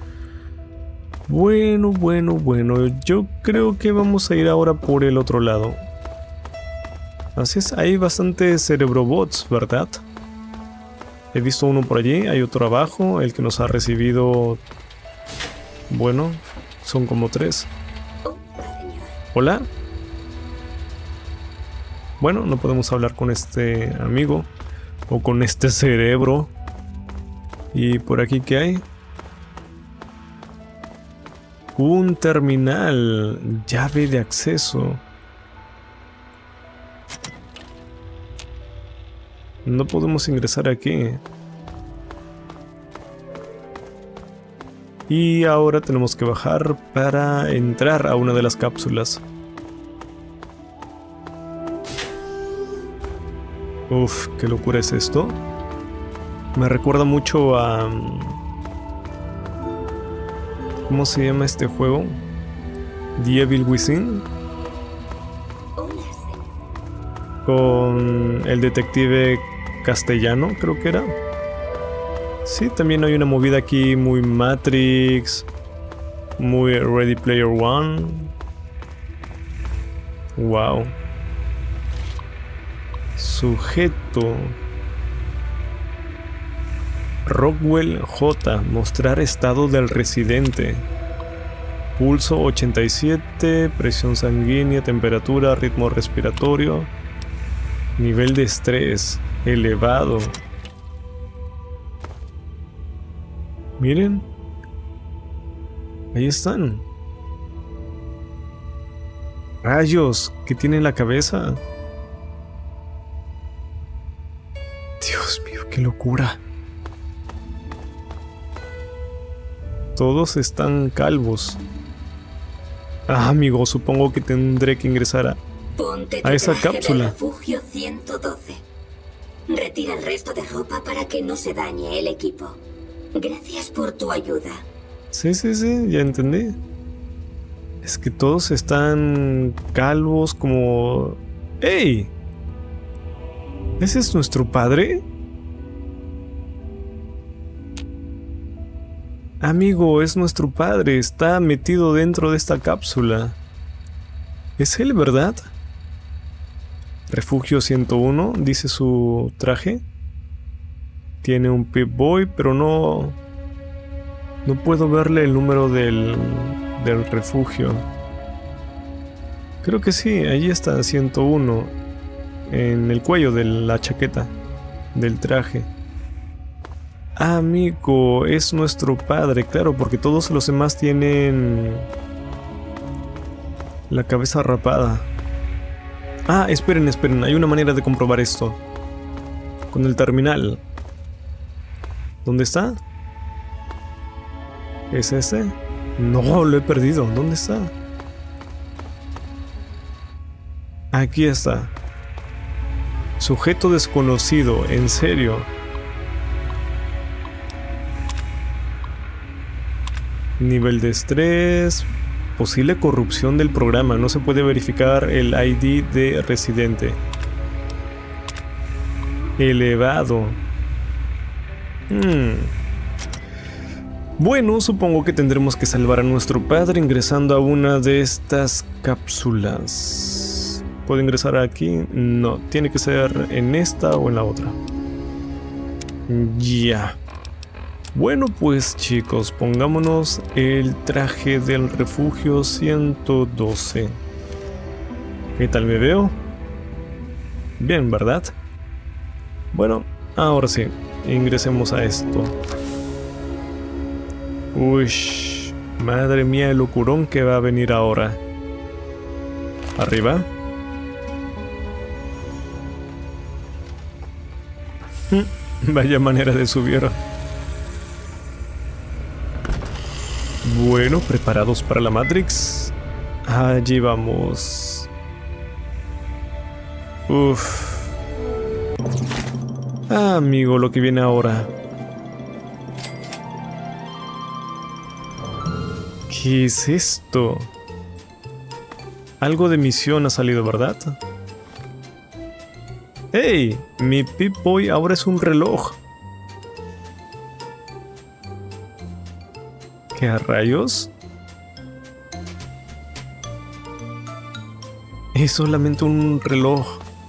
Bueno, bueno, bueno. Yo creo que vamos a ir ahora por el otro lado. Así es, hay bastantes cerebrobots, ¿verdad? He visto uno por allí, hay otro abajo. El que nos ha recibido... Bueno, son como 3. Hola. Bueno, no podemos hablar con este amigo. O con este cerebro. ¿Y por aquí qué hay? Un terminal. Llave de acceso. No podemos ingresar aquí. Y ahora tenemos que bajar para entrar a una de las cápsulas. Uf, qué locura es esto. Me recuerda mucho a... ¿Cómo se llama este juego? The Evil Within. Con el detective castellano, creo que era. Sí, también hay una movida aquí muy Matrix, muy Ready Player One. Wow. Sujeto. Rockwell J. Mostrar estado del residente. Pulso 87, presión sanguínea, temperatura, ritmo respiratorio. Nivel de estrés elevado. Miren. Ahí están. Rayos, ¿qué tiene en la cabeza? Dios mío, qué locura. Todos están calvos. Ah, amigo, supongo que tendré que ingresar a esa cápsula. Refugio 112. Retira el resto de ropa para que no se dañe el equipo. Gracias por tu ayuda. Sí, ya entendí. Es que todos están calvos como... ¡Ey! ¿Ese es nuestro padre? Amigo, es nuestro padre. Está metido dentro de esta cápsula. Es él, ¿verdad? Refugio 101, dice su traje. Tiene un Pip-Boy, pero no puedo verle el número del refugio. Creo que sí, ahí está 101. En el cuello de la chaqueta del traje. Amigo, es nuestro padre, claro, porque todos los demás tienen la cabeza rapada. Ah, esperen, hay una manera de comprobar esto. Con el terminal. ¿Dónde está? ¿Es ese? No, lo he perdido. ¿Dónde está? Aquí está. Sujeto desconocido, en serio. Nivel de estrés. Posible corrupción del programa. No se puede verificar el ID de residente. Elevado. Bueno, supongo que tendremos que salvar a nuestro padre ingresando a una de estas cápsulas. ¿Puedo ingresar aquí? No, tiene que ser en esta o en la otra. Ya. Bueno, pues chicos, pongámonos el traje del refugio 112. ¿Qué tal me veo? Bien, ¿verdad? Bueno, ahora sí, ingresemos a esto. Uy, madre mía, el locurón que va a venir ahora. Arriba. Vaya manera de subir. Bueno, preparados para la Matrix. Allí vamos. Uff. Ah, amigo, lo que viene ahora. ¿Qué es esto? Algo de misión ha salido, ¿verdad? ¡Hey! Mi Pip-Boy ahora es un reloj. ¿Qué a rayos? Es solamente un reloj.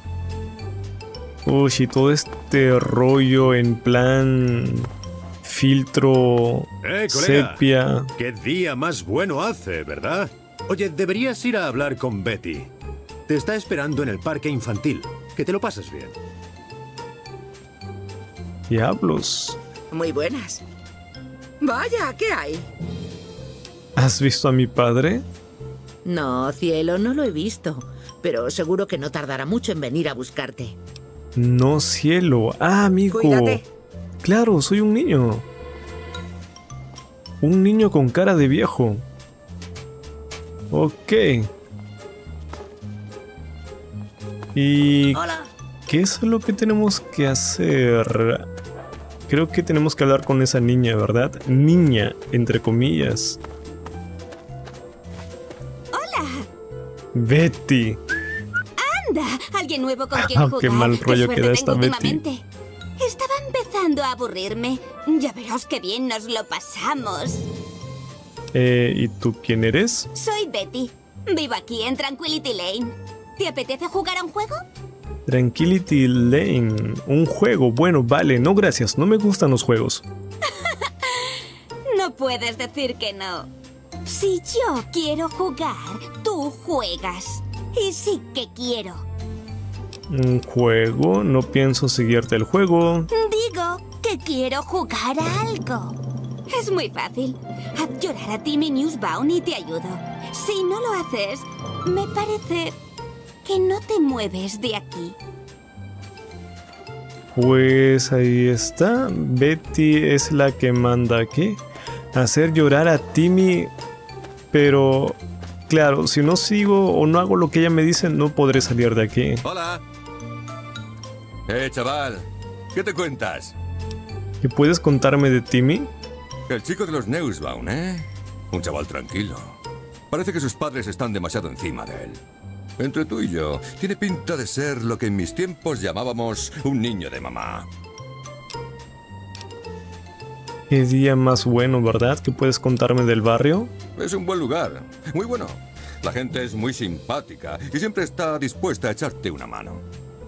Uy, y todo este rollo en plan filtro colega, sepia. Qué día más bueno hace, ¿verdad? Oye, deberías ir a hablar con Betty. Te está esperando en el parque infantil. Que te lo pases bien. Diablos. Muy buenas. Vaya, ¿qué hay? ¿Has visto a mi padre? No, cielo, no lo he visto. Pero seguro que no tardará mucho en venir a buscarte. No, cielo. Ah, amigo. Cuídate. Claro, soy un niño. Un niño con cara de viejo. Ok. ¿Y Hola. qué es lo que tenemos que hacer? Creo que tenemos que hablar con esa niña, ¿verdad? Niña, entre comillas. ¡Hola! Betty. ¡Anda! Alguien nuevo con quien jugar. Qué mal rollo que da esta Betty. Estaba empezando a aburrirme. Ya verás qué bien nos lo pasamos. ¿Y tú quién eres? Soy Betty. Vivo aquí en Tranquility Lane. ¿Te apetece jugar a un juego? Tranquility Lane. Un juego. Bueno, vale. No, gracias. No me gustan los juegos. No puedes decir que no. Si yo quiero jugar, tú juegas. Y sí que quiero. ¿Un juego? No pienso seguirte el juego. Digo que quiero jugar a algo. Es muy fácil. Haz llorar a Timmy Newsbound y te ayudo. Si no lo haces, me parece que no te mueves de aquí. Pues ahí está. Betty es la que manda aquí. Hacer llorar a Timmy, pero claro, si no sigo o no hago lo que ella me dice, no podré salir de aquí. Hola. Chaval, ¿qué te cuentas? ¿Qué puedes contarme de Timmy? El chico de los Nussbaum, ¿eh? Un chaval tranquilo. Parece que sus padres están demasiado encima de él. Entre tú y yo, tiene pinta de ser lo que en mis tiempos llamábamos un niño de mamá. Qué día más bueno, ¿verdad? ¿Qué puedes contarme del barrio? Es un buen lugar, muy bueno. La gente es muy simpática y siempre está dispuesta a echarte una mano.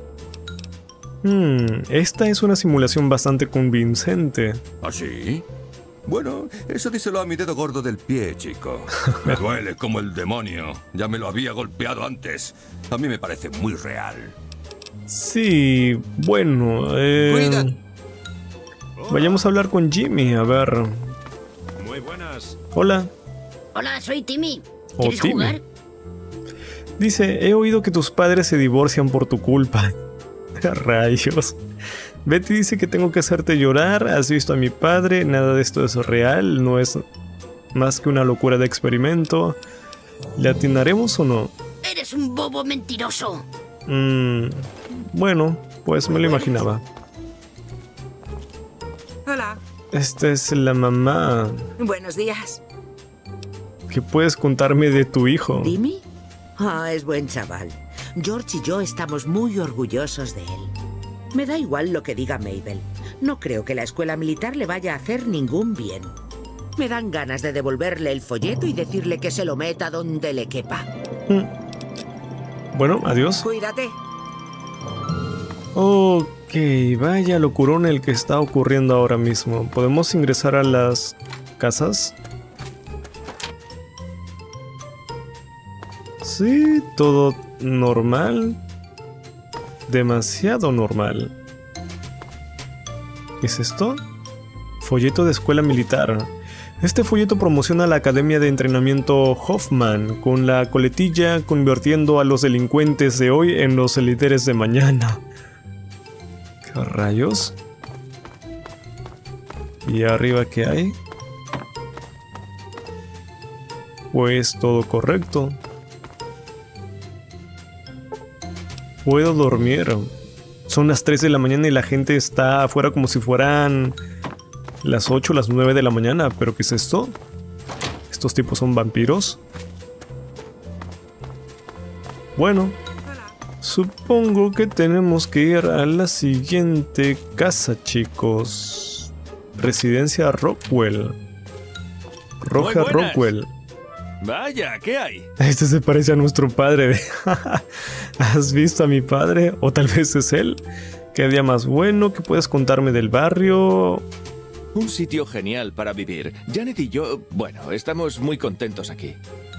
Esta es una simulación bastante convincente. ¿Ah, sí? Bueno, eso díselo a mi dedo gordo del pie, chico. Me duele como el demonio. Ya me lo había golpeado antes. A mí me parece muy real. Sí, bueno, Cuídate. Vayamos a hablar con Jimmy, a ver. Muy buenas. Hola. Hola, soy Timmy. Oh, ¿Quieres Timmy. jugar? Dice, he oído que tus padres se divorcian por tu culpa. Rayos. Betty dice que tengo que hacerte llorar. Has visto a mi padre. Nada de esto es real. No es más que una locura de experimento. ¿Le atinaremos o no? Eres un bobo mentiroso. Bueno, pues me lo imaginaba. Hola. Esta es la mamá. Buenos días. ¿Qué puedes contarme de tu hijo? ¿Timmy? Ah, es buen chaval. George y yo estamos muy orgullosos de él. Me da igual lo que diga Mabel. No creo que la escuela militar le vaya a hacer ningún bien. Me dan ganas de devolverle el folleto y decirle que se lo meta donde le quepa. Bueno, adiós. Cuídate. Ok, vaya locurón el que está ocurriendo ahora mismo. ¿Podemos ingresar a las casas? Sí, todo normal. Demasiado normal. ¿Qué es esto? Folleto de escuela militar. Este folleto promociona la Academia de Entrenamiento Hoffman, con la coletilla convirtiendo a los delincuentes de hoy en los líderes de mañana. ¿Qué rayos? ¿Y arriba qué hay? Pues todo correcto. Puedo dormir. Son las 3 de la mañana y la gente está afuera como si fueran las 8 o las 9 de la mañana. ¿Pero qué es esto? ¿Estos tipos son vampiros? Bueno, supongo que tenemos que ir a la siguiente casa, chicos. Residencia Rockwell. Roger Rockwell. Vaya, ¿qué hay? Este se parece a nuestro padre. ¿Has visto a mi padre? O tal vez es él. ¿Qué día más bueno? ¿Qué puedes contarme del barrio? Un sitio genial para vivir. Janet y yo, bueno, estamos muy contentos aquí.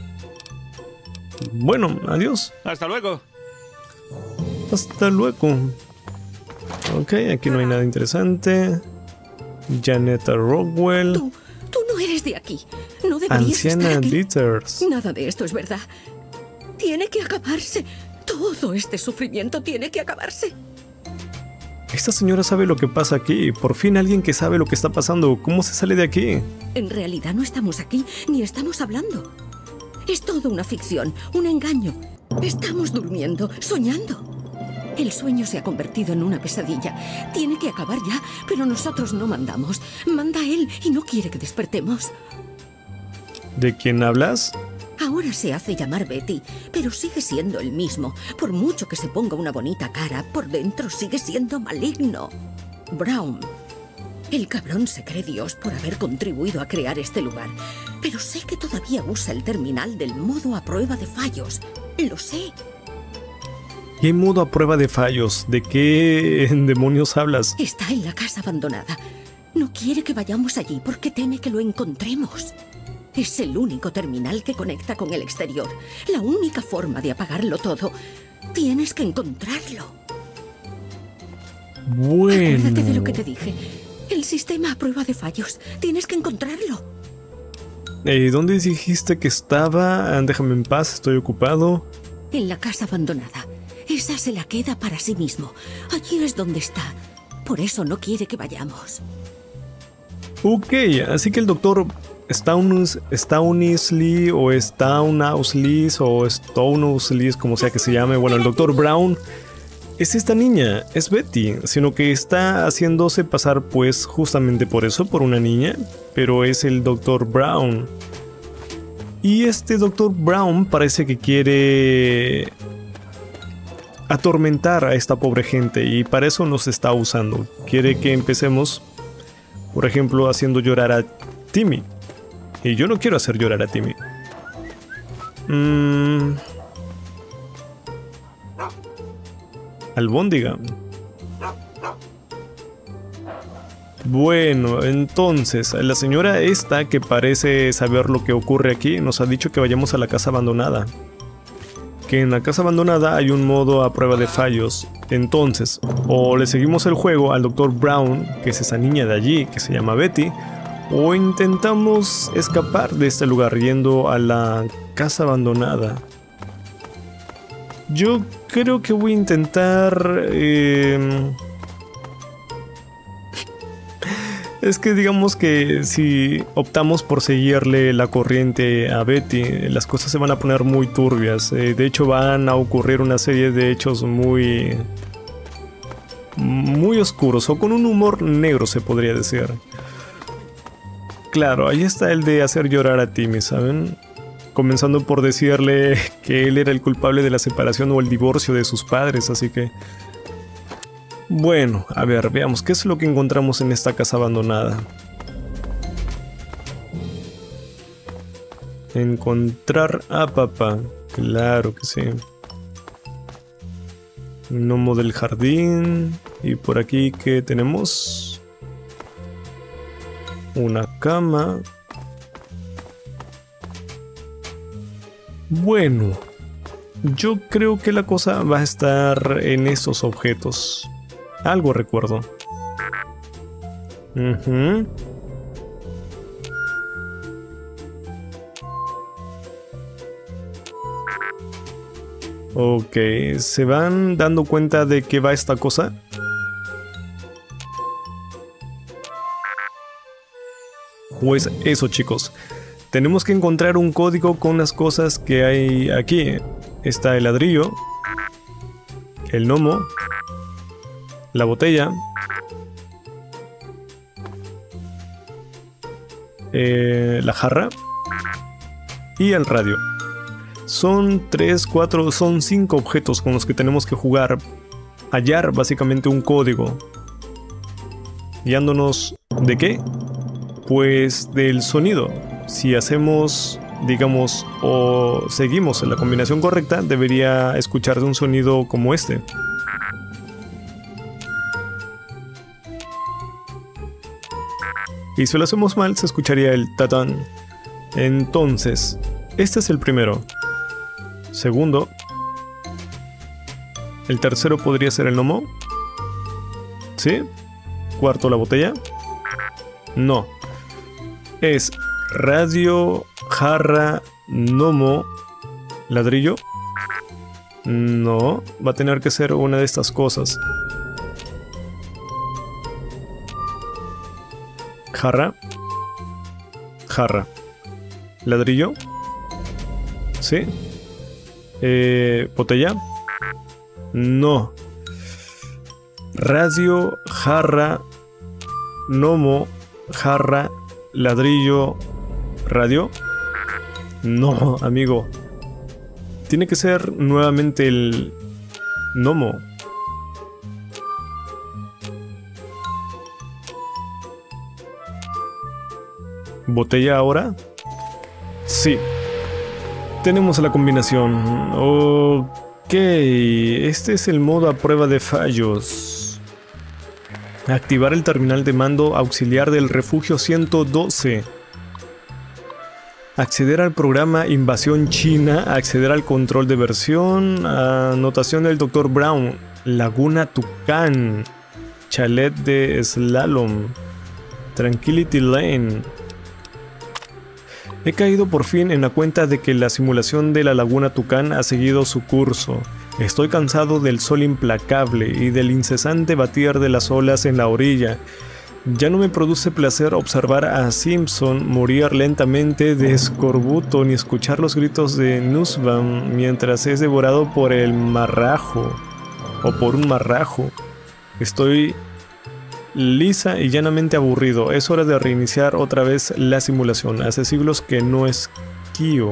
Bueno, adiós. Hasta luego. Hasta luego. Ok, aquí no hay nada interesante. Janet Rockwell. Tú no eres de aquí. No deberías Anciana estar aquí. Dithers. Nada de esto es verdad. Tiene que acabarse. Todo este sufrimiento tiene que acabarse. Esta señora sabe lo que pasa aquí. Por fin alguien que sabe lo que está pasando. ¿Cómo se sale de aquí? En realidad no estamos aquí ni estamos hablando. Es todo una ficción, un engaño. Estamos durmiendo, soñando. El sueño se ha convertido en una pesadilla. Tiene que acabar ya, pero nosotros no mandamos. Manda él y no quiere que despertemos. ¿De quién hablas? Ahora se hace llamar Betty, pero sigue siendo el mismo. Por mucho que se ponga una bonita cara, por dentro sigue siendo maligno. Brown. El cabrón se cree Dios por haber contribuido a crear este lugar. Pero sé que todavía usa el terminal del modo a prueba de fallos. Lo sé. ¿Qué modo a prueba de fallos? ¿De qué demonios hablas? Está en la casa abandonada. No quiere que vayamos allí porque teme que lo encontremos. Es el único terminal que conecta con el exterior. La única forma de apagarlo todo. Tienes que encontrarlo. Bueno. Acuérdate de lo que te dije. El sistema a prueba de fallos. Tienes que encontrarlo. ¿Dónde dijiste que estaba? Déjame en paz, estoy ocupado. En la casa abandonada. Esa se la queda para sí mismo. Allí es donde está. Por eso no quiere que vayamos. Ok, así que el doctor Stownsley o Stownsley o Stownsley, como sea que se llame. Bueno, el Dr. Brown es esta niña, es Betty, sino que está haciéndose pasar pues justamente por eso, por una niña, pero es el Dr. Brown. Y este Dr. Brown parece que quiere atormentar a esta pobre gente y para eso nos está usando. Quiere que empecemos, por ejemplo, haciendo llorar a Timmy. Y yo no quiero hacer llorar a Timmy. Albóndiga. Bueno, entonces, la señora esta que parece saber lo que ocurre aquí nos ha dicho que vayamos a la casa abandonada. Que en la casa abandonada hay un modo a prueba de fallos. Entonces, o le seguimos el juego al Dr. Brown, que es esa niña de allí, que se llama Betty, o intentamos escapar de este lugar yendo a la casa abandonada. Yo creo que voy a intentar... Es que digamos que si optamos por seguirle la corriente a Betty, las cosas se van a poner muy turbias. De hecho van a ocurrir una serie de hechos muy oscuros o con un humor negro, se podría decir. Claro, ahí está el de hacer llorar a Timmy, ¿saben? Comenzando por decirle que él era el culpable de la separación o el divorcio de sus padres, así que... Bueno, a ver, veamos qué es lo que encontramos en esta casa abandonada. Encontrar a papá, claro que sí. Gnomo del jardín. Y por aquí, ¿qué tenemos? Una cama. Bueno, yo creo que la cosa va a estar en esos objetos. Algo recuerdo. Ok, ¿se van dando cuenta de qué va esta cosa? Pues eso, chicos. Tenemos que encontrar un código con las cosas que hay aquí. Está el ladrillo, el gnomo, la botella, la jarra y el radio. Son 3, 4, son 5 objetos con los que tenemos que jugar. Hallar básicamente un código. Guiándonos ¿de qué? Pues del sonido. Si hacemos, digamos, o seguimos en la combinación correcta, debería escucharse un sonido como este. Y si lo hacemos mal, se escucharía el tatán. Entonces, este es el primero. Segundo. El tercero podría ser el gnomo. ¿Sí? Cuarto, la botella. No. Es radio, jarra, gnomo, ladrillo. No. Va a tener que ser una de estas cosas. Jarra. Jarra. Ladrillo. ¿Sí? Botella. No. Radio, jarra, gnomo, jarra, ladrillo, radio. No, amigo. Tiene que ser nuevamente el gnomo. ¿Botella ahora? Sí. Tenemos la combinación. Ok. Este es el modo a prueba de fallos. Activar el terminal de mando auxiliar del refugio 112. Acceder al programa Invasión China. Acceder al control de versión. Anotación del Dr. Brown. Laguna Tucán. Chalet de Slalom. Tranquility Lane. He caído por fin en la cuenta de que la simulación de la Laguna Tucán ha seguido su curso. Estoy cansado del sol implacable y del incesante batir de las olas en la orilla. Ya no me produce placer observar a Simpson morir lentamente de escorbuto ni escuchar los gritos de Nussbaum mientras es devorado por el marrajo o por un marrajo. Estoy lisa y llanamente aburrido. Es hora de reiniciar otra vez la simulación. Hace siglos que no esquío.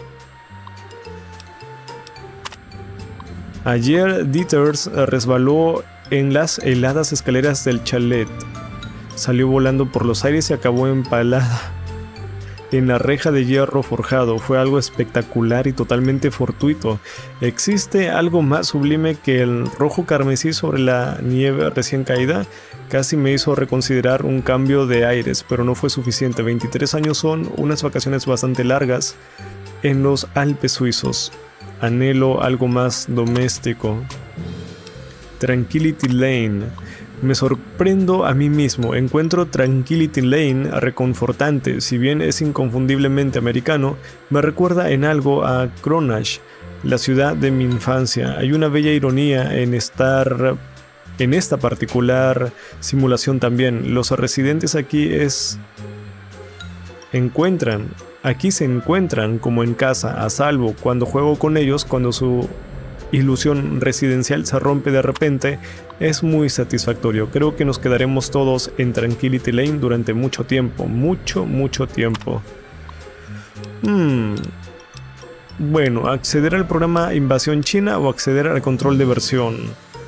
Ayer Dieters resbaló en las heladas escaleras del chalet. Salió volando por los aires y acabó empalada en la reja de hierro forjado. Fue algo espectacular y totalmente fortuito. ¿Existe algo más sublime que el rojo carmesí sobre la nieve recién caída? Casi me hizo reconsiderar un cambio de aires, pero no fue suficiente. 23 años son unas vacaciones bastante largas en los Alpes suizos. Anhelo algo más doméstico. Tranquility Lane. Me sorprendo a mí mismo. Encuentro Tranquility Lane reconfortante. Si bien es inconfundiblemente americano, me recuerda en algo a Cronach, la ciudad de mi infancia. Hay una bella ironía en estar en esta particular simulación también. Los residentes aquí se encuentran como en casa, a salvo. Cuando juego con ellos, cuando su ilusión residencial se rompe de repente, es muy satisfactorio. Creo que nos quedaremos todos en Tranquility Lane durante mucho tiempo. Mucho tiempo. Bueno, acceder al programa Invasión China o acceder al control de versión.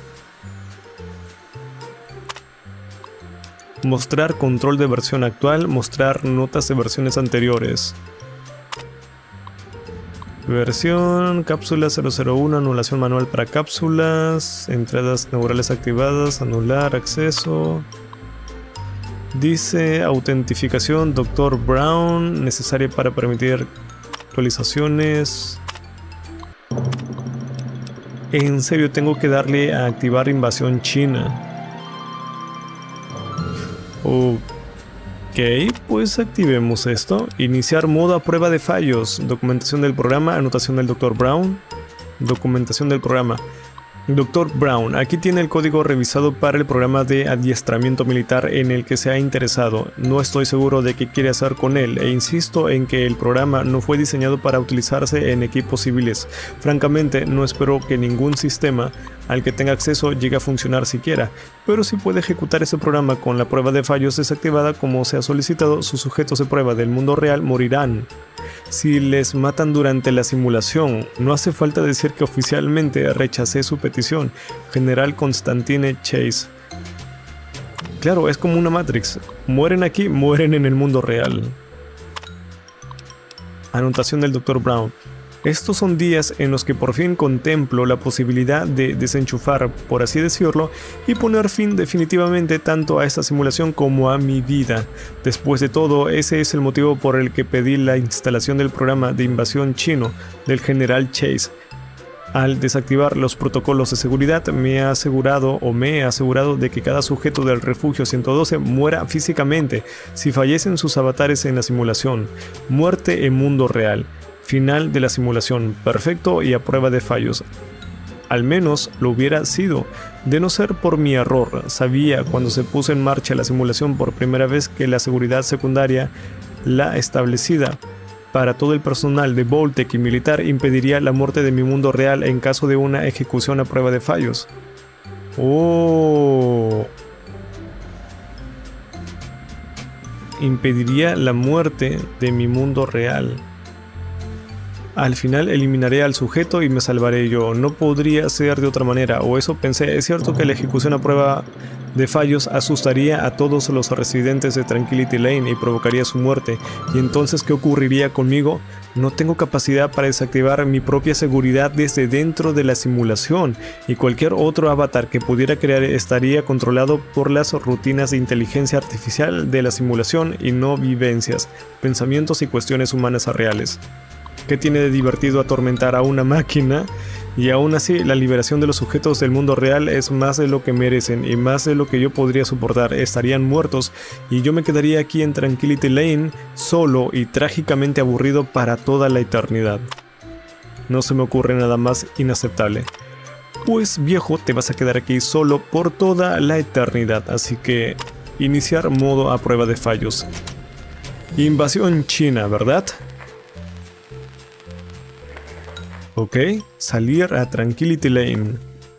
Mostrar control de versión actual, mostrar notas de versiones anteriores. Versión, cápsula 001, anulación manual para cápsulas, entradas neurales activadas, anular, acceso. Dice autentificación, Dr. Brown, necesaria para permitir actualizaciones. En serio, tengo que darle a activar invasión china. Ok, pues activemos esto. Iniciar modo a prueba de fallos. Documentación del programa, anotación del Dr. Brown. Documentación del programa. Dr. Brown, aquí tiene el código revisado para el programa de adiestramiento militar en el que se ha interesado. No estoy seguro de qué quiere hacer con él e insisto en que el programa no fue diseñado para utilizarse en equipos civiles. Francamente, no espero que ningún sistema al que tenga acceso llegue a funcionar siquiera, pero si puede ejecutar ese programa con la prueba de fallos desactivada como se ha solicitado, sus sujetos de prueba del mundo real morirán. Si les matan durante la simulación, no hace falta decir que oficialmente rechacé su petición. General Constantine Chase. Claro, es como una Matrix. Mueren aquí, mueren en el mundo real. Anotación del Dr. Brown. Estos son días en los que por fin contemplo la posibilidad de desenchufar, por así decirlo, y poner fin definitivamente tanto a esta simulación como a mi vida. Después de todo, ese es el motivo por el que pedí la instalación del programa de invasión chino del General Chase. Al desactivar los protocolos de seguridad, me he asegurado de que cada sujeto del refugio 112 muera físicamente si fallecen sus avatares en la simulación. Muerte en mundo real. Final de la simulación, perfecto y a prueba de fallos. Al menos lo hubiera sido, de no ser por mi error. Sabía cuando se puso en marcha la simulación por primera vez que la seguridad secundaria, la establecida para todo el personal de Vault-Tec y militar, impediría la muerte de mi mundo real en caso de una ejecución a prueba de fallos. Impediría la muerte de mi mundo real. Al final eliminaré al sujeto y me salvaré yo. No podría ser de otra manera, o eso pensé. Es cierto que la ejecución a prueba de fallos asustaría a todos los residentes de Tranquility Lane y provocaría su muerte. ¿Y entonces qué ocurriría conmigo? No tengo capacidad para desactivar mi propia seguridad desde dentro de la simulación, y cualquier otro avatar que pudiera crear estaría controlado por las rutinas de inteligencia artificial de la simulación y no vivencias, pensamientos y cuestiones humanas reales. ¿Qué tiene de divertido atormentar a una máquina? Y aún así, la liberación de los sujetos del mundo real es más de lo que merecen y más de lo que yo podría soportar. Estarían muertos y yo me quedaría aquí en Tranquility Lane, solo y trágicamente aburrido para toda la eternidad. No se me ocurre nada más inaceptable. Pues viejo, te vas a quedar aquí solo por toda la eternidad, así que Iniciar modo a prueba de fallos. Invasión china, ¿verdad? Ok, salir a Tranquility Lane.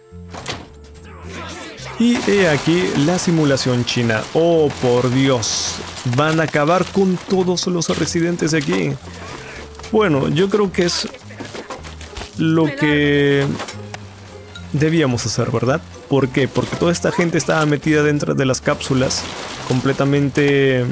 Y he aquí la simulación china. Oh, por Dios. Van a acabar con todos los residentes de aquí. Bueno, yo creo que es lo que debíamos hacer, ¿verdad? ¿Por qué? Porque toda esta gente estaba metida dentro de las cápsulas, completamente,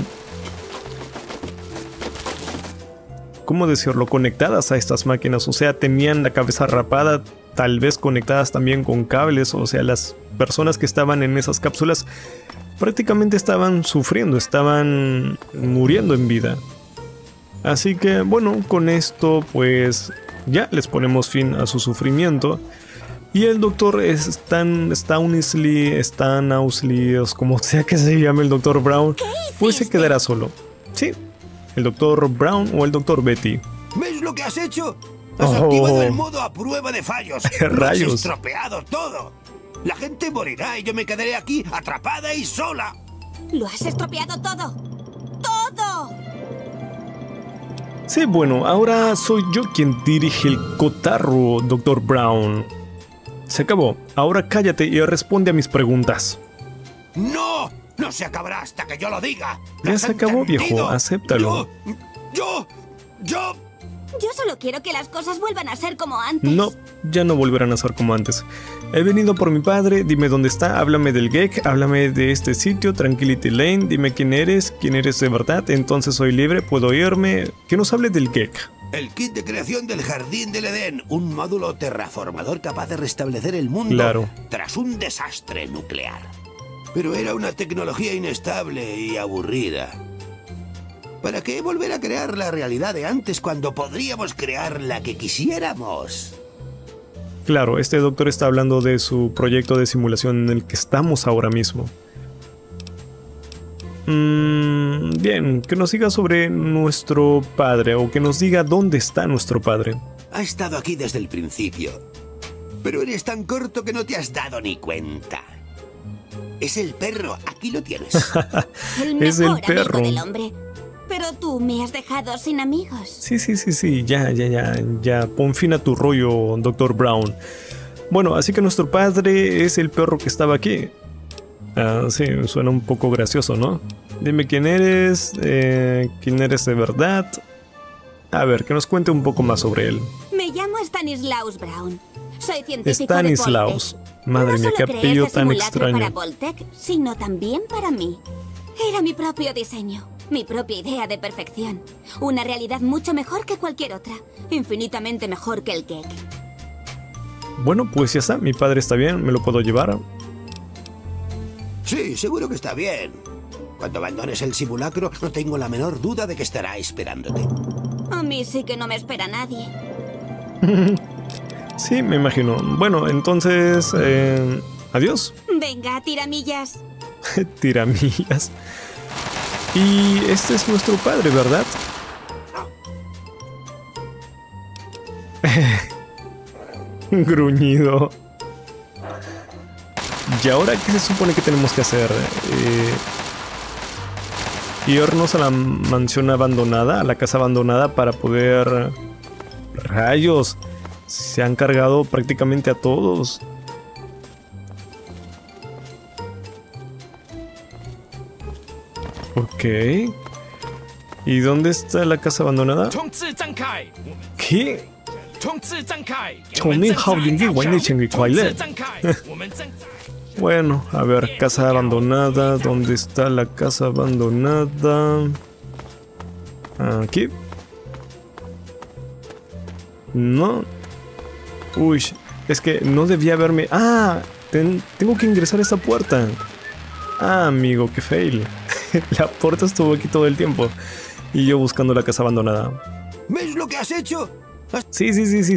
¿cómo decirlo?, conectadas a estas máquinas. O sea, tenían la cabeza rapada, tal vez conectadas también con cables. O sea, las personas que estaban en esas cápsulas prácticamente estaban sufriendo, estaban muriendo en vida. Así que, bueno, con esto pues ya les ponemos fin a su sufrimiento. Y el doctor Stanley, como sea que se llame el doctor Brown, pues se quedará solo. Sí, el doctor Brown o el doctor Betty. ¿Ves lo que has hecho? Has activado el modo a prueba de fallos. Rayos. Has estropeado todo. La gente morirá y yo me quedaré aquí atrapada y sola. Lo has estropeado todo. ¡Todo! Sí, bueno, ahora soy yo quien dirige el cotarro, Dr. Brown. Se acabó. Ahora cállate y responde a mis preguntas. ¡No! ¡No se acabará hasta que yo lo diga! Ya se acabó, viejo. Acéptalo. Yo solo quiero que las cosas vuelvan a ser como antes. No, ya no volverán a ser como antes. He venido por mi padre, dime dónde está, háblame del Gek, háblame de este sitio, Tranquility Lane, dime quién eres de verdad, entonces soy libre, puedo irme. Que nos hable del Gek. El kit de creación del Jardín del Edén, un módulo terraformador capaz de restablecer el mundo tras un desastre nuclear. Pero era una tecnología inestable y aburrida. ¿Para qué volver a crear la realidad de antes cuando podríamos crear la que quisiéramos? Claro, este doctor está hablando de su proyecto de simulación en el que estamos ahora mismo. Bien, que nos diga sobre nuestro padre, o que nos diga dónde está nuestro padre. Ha estado aquí desde el principio, pero eres tan corto que no te has dado ni cuenta. Es el perro, aquí lo tienes. Es el perro. Amigo del hombre. Pero tú me has dejado sin amigos. Sí, ya, pon fin a tu rollo, Dr. Brown. Bueno, así que nuestro padre es el perro que estaba aquí. Sí, suena un poco gracioso, ¿no? Dime quién eres de verdad. A ver, que nos cuente un poco más sobre él. Me llamo Stanislaus Brown. Soy científico Stanislaus. de Poltec. Madre mía, qué apellido tan extraño. Para Poltec, sino también para mí. Era mi propio diseño. Mi propia idea de perfección. Una realidad mucho mejor que cualquier otra. Infinitamente mejor que el Gek. Bueno, pues ya está. Mi padre está bien. ¿Me lo puedo llevar? Sí, seguro que está bien. Cuando abandones el simulacro, no tengo la menor duda de que estará esperándote. A mí sí que no me espera nadie. Sí, me imagino. Bueno, entonces... adiós. Venga, tiramillas. Tiramillas. Y este es nuestro padre, ¿verdad? Gruñido. ¿Y ahora qué se supone que tenemos que hacer? Irnos a la mansión abandonada, a la casa abandonada para poder... ¡Rayos! Se han cargado prácticamente a todos. Ok. ¿Y dónde está la casa abandonada? ¿Qué? Bueno, a ver, casa abandonada. ¿Dónde está la casa abandonada? Aquí. No. Uy, es que no debía haberme... ¡Ah! Tengo que ingresar a esta puerta. Ah, amigo, qué fail. La puerta estuvo aquí todo el tiempo. Y yo buscando la casa abandonada. ¿Ves lo que has hecho? Sí.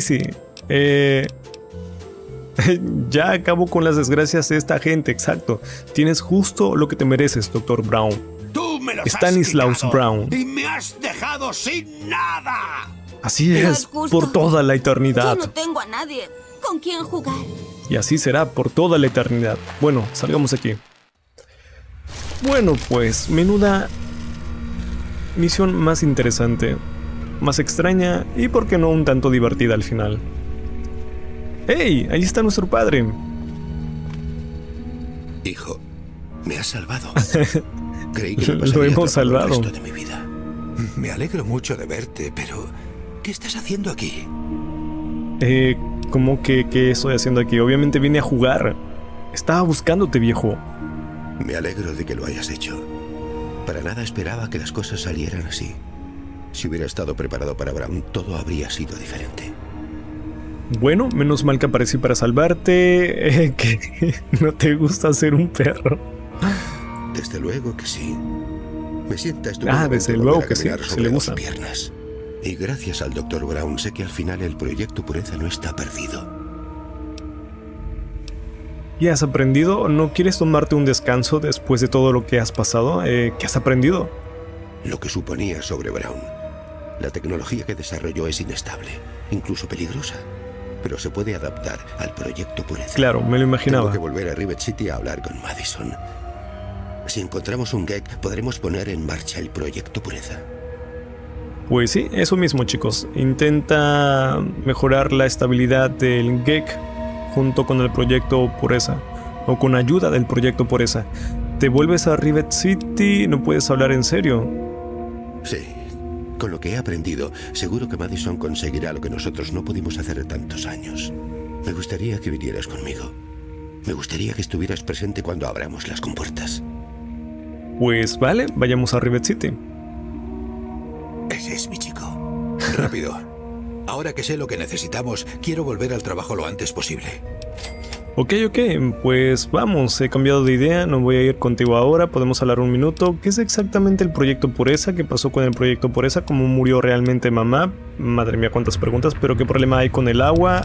Ya acabo con las desgracias de esta gente, exacto. Tienes justo lo que te mereces, Dr. Brown. Tú me lo Stanislaus Brown. Y me has dejado sin nada. Así es, por toda la eternidad. Yo no tengo a nadie con quien jugar. Y así será por toda la eternidad. Bueno, salgamos aquí. Bueno, pues, menuda misión más interesante, más extraña y, por qué no, un tanto divertida al final. ¡Hey! Ahí está nuestro padre. Hijo, me has salvado. Creí que lo hemos salvado. El resto de mi vida. Me alegro mucho de verte, pero ¿qué estás haciendo aquí? ¿Cómo que qué estoy haciendo aquí? Obviamente vine a jugar. Estaba buscándote, viejo. Me alegro de que lo hayas hecho. Para nada esperaba que las cosas salieran así. Si hubiera estado preparado para Brown, todo habría sido diferente. Bueno, menos mal que aparecí para salvarte. Que no te gusta ser un perro. Desde luego que sí. Me sienta estupendo. Desde luego que sí, se le gusta. Piernas. Y gracias al Dr. Brown sé que al final el proyecto Pureza no está perdido. ¿Y has aprendido? ¿No quieres tomarte un descanso después de todo lo que has pasado? ¿Qué has aprendido? Lo que suponía sobre Brown. La tecnología que desarrolló es inestable, incluso peligrosa, pero se puede adaptar al proyecto Pureza. Claro, me lo imaginaba. Tengo que volver a Rivet City a hablar con Madison. Si encontramos un Gek, podremos poner en marcha el proyecto Pureza. Pues sí, eso mismo, chicos. Intenta mejorar la estabilidad del Gek junto con el proyecto Pureza, o con ayuda del proyecto Pureza. Te vuelves a Rivet City, no puedes hablar en serio. Sí, con lo que he aprendido, seguro que Madison conseguirá lo que nosotros no pudimos hacer tantos años. Me gustaría que vinieras conmigo. Me gustaría que estuvieras presente cuando abramos las compuertas. Pues vale, vayamos a Rivet City. Ese es mi chico. Rápido. Ahora que sé lo que necesitamos, quiero volver al trabajo lo antes posible. Ok, pues vamos, he cambiado de idea, no voy a ir contigo ahora, podemos hablar un minuto. ¿Qué es exactamente el proyecto Pureza? ¿Qué pasó con el proyecto Pureza? ¿Cómo murió realmente mamá? Madre mía, cuántas preguntas, pero ¿qué problema hay con el agua?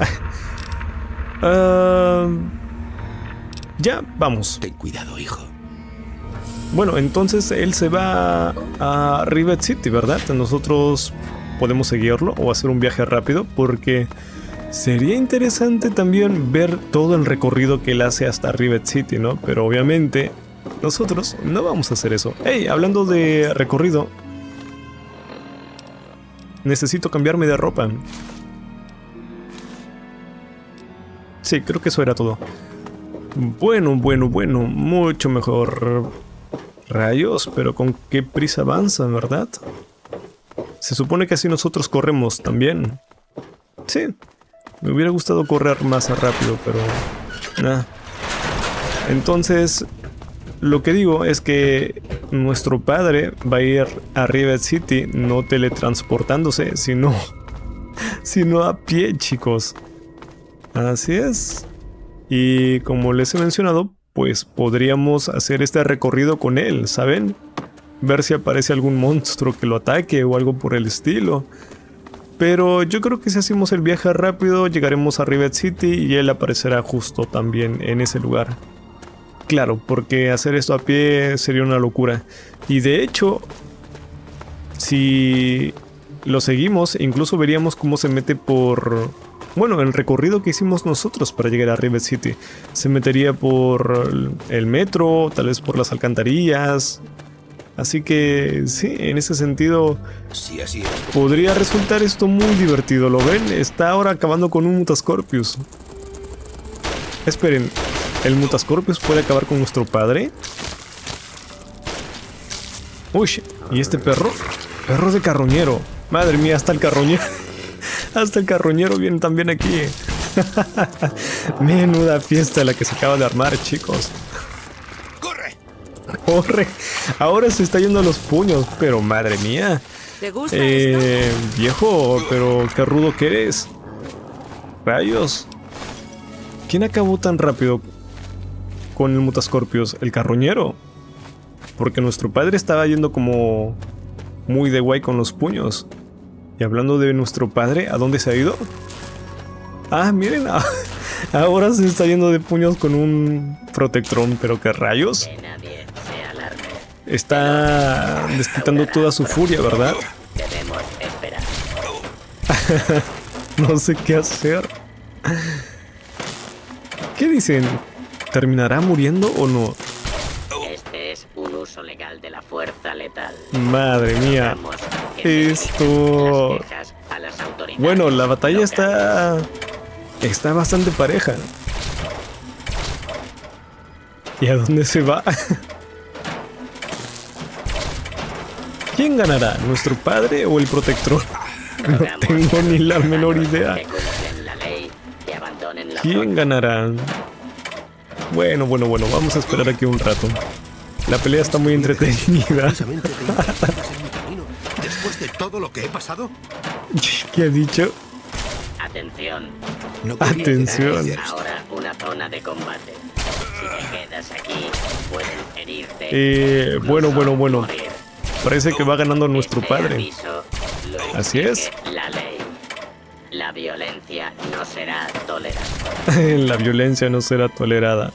Ya, vamos. Ten cuidado, hijo. Bueno, entonces él se va a Rivet City, ¿verdad? Nosotros podemos seguirlo o hacer un viaje rápido, porque sería interesante también ver todo el recorrido que él hace hasta Rivet City, ¿no? Pero obviamente nosotros no vamos a hacer eso. Hey, hablando de recorrido, necesito cambiarme de ropa. Sí, creo que eso era todo. Bueno, mucho mejor. Rayos, pero con qué prisa avanza, ¿verdad? Se supone que así nosotros corremos también. Sí, me hubiera gustado correr más rápido, pero nada. Entonces, lo que digo es que nuestro padre va a ir a Rivet City no teletransportándose, sino a pie, chicos. Así es. Y como les he mencionado, pues podríamos hacer este recorrido con él, ¿saben? Ver si aparece algún monstruo que lo ataque o algo por el estilo. Pero yo creo que si hacemos el viaje rápido, llegaremos a Rivet City y él aparecerá justo también en ese lugar. Claro, porque hacer esto a pie sería una locura. Y de hecho, si lo seguimos, incluso veríamos cómo se mete por... Bueno, el recorrido que hicimos nosotros para llegar a Rivet City. Se metería por el metro, tal vez por las alcantarillas. Así que sí, en ese sentido sí, así es. Podría resultar esto muy divertido. ¿Lo ven? Está ahora acabando con un Mutascorpius. Esperen, ¿el Mutascorpius puede acabar con nuestro padre? Uy, ¿y este perro? Perro de carroñero. Madre mía, hasta el carroñero. Hasta el carroñero viene también aquí. Menuda fiesta la que se acaba de armar, chicos. ¡Corre! Ahora se está yendo a los puños, pero madre mía. ¿Te gusta esto? Viejo, pero qué rudo que eres. Rayos. ¿Quién acabó tan rápido con el Mutascorpius? El carroñero. Porque nuestro padre estaba yendo como muy de guay con los puños. Y hablando de nuestro padre, ¿a dónde se ha ido? Ah, miren, ahora se está yendo de puños con un Protectron, pero qué rayos. Está desquitando toda su furia, ¿verdad? Debemos esperar. No sé qué hacer. ¿Qué dicen? ¿Terminará muriendo o no? Este es un uso Madre mía. Esto... Bueno, la batalla está bastante pareja. ¿Y a dónde se va? ¿Quién ganará? ¿Nuestro padre o el protector? No tengo ni la menor idea. ¿Quién ganará? Bueno, vamos a esperar aquí un rato. La pelea está muy entretenida. Después de todo lo que he pasado. ¿Qué ha dicho? Atención. Atención. Ahora una zona de combate. Si te quedas aquí, pueden herirte. Bueno. Parece que va ganando nuestro padre. Así es. La ley. La violencia no será tolerada. La violencia no será tolerada.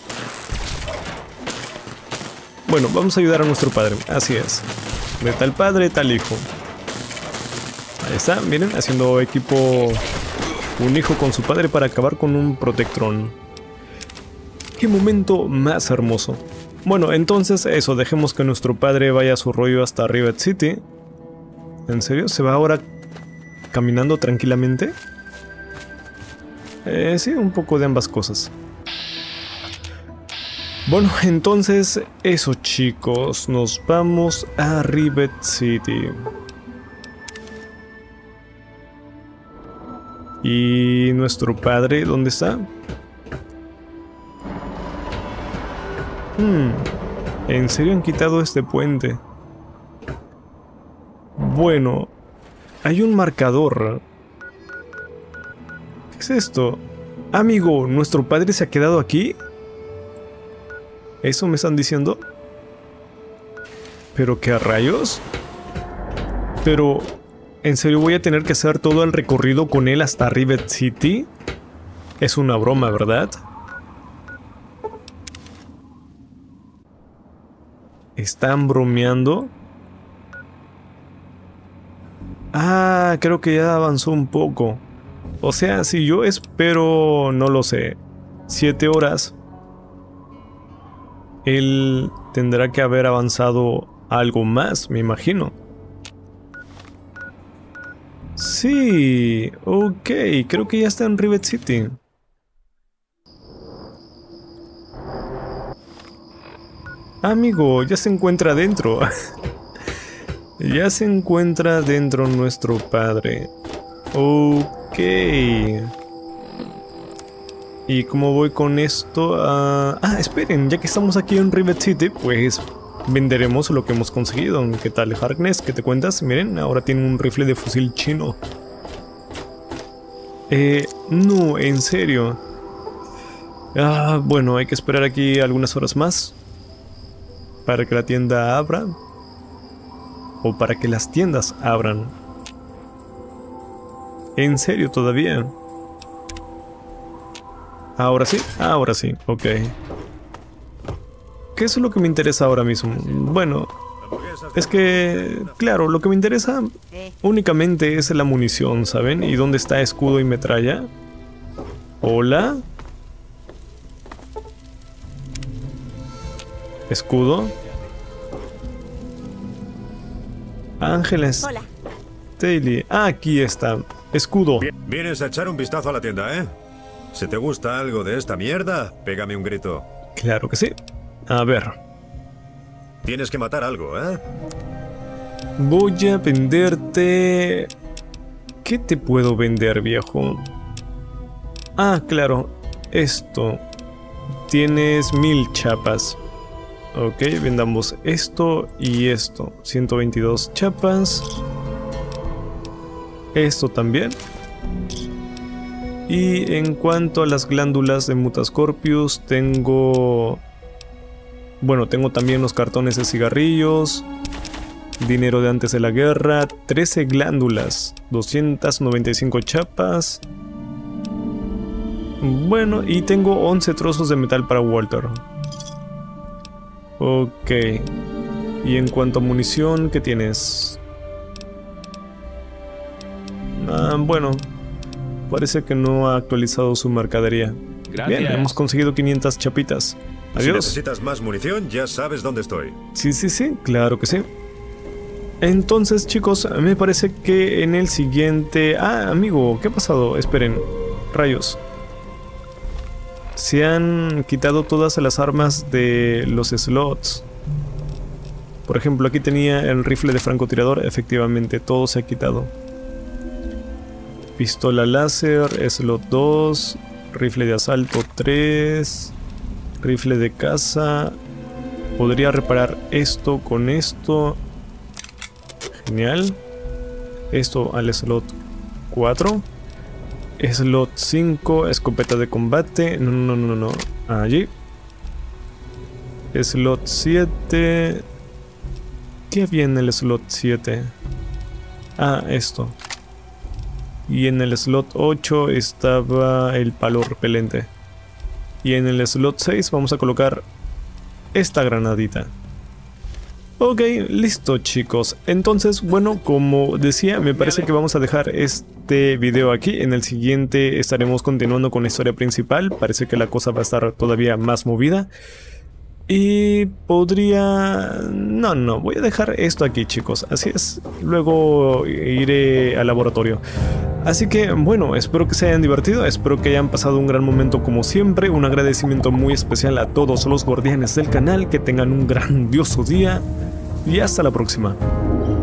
Bueno, vamos a ayudar a nuestro padre. Así es. De tal padre, tal hijo. Ahí está, miren, haciendo equipo. Un hijo con su padre para acabar con un protectrón. Qué momento más hermoso. Bueno, entonces eso, dejemos que nuestro padre vaya a su rollo hasta Rivet City. ¿En serio? ¿Se va ahora caminando tranquilamente? Sí, un poco de ambas cosas. Bueno, entonces eso, chicos, nos vamos a Rivet City. ¿Y nuestro padre dónde está? ¿En serio han quitado este puente? Bueno, hay un marcador. ¿Qué es esto? Amigo, ¿nuestro padre se ha quedado aquí? ¿Eso me están diciendo? ¿Pero qué a rayos? Pero... ¿en serio voy a tener que hacer todo el recorrido con él hasta Rivet City? Es una broma, ¿verdad? ¿Están bromeando? Ah, creo que ya avanzó un poco. O sea, si yo espero, no lo sé, 7 horas, él tendrá que haber avanzado algo más, me imagino. Sí, ok, creo que ya está en Rivet City. Amigo, ya se encuentra dentro. Ya se encuentra dentro nuestro padre. Ok. ¿Y cómo voy con esto? Esperen, ya que estamos aquí en Rivet City, pues venderemos lo que hemos conseguido. ¿Qué tal, Harkness? ¿Qué te cuentas? Miren, ahora tiene un rifle de fusil chino. No, en serio. Bueno, hay que esperar aquí algunas horas más para que la tienda abra. O para que las tiendas abran. ¿En serio todavía? Ahora sí, ok. ¿Qué es lo que me interesa ahora mismo? Bueno, es que, claro, lo que me interesa únicamente es la munición, ¿saben? ¿Y dónde está escudo y metralla? ¿Hola? ¿Escudo? Ángeles. Hola. Taylor. Aquí está. Escudo. Vienes a echar un vistazo a la tienda, ¿eh? Si te gusta algo de esta mierda, pégame un grito. Claro que sí. A ver. Tienes que matar algo, ¿eh? Voy a venderte... ¿Qué te puedo vender, viejo? Claro. Esto. Tienes 1000 chapas. Ok, vendamos esto y esto. 122 chapas. Esto también. Y en cuanto a las glándulas de Mutascorpius, tengo... Bueno, tengo también los cartones de cigarrillos. Dinero de antes de la guerra. 13 glándulas. 295 chapas. Bueno, y tengo 11 trozos de metal para Walter. Ok. Y en cuanto a munición, ¿qué tienes? Bueno. Parece que no ha actualizado su mercadería. Gracias. Bien, hemos conseguido 500 chapitas. Adiós. Si necesitas más munición, ya sabes dónde estoy. Sí, claro que sí. Entonces, chicos, me parece que en el siguiente... Ah, amigo, ¿qué ha pasado? Esperen, rayos. Se han quitado todas las armas de los slots. Por ejemplo, aquí tenía el rifle de francotirador. Efectivamente, todo se ha quitado. Pistola láser, slot 2. Rifle de asalto 3. Rifle de caza. Podría reparar esto con esto. Genial. Esto al slot 4. Slot 5, escopeta de combate. No. Allí. Slot 7. ¿Qué había en el slot 7? Ah, esto. Y en el slot 8 estaba el palo repelente. Y en el slot 6 vamos a colocar esta granadita. Ok, listo chicos. Entonces, bueno, como decía, me parece que vamos a dejar este video aquí. En el siguiente estaremos continuando con la historia principal. Parece que la cosa va a estar todavía más movida. Y podría... No, voy a dejar esto aquí chicos. Así es, luego iré al laboratorio. Así que bueno, espero que se hayan divertido, espero que hayan pasado un gran momento como siempre. Un agradecimiento muy especial a todos los guardianes del canal. Que tengan un grandioso día y hasta la próxima.